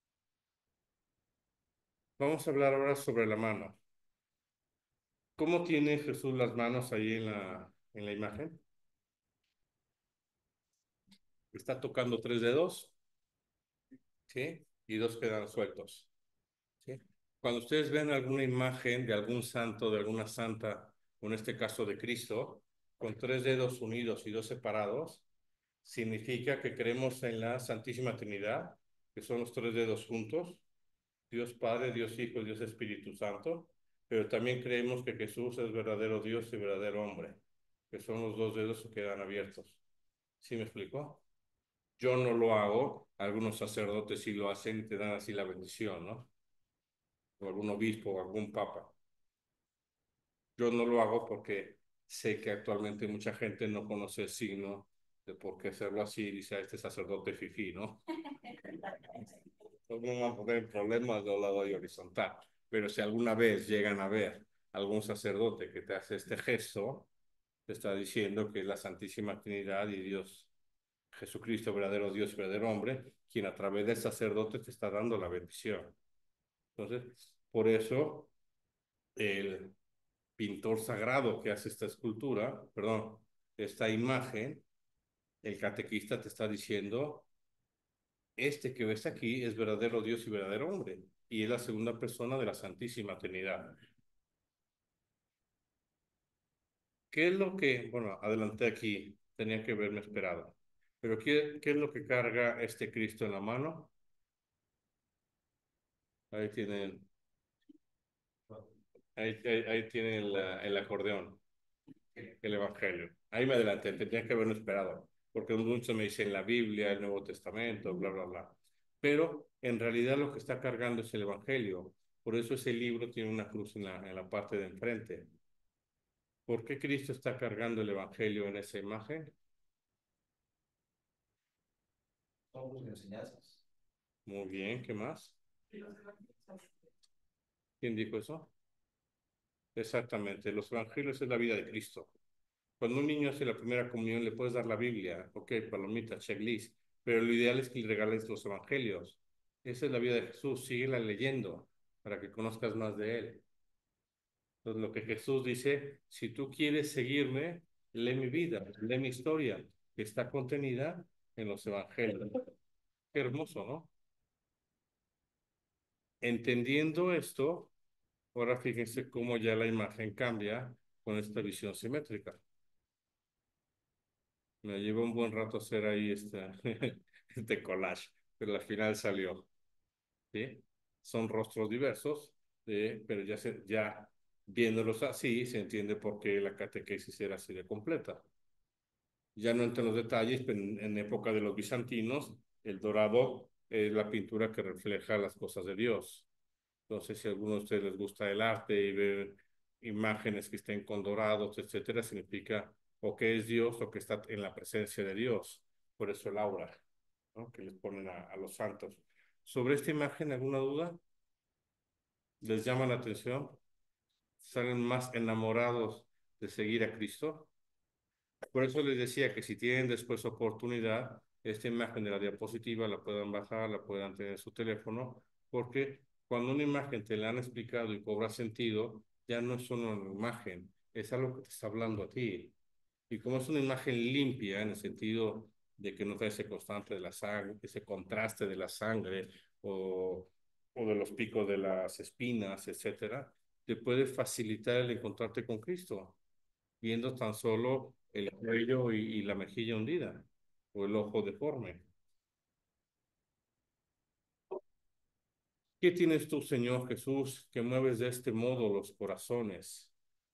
Vamos a hablar ahora sobre la mano. ¿Cómo tiene Jesús las manos ahí en la, en la imagen? Está tocando tres dedos, ¿sí? Y dos quedan sueltos, ¿sí? Cuando ustedes ven alguna imagen de algún santo, de alguna santa, o en este caso de Cristo, con tres dedos unidos y dos separados, significa que creemos en la Santísima Trinidad, que son los tres dedos juntos, Dios Padre, Dios Hijo, Dios Espíritu Santo, pero también creemos que Jesús es verdadero Dios y verdadero hombre, que son los dos dedos que quedan abiertos. ¿Sí me explicó? Yo no lo hago, algunos sacerdotes sí lo hacen y te dan así la bendición, ¿no? O algún obispo o algún papa. Yo no lo hago porque sé que actualmente mucha gente no conoce el signo de por qué hacerlo así, dice a este sacerdote fifí, ¿no? No van a poner problemas de lado y horizontal. Pero si alguna vez llegan a ver algún sacerdote que te hace este gesto, te está diciendo que es la Santísima Trinidad y Dios, Jesucristo, verdadero Dios, verdadero hombre, quien a través del sacerdote te está dando la bendición. Entonces, por eso el pintor sagrado que hace esta escultura, perdón, esta imagen, el catequista te está diciendo, este que ves aquí es verdadero Dios y verdadero hombre, y es la segunda persona de la Santísima Trinidad. ¿Qué es lo que, bueno, adelanté aquí, tenía que haberme esperado, pero ¿qué, qué es lo que carga este Cristo en la mano? Ahí tienen, ahí, ahí, ahí tienen el, el acordeón, el Evangelio. Ahí me adelanté, tenía que haberme esperado, porque muchos me dicen la Biblia, el Nuevo Testamento, bla, bla, bla. Pero en realidad lo que está cargando es el Evangelio. Por eso ese libro tiene una cruz en la, en la parte de enfrente. ¿Por qué Cristo está cargando el Evangelio en esa imagen? Son sus enseñanzas. Muy bien, ¿qué más? ¿Quién dijo eso? Exactamente, los evangelios es la vida de Cristo. Cuando un niño hace la primera comunión, le puedes dar la Biblia, ok, palomita, checklist, pero lo ideal es que le regales los evangelios. Esa es la vida de Jesús, síguela leyendo para que conozcas más de Él. Entonces, lo que Jesús dice, si tú quieres seguirme, lee mi vida, lee mi historia, que está contenida en los evangelios. Qué hermoso, ¿no? Entendiendo esto, ahora fíjense cómo ya la imagen cambia con esta visión simétrica. Me llevó un buen rato hacer ahí este, este collage, pero al final salió, ¿sí? Son rostros diversos, ¿sí? Pero ya, se, ya viéndolos así se entiende por qué la catequesis era así de completa. Ya no entro en los detalles, pero en, en época de los bizantinos, el dorado es la pintura que refleja las cosas de Dios. Entonces, si a alguno de ustedes les gusta el arte y ver imágenes que estén con dorados, etcétera, significa o que es Dios o que está en la presencia de Dios. Por eso el aura, ¿no? Que les ponen a, a los santos. ¿Sobre esta imagen alguna duda? ¿Les llama la atención? ¿Salen más enamorados de seguir a Cristo? Por eso les decía que si tienen después oportunidad, esta imagen de la diapositiva la puedan bajar, la puedan tener en su teléfono, porque cuando una imagen te la han explicado y cobra sentido, ya no es solo una imagen, es algo que te está hablando a ti. Y como es una imagen limpia, en el sentido de que no trae ese constante de la sangre, ese contraste de la sangre o, o de los picos de las espinas, etcétera, te puede facilitar el encontrarte con Cristo viendo tan solo el cuello y, y la mejilla hundida o el ojo deforme. ¿Qué tienes tú, Señor Jesús, que mueves de este modo los corazones?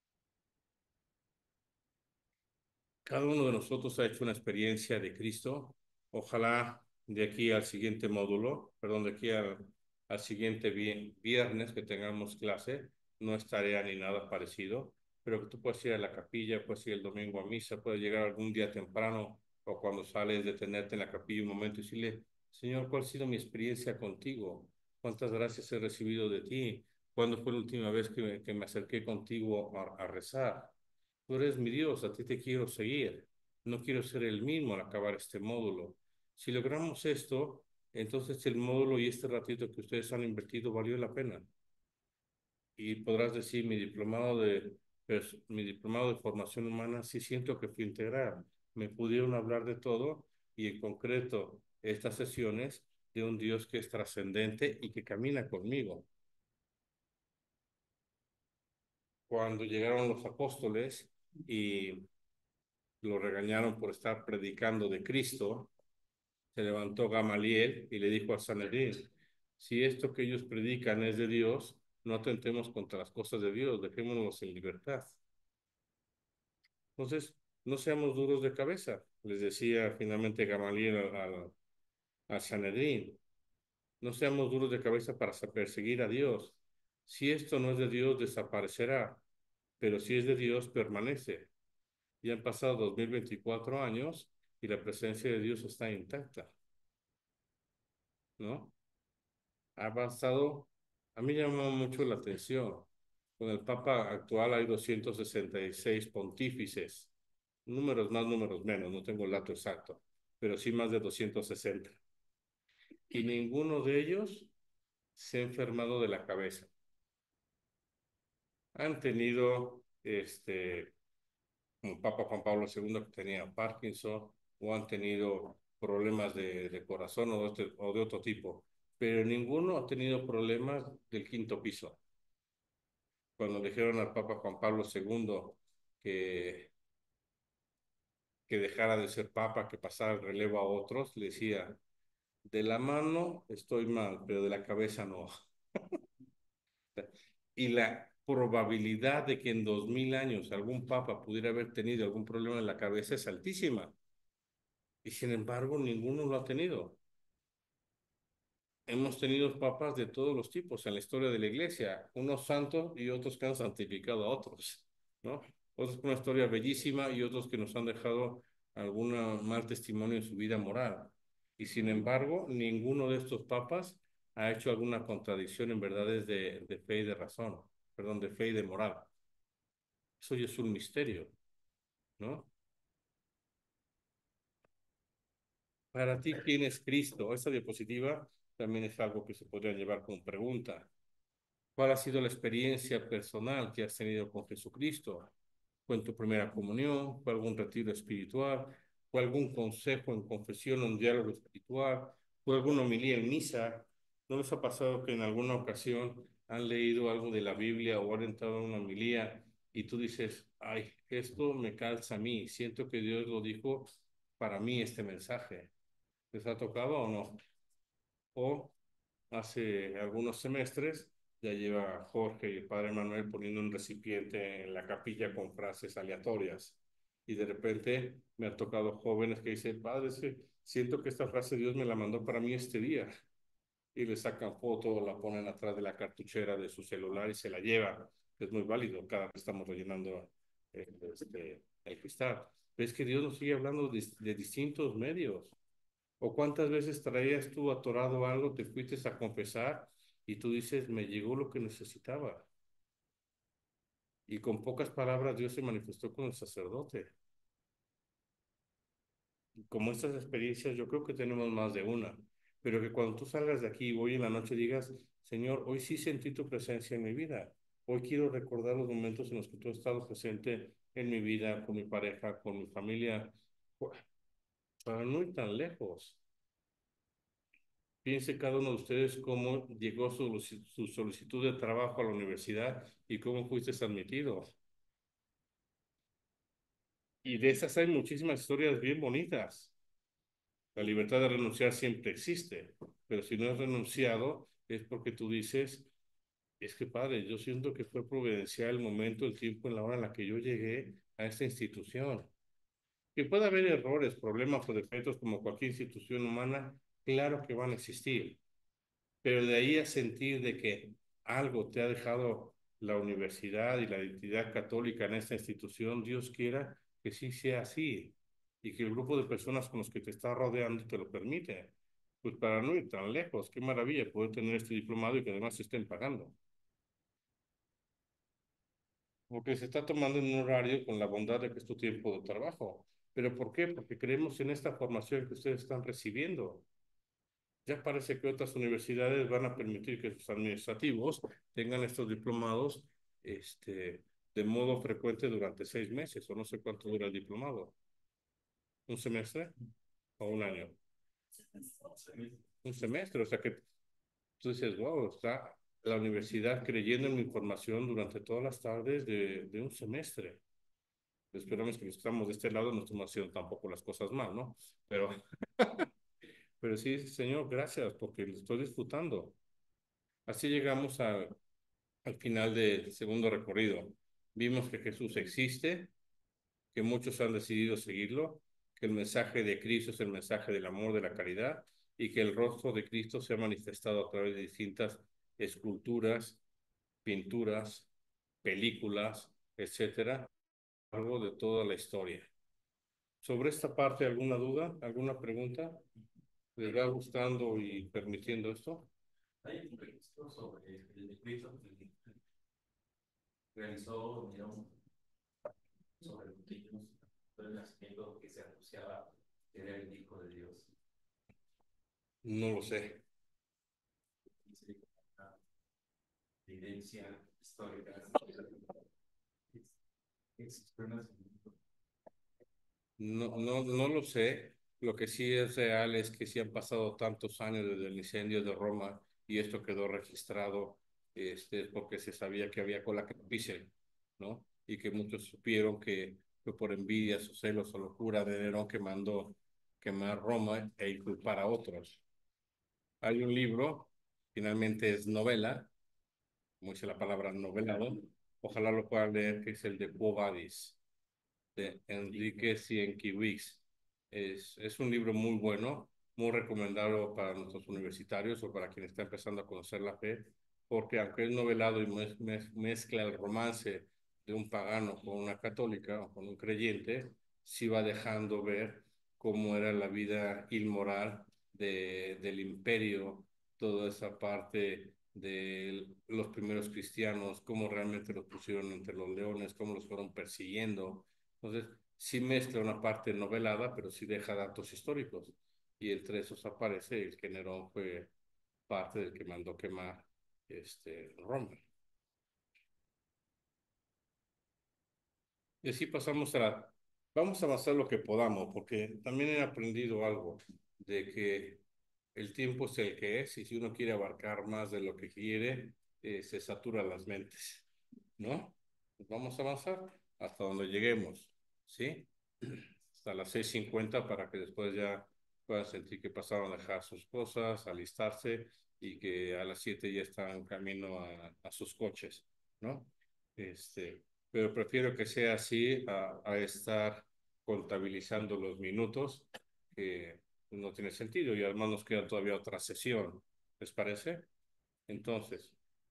Cada uno de nosotros ha hecho una experiencia de Cristo. Ojalá de aquí al siguiente módulo, perdón, de aquí al, al siguiente viernes que tengamos clase, no es tarea ni nada parecido, pero que tú puedes ir a la capilla, puedes ir el domingo a misa, puedes llegar algún día temprano o cuando sales detenerte en la capilla un momento y decirle, Señor, ¿cuál ha sido mi experiencia contigo? ¿Cuántas gracias he recibido de ti? ¿Cuándo fue la última vez que me, que me acerqué contigo a, a rezar? Tú eres mi Dios, a ti te quiero seguir. No quiero ser el mismo al acabar este módulo. Si logramos esto, entonces el módulo y este ratito que ustedes han invertido valió la pena. Y podrás decir, mi diplomado de, pues, mi diplomado de formación humana, sí siento que fue integral. Me pudieron hablar de todo y en concreto estas sesiones de un Dios que es trascendente y que camina conmigo. Cuando llegaron los apóstoles y lo regañaron por estar predicando de Cristo, se levantó Gamaliel y le dijo a Sanedrín, si esto que ellos predican es de Dios, no atentemos contra las cosas de Dios, dejémonos en libertad. Entonces, no seamos duros de cabeza, les decía finalmente Gamaliel al, al, al Sanedrín, no seamos duros de cabeza para perseguir a Dios. Si esto no es de Dios, desaparecerá, pero si es de Dios, permanece. Ya han pasado dos mil veinticuatro años y la presencia de Dios está intacta, ¿no? Ha pasado, a mí llamó mucho la atención. Con el Papa actual hay doscientos sesenta y seis pontífices, números más, números menos, no tengo el dato exacto, pero sí más de doscientos sesenta. Y ninguno de ellos se ha enfermado de la cabeza. Han tenido, este, como Papa Juan Pablo segundo que tenía Parkinson, o han tenido problemas de, de corazón o de, o de otro tipo, pero ninguno ha tenido problemas del quinto piso. Cuando dijeron al Papa Juan Pablo segundo que, que dejara de ser Papa, que pasara el relevo a otros, le decía, de la mano estoy mal, pero de la cabeza no. Y la probabilidad de que en dos mil años algún Papa pudiera haber tenido algún problema en la cabeza es altísima. Y sin embargo, ninguno lo ha tenido. Hemos tenido papas de todos los tipos en la historia de la iglesia, unos santos y otros que han santificado a otros, ¿no? Otros con una historia bellísima y otros que nos han dejado algún mal testimonio en su vida moral. Y sin embargo, ninguno de estos papas ha hecho alguna contradicción en verdades de, de fe y de razón, perdón, de fe y de moral. Eso ya es un misterio, ¿no? Para ti, ¿quién es Cristo? Esta diapositiva también es algo que se podría llevar como pregunta. ¿Cuál ha sido la experiencia personal que has tenido con Jesucristo? ¿Fue en tu primera comunión? ¿Fue algún retiro espiritual? ¿Fue algún consejo en confesión o un diálogo espiritual? ¿Fue alguna homilía en misa? ¿No les ha pasado que en alguna ocasión han leído algo de la Biblia o han entrado en una homilía y tú dices, ay, esto me calza a mí, siento que Dios lo dijo para mí este mensaje? ¿Les ha tocado o no? O hace algunos semestres ya lleva Jorge y el padre Manuel poniendo un recipiente en la capilla con frases aleatorias. Y de repente me han tocado jóvenes que dicen, padre, es que siento que esta frase Dios me la mandó para mí este día. Y le sacan foto, la ponen atrás de la cartuchera de su celular y se la llevan. Es muy válido, cada vez estamos rellenando eh, este, el cristal. Pero es que Dios nos sigue hablando de, de distintos medios. ¿O cuántas veces traías tú atorado algo, te fuiste a confesar y tú dices, me llegó lo que necesitaba? Y con pocas palabras Dios se manifestó con el sacerdote. Como estas experiencias, yo creo que tenemos más de una, pero que cuando tú salgas de aquí hoy en la noche digas, Señor, hoy sí sentí tu presencia en mi vida. Hoy quiero recordar los momentos en los que tú has estado presente en mi vida, con mi pareja, con mi familia, para no ir tan lejos. Piense cada uno de ustedes cómo llegó su, su solicitud de trabajo a la universidad y cómo fuiste admitido. Y de esas hay muchísimas historias bien bonitas. La libertad de renunciar siempre existe, pero si no has renunciado es porque tú dices, es que padre, yo siento que fue providencial el momento, el tiempo, en la hora en la que yo llegué a esta institución. Que puede haber errores, problemas o defectos como cualquier institución humana, claro que van a existir. Pero de ahí a sentir de que algo te ha dejado la universidad y la identidad católica en esta institución, Dios quiera que sí sea así y que el grupo de personas con los que te está rodeando te lo permite. Pues para no ir tan lejos, qué maravilla poder tener este diplomado y que además se estén pagando. Porque se está tomando en un horario con la bondad de que es tu tiempo de trabajo. ¿Pero por qué? Porque creemos en esta formación que ustedes están recibiendo. Ya parece que otras universidades van a permitir que sus administrativos tengan estos diplomados este, de modo frecuente durante seis meses, o no sé cuánto dura el diplomado. ¿Un semestre o un año? Un semestre, o sea que tú dices, wow, está la universidad creyendo en mi formación durante todas las tardes de, de un semestre. Esperamos que los que estamos de este lado no estemos haciendo tampoco las cosas mal, ¿no? Pero, pero sí, Señor, gracias, porque lo estoy disfrutando. Así llegamos a, al final del segundo recorrido. Vimos que Jesús existe, que muchos han decidido seguirlo, que el mensaje de Cristo es el mensaje del amor, de la caridad, y que el rostro de Cristo se ha manifestado a través de distintas esculturas, pinturas, películas, etcétera, a lo largo de toda la historia. Sobre esta parte, ¿alguna duda? ¿Alguna pregunta? ¿Les va gustando y permitiendo esto? Hay un registro sobre el decreto que realizó Nerón sobre los niños del nacimiento que se anunciaba que era el Hijo de Dios. No lo sé. Dice una evidencia histórica. Existió un nacimiento. No, no, no lo sé. Lo que sí es real es que sí han pasado tantos años desde el incendio de Roma y esto quedó registrado este, porque se sabía que había cola que no pise, ¿no? Y que muchos supieron que fue por envidias o celos o locura de Nerón que mandó quemar Roma e inculpar a otros. Hay un libro, finalmente es novela, como dice la palabra novelado, ojalá lo puedan leer, que es el de Quo Vadis, de Enrique Sienkiewicz. Es, es un libro muy bueno, muy recomendado para nuestros universitarios o para quien está empezando a conocer la fe, porque aunque es novelado y mez, mez, mezcla el romance de un pagano con una católica o con un creyente, sí va dejando ver cómo era la vida inmoral de, del imperio, toda esa parte de los primeros cristianos, cómo realmente los pusieron entre los leones, cómo los fueron persiguiendo. Entonces, sí mezcla una parte novelada, pero sí deja datos históricos. Y entre esos aparece el que Nerón fue parte del que mandó quemar este, Roma. Y así pasamos a... Vamos a avanzar lo que podamos, porque también he aprendido algo de que el tiempo es el que es, y si uno quiere abarcar más de lo que quiere, eh, se satura las mentes, ¿no? Pues vamos a avanzar hasta donde lleguemos, ¿sí? Hasta las seis cincuenta para que después ya puedan sentir que pasaron a dejar sus cosas, alistarse y que a las siete ya están en camino a, a sus coches, ¿no? Este, pero prefiero que sea así a, a estar contabilizando los minutos, que no tiene sentido y además nos queda todavía otra sesión, ¿les parece? Entonces,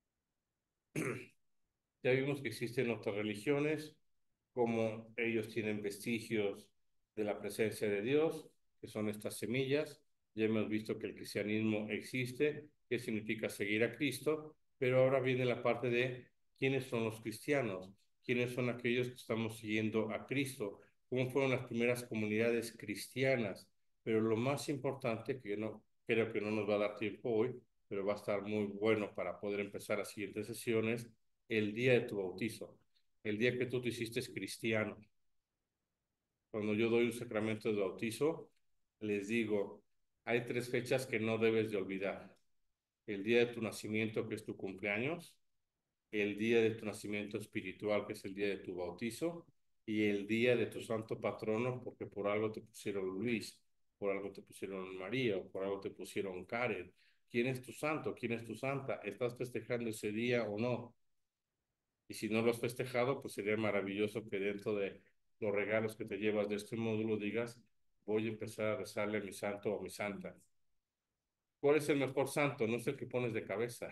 ya vimos que existen otras religiones, como ellos tienen vestigios de la presencia de Dios, que son estas semillas. Ya hemos visto que el cristianismo existe, que significa seguir a Cristo, pero ahora viene la parte de quiénes son los cristianos, quiénes son aquellos que estamos siguiendo a Cristo, cómo fueron las primeras comunidades cristianas. Pero lo más importante, que no creo que no nos va a dar tiempo hoy, pero va a estar muy bueno para poder empezar las siguientes sesiones, el día de tu bautizo, el día que tú te hiciste cristiano. Cuando yo doy un sacramento de bautizo, les digo, hay tres fechas que no debes de olvidar. El día de tu nacimiento, que es tu cumpleaños, el día de tu nacimiento espiritual, que es el día de tu bautizo, y el día de tu santo patrono, porque por algo te pusieron Luis, por algo te pusieron María, o por algo te pusieron Karen. ¿Quién es tu santo? ¿Quién es tu santa? ¿Estás festejando ese día o no? Y si no lo has festejado, pues sería maravilloso que dentro de los regalos que te llevas de este módulo digas, voy a empezar a rezarle a mi santo o a mi santa. ¿Cuál es el mejor santo? No es el que pones de cabeza,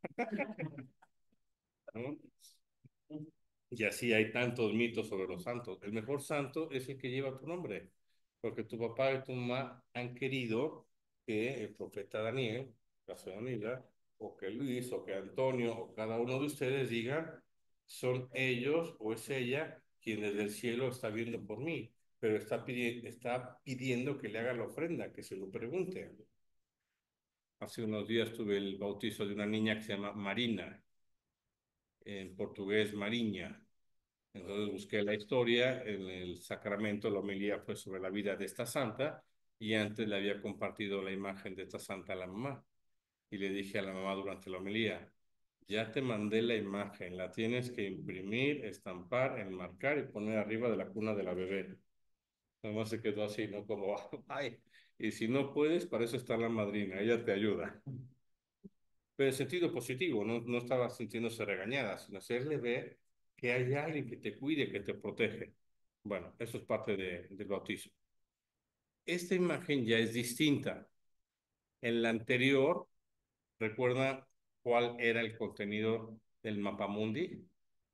¿no? Y así hay tantos mitos sobre los santos. El mejor santo es el que lleva tu nombre, porque tu papá y tu mamá han querido que el profeta Daniel, caso de Daniela, o que Luis, o que Antonio, o cada uno de ustedes digan, son ellos o es ella quien desde el cielo está viendo por mí, pero está, pidi está pidiendo que le haga la ofrenda, que se lo pregunte. Hace unos días tuve el bautizo de una niña que se llama Marina, en portugués Mariña. Entonces busqué la historia, en el sacramento la homilía fue sobre la vida de esta santa y antes le había compartido la imagen de esta santa a la mamá. Y le dije a la mamá durante la homilía, ya te mandé la imagen, la tienes que imprimir, estampar, enmarcar y poner arriba de la cuna de la bebé. Nada más se quedó así, ¿no? Como, ay, y si no puedes, para eso está la madrina, ella te ayuda. Pero en sentido positivo, no, no estaba sintiéndose regañada, sino hacerle ver que hay alguien que te cuide, que te protege. Bueno, eso es parte de, del bautizo. Esta imagen ya es distinta. En la anterior, ¿recuerda cuál era el contenido del mapamundi?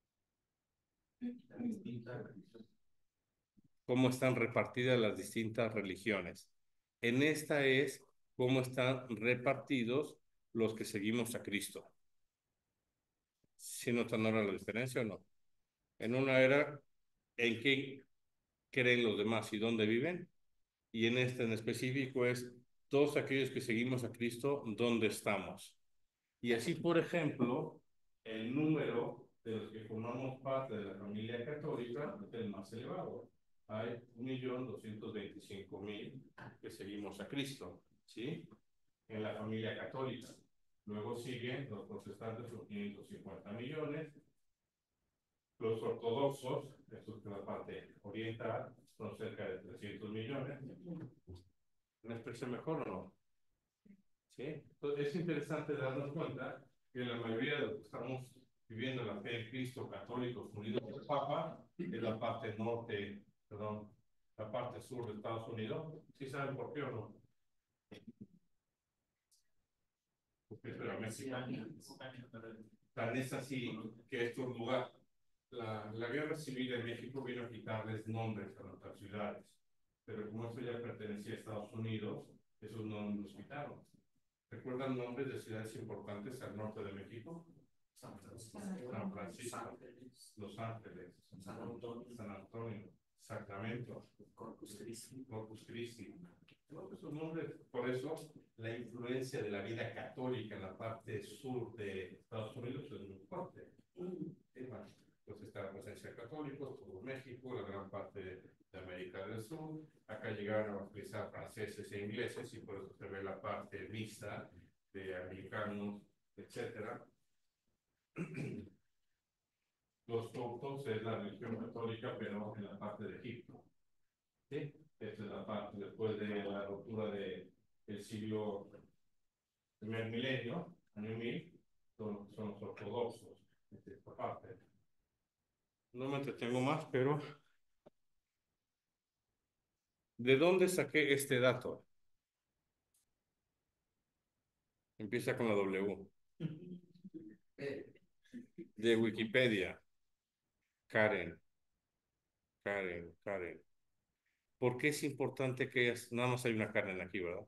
Cómo están repartidas las distintas religiones. En esta es cómo están repartidos los que seguimos a Cristo. ¿Sí notan ahora la diferencia o no? En una era en qué creen los demás y dónde viven, y en esta en específico es todos aquellos que seguimos a Cristo, ¿dónde estamos? Y así, por ejemplo, el número de los que formamos parte de la familia católica es el más elevado. Hay un millón doscientos veinticinco mil que seguimos a Cristo, ¿sí? En la familia católica. Luego siguen los protestantes con quinientos cincuenta millones. Los ortodoxos, esto es la parte oriental, son cerca de trescientos millones. ¿Me expresé mejor o no? ¿Sí? Entonces, es interesante darnos cuenta que la mayoría de los que estamos viviendo la fe en Cristo, católicos unidos por el Papa, es la parte norte, perdón, la parte sur de Estados Unidos. ¿Sí saben por qué o no? Porque eso era México. Tan es así que estos lugares, la, la guerra civil en México vino a quitarles nombres a nuestras ciudades, pero como eso ya pertenecía a Estados Unidos, esos nombres los quitaron. ¿Recuerdan nombres de ciudades importantes al norte de México? San Francisco, San Francisco, Los Ángeles, San Antonio, San Antonio, Sacramento, Corpus Christi. Corpus Christi. Todos esos nombres, por eso la influencia de la vida católica en la parte sur de Estados Unidos es muy fuerte. Y bueno, pues está la presencia de católicos, todo México, la gran parte de América del Sur. Acá llegaron a utilizar franceses e ingleses y por eso se ve la parte mixta de americanos, etcétera. Los coptos es la religión católica, pero en la parte de Egipto. ¿Sí? Esta es la parte después de la ruptura del siglo, primer milenio, año mil, son, son los ortodoxos. Esta parte. No me entretengo más, pero ¿de dónde saqué este dato? Empieza con la W. De Wikipedia. Karen. Karen, Karen. ¿Por qué es importante que es, nada más hay una Karen aquí, ¿verdad?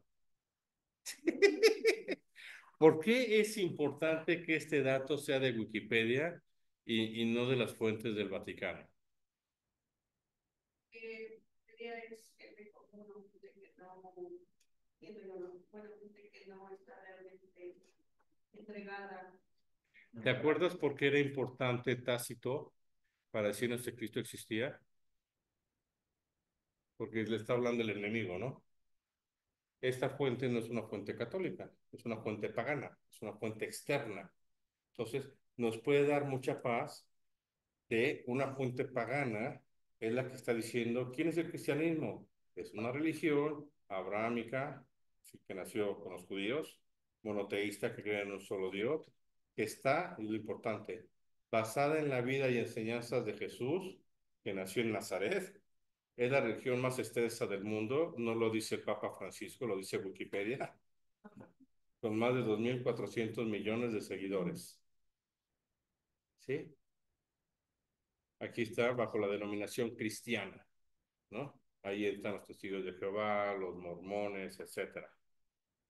¿Por qué es importante que este dato sea de Wikipedia y, y no de las fuentes del Vaticano? Eh, sería es que me confundo de que no, bueno, de que no está realmente entregada. ¿Te acuerdas por qué era importante Tácito para decirnos que Cristo existía? Porque le está hablando el enemigo, ¿no? Esta fuente no es una fuente católica, es una fuente pagana, es una fuente externa. Entonces, nos puede dar mucha paz que una fuente pagana es la que está diciendo, ¿quién es el cristianismo? Es una religión abrahámica, que nació con los judíos, monoteísta, que cree en un solo Dios, que está, y lo importante, basada en la vida y enseñanzas de Jesús, que nació en Nazaret. Es la religión más extensa del mundo, no lo dice el Papa Francisco, lo dice Wikipedia, con más de dos mil cuatrocientos millones de seguidores. ¿Sí? Aquí está bajo la denominación cristiana, ¿no? Ahí están los testigos de Jehová, los mormones, etcétera.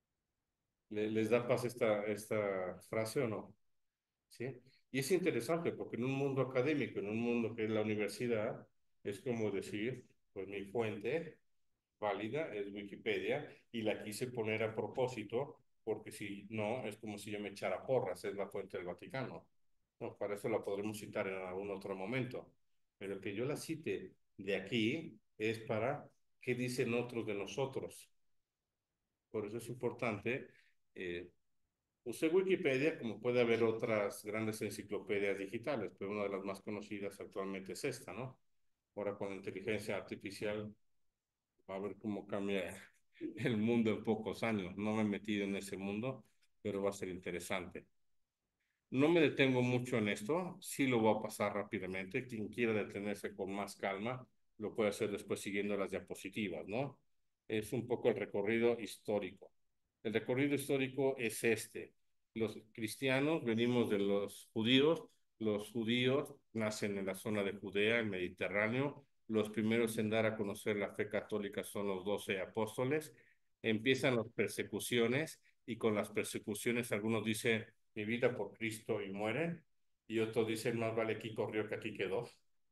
¿Le- ¿Les da paz esta, esta frase o no? ¿Sí? Y es interesante porque en un mundo académico, en un mundo que es la universidad, es como decir, pues mi fuente válida es Wikipedia y la quise poner a propósito porque si no, es como si yo me echara porras, es la fuente del Vaticano. No, para eso la podremos citar en algún otro momento. Pero que yo la cite de aquí es para qué dicen otros de nosotros. Por eso es importante. Eh, usé Wikipedia, como puede haber otras grandes enciclopedias digitales, pero una de las más conocidas actualmente es esta, ¿no? Ahora con la inteligencia artificial, va a ver cómo cambia el mundo en pocos años. No me he metido en ese mundo, pero va a ser interesante. No me detengo mucho en esto, sí lo voy a pasar rápidamente. Quien quiera detenerse con más calma, lo puede hacer después siguiendo las diapositivas, ¿no? Es un poco el recorrido histórico. El recorrido histórico es este. Los cristianos venimos de los judíos. Los judíos nacen en la zona de Judea, el Mediterráneo. Los primeros en dar a conocer la fe católica son los doce apóstoles. Empiezan las persecuciones y con las persecuciones algunos dicen mi vida por Cristo y mueren, y otros dicen más vale aquí corrió que aquí quedó.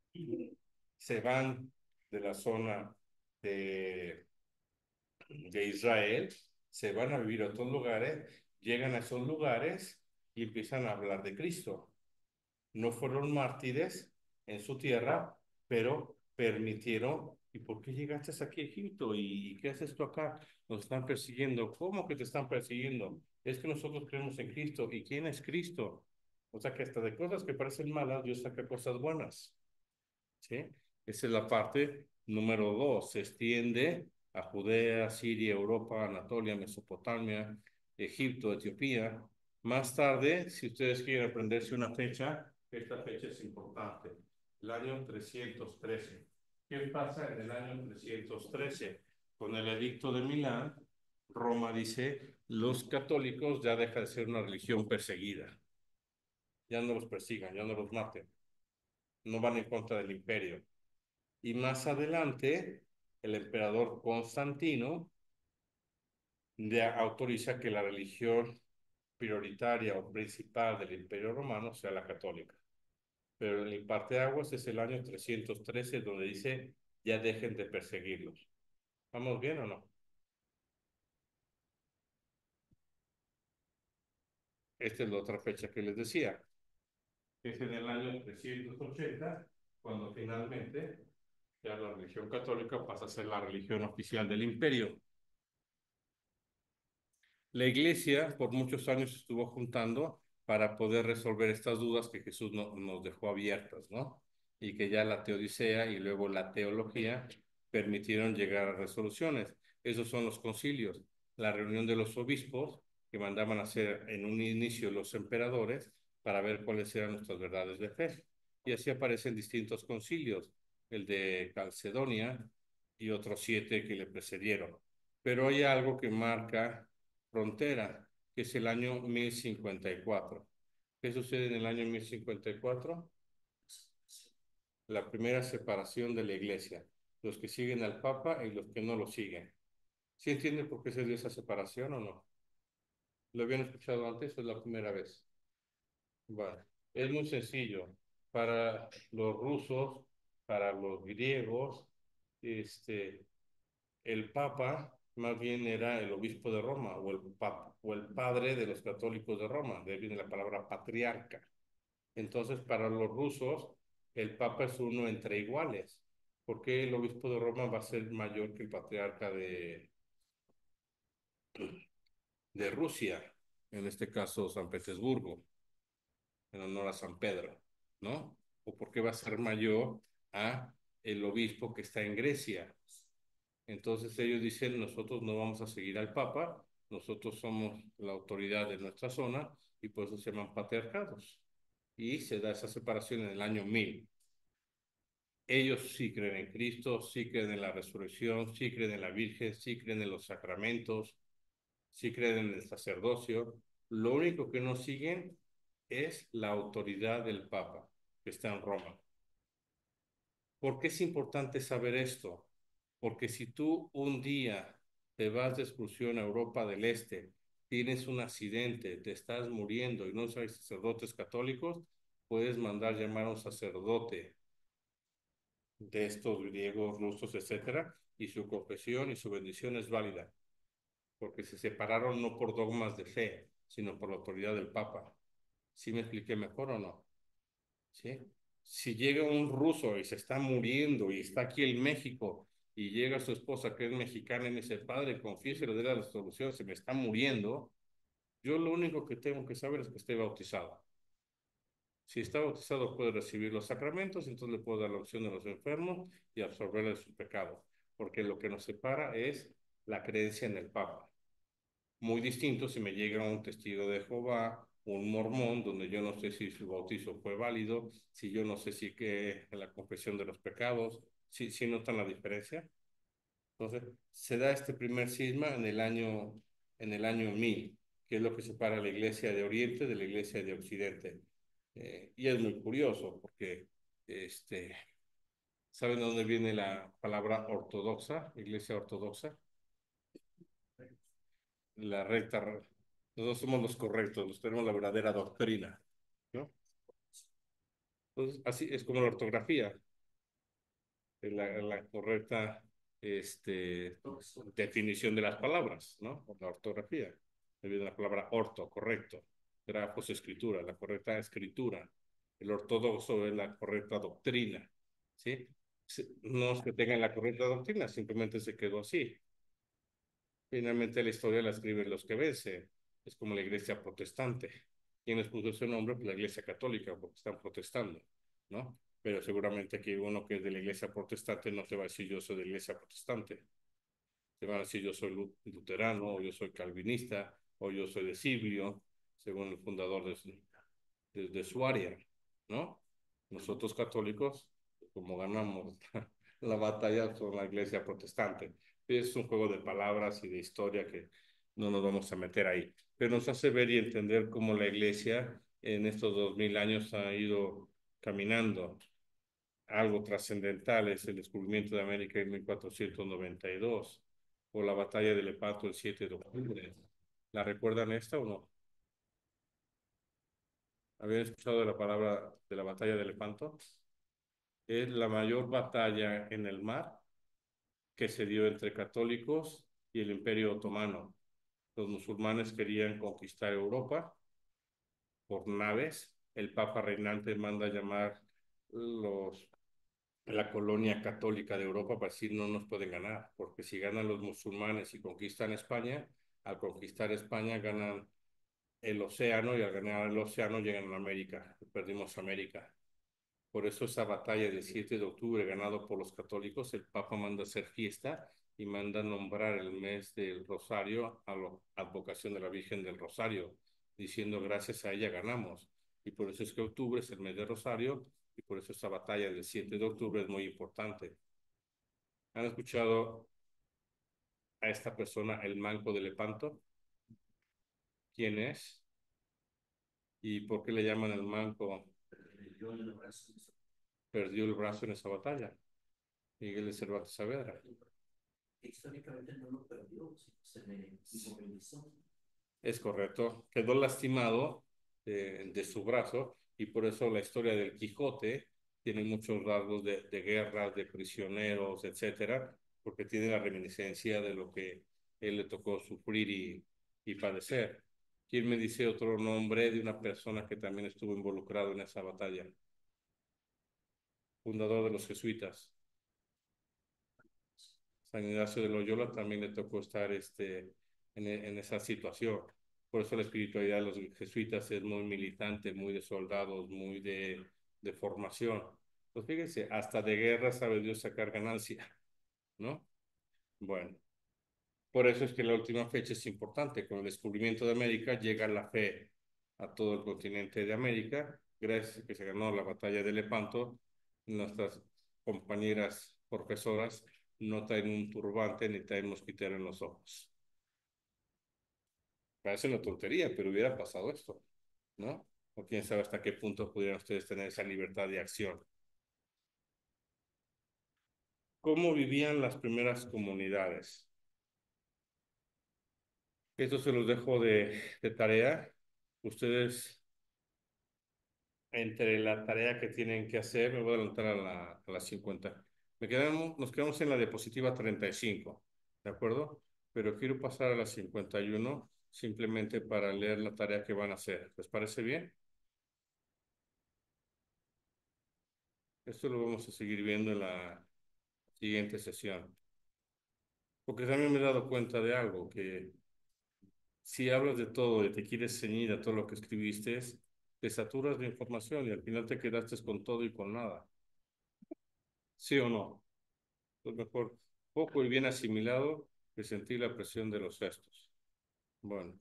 Se van de la zona de, de Israel, se van a vivir a otros lugares, llegan a esos lugares y empiezan a hablar de Cristo. No fueron mártires en su tierra, pero permitieron. ¿Y por qué llegaste aquí a Egipto? ¿Y qué haces tú acá? Nos están persiguiendo. ¿Cómo que te están persiguiendo? Es que nosotros creemos en Cristo. ¿Y quién es Cristo? O sea que hasta de cosas que parecen malas, Dios saca cosas buenas. ¿Sí? Esa es la parte número dos. Se extiende a Judea, Siria, Europa, Anatolia, Mesopotamia, Egipto, Etiopía. Más tarde, si ustedes quieren aprenderse una fecha, esta fecha es importante. El año trescientos trece. ¿Qué pasa en el año trescientos trece? Con el edicto de Milán, Roma dice, los católicos ya dejan de ser una religión perseguida. Ya no los persigan, ya no los maten. No van en contra del imperio. Y más adelante, el emperador Constantino ya autoriza que la religión prioritaria o principal del Imperio Romano sea la católica. Pero en el parteaguas es el año trescientos trece donde dice ya dejen de perseguirlos. ¿Vamos bien o no? Esta es la otra fecha que les decía. Es en el año trescientos ochenta cuando finalmente ya la religión católica pasa a ser la religión oficial del imperio. La iglesia por muchos años estuvo juntando para poder resolver estas dudas que Jesús no, nos dejó abiertas, ¿no? Y que ya la teodicea y luego la teología permitieron llegar a resoluciones. Esos son los concilios, la reunión de los obispos que mandaban a hacer en un inicio los emperadores para ver cuáles eran nuestras verdades de fe. Y así aparecen distintos concilios, el de Calcedonia y otros siete que le precedieron. Pero hay algo que marca frontera, que es el año mil cincuenta y cuatro. ¿Qué sucede en el año mil cincuenta y cuatro? La primera separación de la iglesia, los que siguen al Papa y los que no lo siguen. ¿Sí entienden por qué se dio esa separación o no? ¿Lo habían escuchado antes o es la primera vez? Bueno, es muy sencillo. Para los rusos, para los griegos, este, el Papa más bien era el obispo de Roma o el, papa, o el padre de los católicos de Roma, de ahí viene la palabra patriarca. Entonces, para los rusos, el Papa es uno entre iguales. ¿Por qué el obispo de Roma va a ser mayor que el patriarca de, de Rusia? En este caso, San Petersburgo, en honor a San Pedro, ¿no? ¿O por qué va a ser mayor a el obispo que está en Grecia? Entonces ellos dicen, nosotros no vamos a seguir al Papa, nosotros somos la autoridad de nuestra zona y por eso se llaman patriarcados. Y se da esa separación en el año mil. Ellos sí creen en Cristo, sí creen en la resurrección, sí creen en la Virgen, sí creen en los sacramentos, sí creen en el sacerdocio. Lo único que no siguen es la autoridad del Papa, que está en Roma. ¿Por qué es importante saber esto? Porque si tú un día te vas de excursión a Europa del Este tienes un accidente, te estás muriendo y no hay sacerdotes católicos, puedes mandar llamar a un sacerdote de estos griegos, rusos, etcétera, y su confesión y su bendición es válida, porque se separaron no por dogmas de fe, sino por la autoridad del Papa. ¿Sí me expliqué mejor o no? ¿Sí? Si llega un ruso y se está muriendo y está aquí en México y llega su esposa que es mexicana y me dice, padre, confiese, le dé la solución, se me está muriendo, yo lo único que tengo que saber es que esté bautizado. Si está bautizado puede recibir los sacramentos, entonces le puedo dar la opción de los enfermos y absorberle su pecado, porque lo que nos separa es la creencia en el Papa. Muy distinto si me llega un testigo de Jehová, un mormón, donde yo no sé si su bautizo fue válido, si yo no sé si que la confesión de los pecados, si, si notan la diferencia. Entonces, se da este primer cisma en el año, en el año mil, que es lo que separa la iglesia de Oriente de la iglesia de Occidente. Eh, y es muy curioso porque, este, ¿saben de dónde viene la palabra ortodoxa, iglesia ortodoxa? La recta, nosotros somos los correctos, los tenemos la verdadera doctrina, ¿no? Entonces, así es como la ortografía, la, la correcta este, definición de las palabras, ¿no? La ortografía. Viene la palabra orto, correcto. Grafos, escritura, la correcta escritura. El ortodoxo es la correcta doctrina, ¿sí? No es que tengan la correcta doctrina, simplemente se quedó así. Finalmente la historia la escriben los que vencen. Es como la iglesia protestante. ¿Quién les puso ese nombre? Pues la iglesia católica, porque están protestando, ¿no? Pero seguramente aquí uno que es de la iglesia protestante no te va a decir yo soy de la iglesia protestante. Te van a decir yo soy luterano, o yo soy calvinista, o yo soy de Siblio, según el fundador de, de, de su área, ¿no? Nosotros católicos, como ganamos la batalla con la iglesia protestante. Es un juego de palabras y de historia que no nos vamos a meter ahí, pero nos hace ver y entender cómo la iglesia en estos dos mil años ha ido caminando. Algo trascendental es el descubrimiento de América en mil cuatrocientos noventa y dos o la batalla de Lepanto el siete de octubre. ¿La recuerdan esta o no? ¿Habían escuchado de la palabra de la batalla de Lepanto? Es la mayor batalla en el mar que se dio entre católicos y el Imperio Otomano. Los musulmanes querían conquistar Europa por naves. El Papa reinante manda llamar los, la colonia católica de Europa para decir no nos pueden ganar, porque si ganan los musulmanes y conquistan España, al conquistar España ganan el océano y al ganar el océano llegan a América. Perdimos América. Por eso esa batalla del siete de octubre ganado por los católicos, el Papa manda hacer fiesta y manda nombrar el mes del Rosario a la advocación de la Virgen del Rosario, diciendo gracias a ella ganamos. Y por eso es que octubre es el mes de Rosario y por eso esta batalla del siete de octubre es muy importante. ¿Han escuchado a esta persona, el Manco de Lepanto? ¿Quién es? ¿Y por qué le llaman el Manco? Perdió el brazo en esa batalla. Miguel de Cervantes Saavedra. Históricamente no lo perdió, se me inmovilizó. Es correcto, quedó lastimado eh, de su brazo y por eso la historia del Quijote tiene muchos rasgos de, de guerras, de prisioneros, etcétera, porque tiene la reminiscencia de lo que él le tocó sufrir y, y padecer. ¿Quién me dice otro nombre de una persona que también estuvo involucrado en esa batalla? Fundador de los jesuitas. San Ignacio de Loyola también le tocó estar este, en, en esa situación. Por eso la espiritualidad de los jesuitas es muy militante, muy de soldados, muy de, de formación. Pues fíjense, hasta de guerra sabe Dios sacar ganancia, ¿no? Bueno, por eso es que la última fecha es importante. Con el descubrimiento de América llega la fe a todo el continente de América, gracias a que se ganó la batalla de Lepanto. Nuestras compañeras profesoras no traen un turbante ni traen mosquitero en los ojos. Parece una tontería, pero hubiera pasado esto, ¿no? O quién sabe hasta qué punto pudieran ustedes tener esa libertad de acción. ¿Cómo vivían las primeras comunidades? Esto se los dejo de, de tarea. Ustedes, entre la tarea que tienen que hacer, me voy a adelantar a la, a las cincuenta. Me quedamos, nos quedamos en la diapositiva treinta y cinco, ¿de acuerdo? Pero quiero pasar a la cincuenta y uno simplemente para leer la tarea que van a hacer. ¿Les parece bien? Esto lo vamos a seguir viendo en la siguiente sesión. Porque también me he dado cuenta de algo, que si hablas de todo y te quieres ceñir a todo lo que escribiste, te saturas de información y al final te quedaste con todo y con nada. ¿Sí o no? Es mejor poco y bien asimilado que sentir la presión de los gestos. Bueno,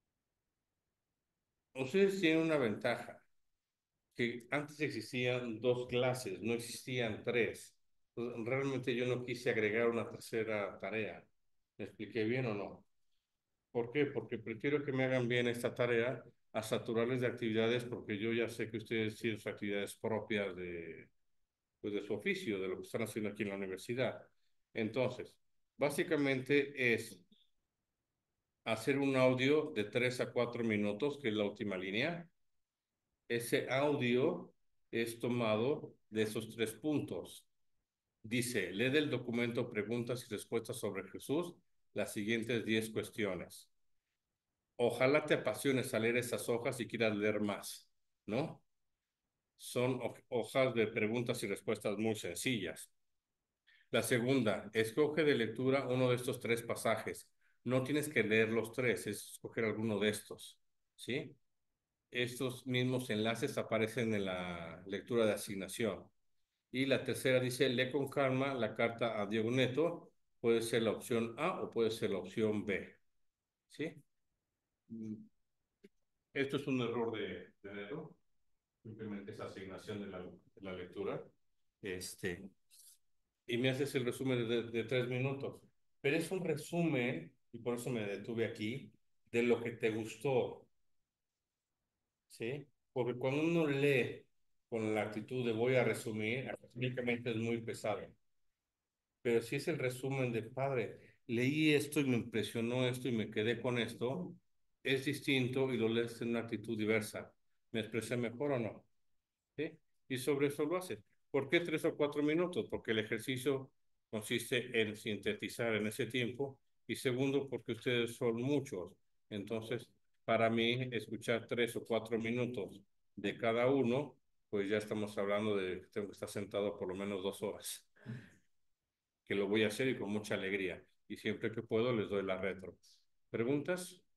ustedes tienen una ventaja, que antes existían dos clases, no existían tres. Entonces, realmente yo no quise agregar una tercera tarea. ¿Me expliqué bien o no? ¿Por qué? Porque prefiero que me hagan bien esta tarea a saturarles de actividades, porque yo ya sé que ustedes tienen sus actividades propias de, pues, de su oficio, de lo que están haciendo aquí en la universidad. Entonces, básicamente es hacer un audio de tres a cuatro minutos, que es la última línea. Ese audio es tomado de esos tres puntos. Dice, lee del documento preguntas y respuestas sobre Jesús, las siguientes diez cuestiones. Ojalá te apasiones a leer esas hojas y quieras leer más, ¿no? Son hojas de preguntas y respuestas muy sencillas. La segunda, escoge de lectura uno de estos tres pasajes. No tienes que leer los tres, es escoger alguno de estos, ¿sí? Estos mismos enlaces aparecen en la lectura de asignación. Y la tercera dice, lee con calma la carta a Diego Neto. Puede ser la opción A o puede ser la opción B, ¿sí? Esto es un error de, de Neto. Simplemente esa asignación de la, de la lectura. Este, y me haces el resumen de, de tres minutos. Pero es un resumen, y por eso me detuve aquí, de lo que te gustó, ¿sí? Porque cuando uno lee con la actitud de voy a resumir, académicamente es muy pesado. Pero si es el resumen de, padre, leí esto y me impresionó esto y me quedé con esto, es distinto y lo lees en una actitud diversa. ¿Me expresé mejor o no? ¿Sí? Y sobre eso lo hace. ¿Por qué tres o cuatro minutos? Porque el ejercicio consiste en sintetizar en ese tiempo. Y segundo, porque ustedes son muchos. Entonces, para mí, escuchar tres o cuatro minutos de cada uno, pues ya estamos hablando de que tengo que estar sentado por lo menos dos horas. Que lo voy a hacer y con mucha alegría. Y siempre que puedo les doy la retro. ¿Preguntas?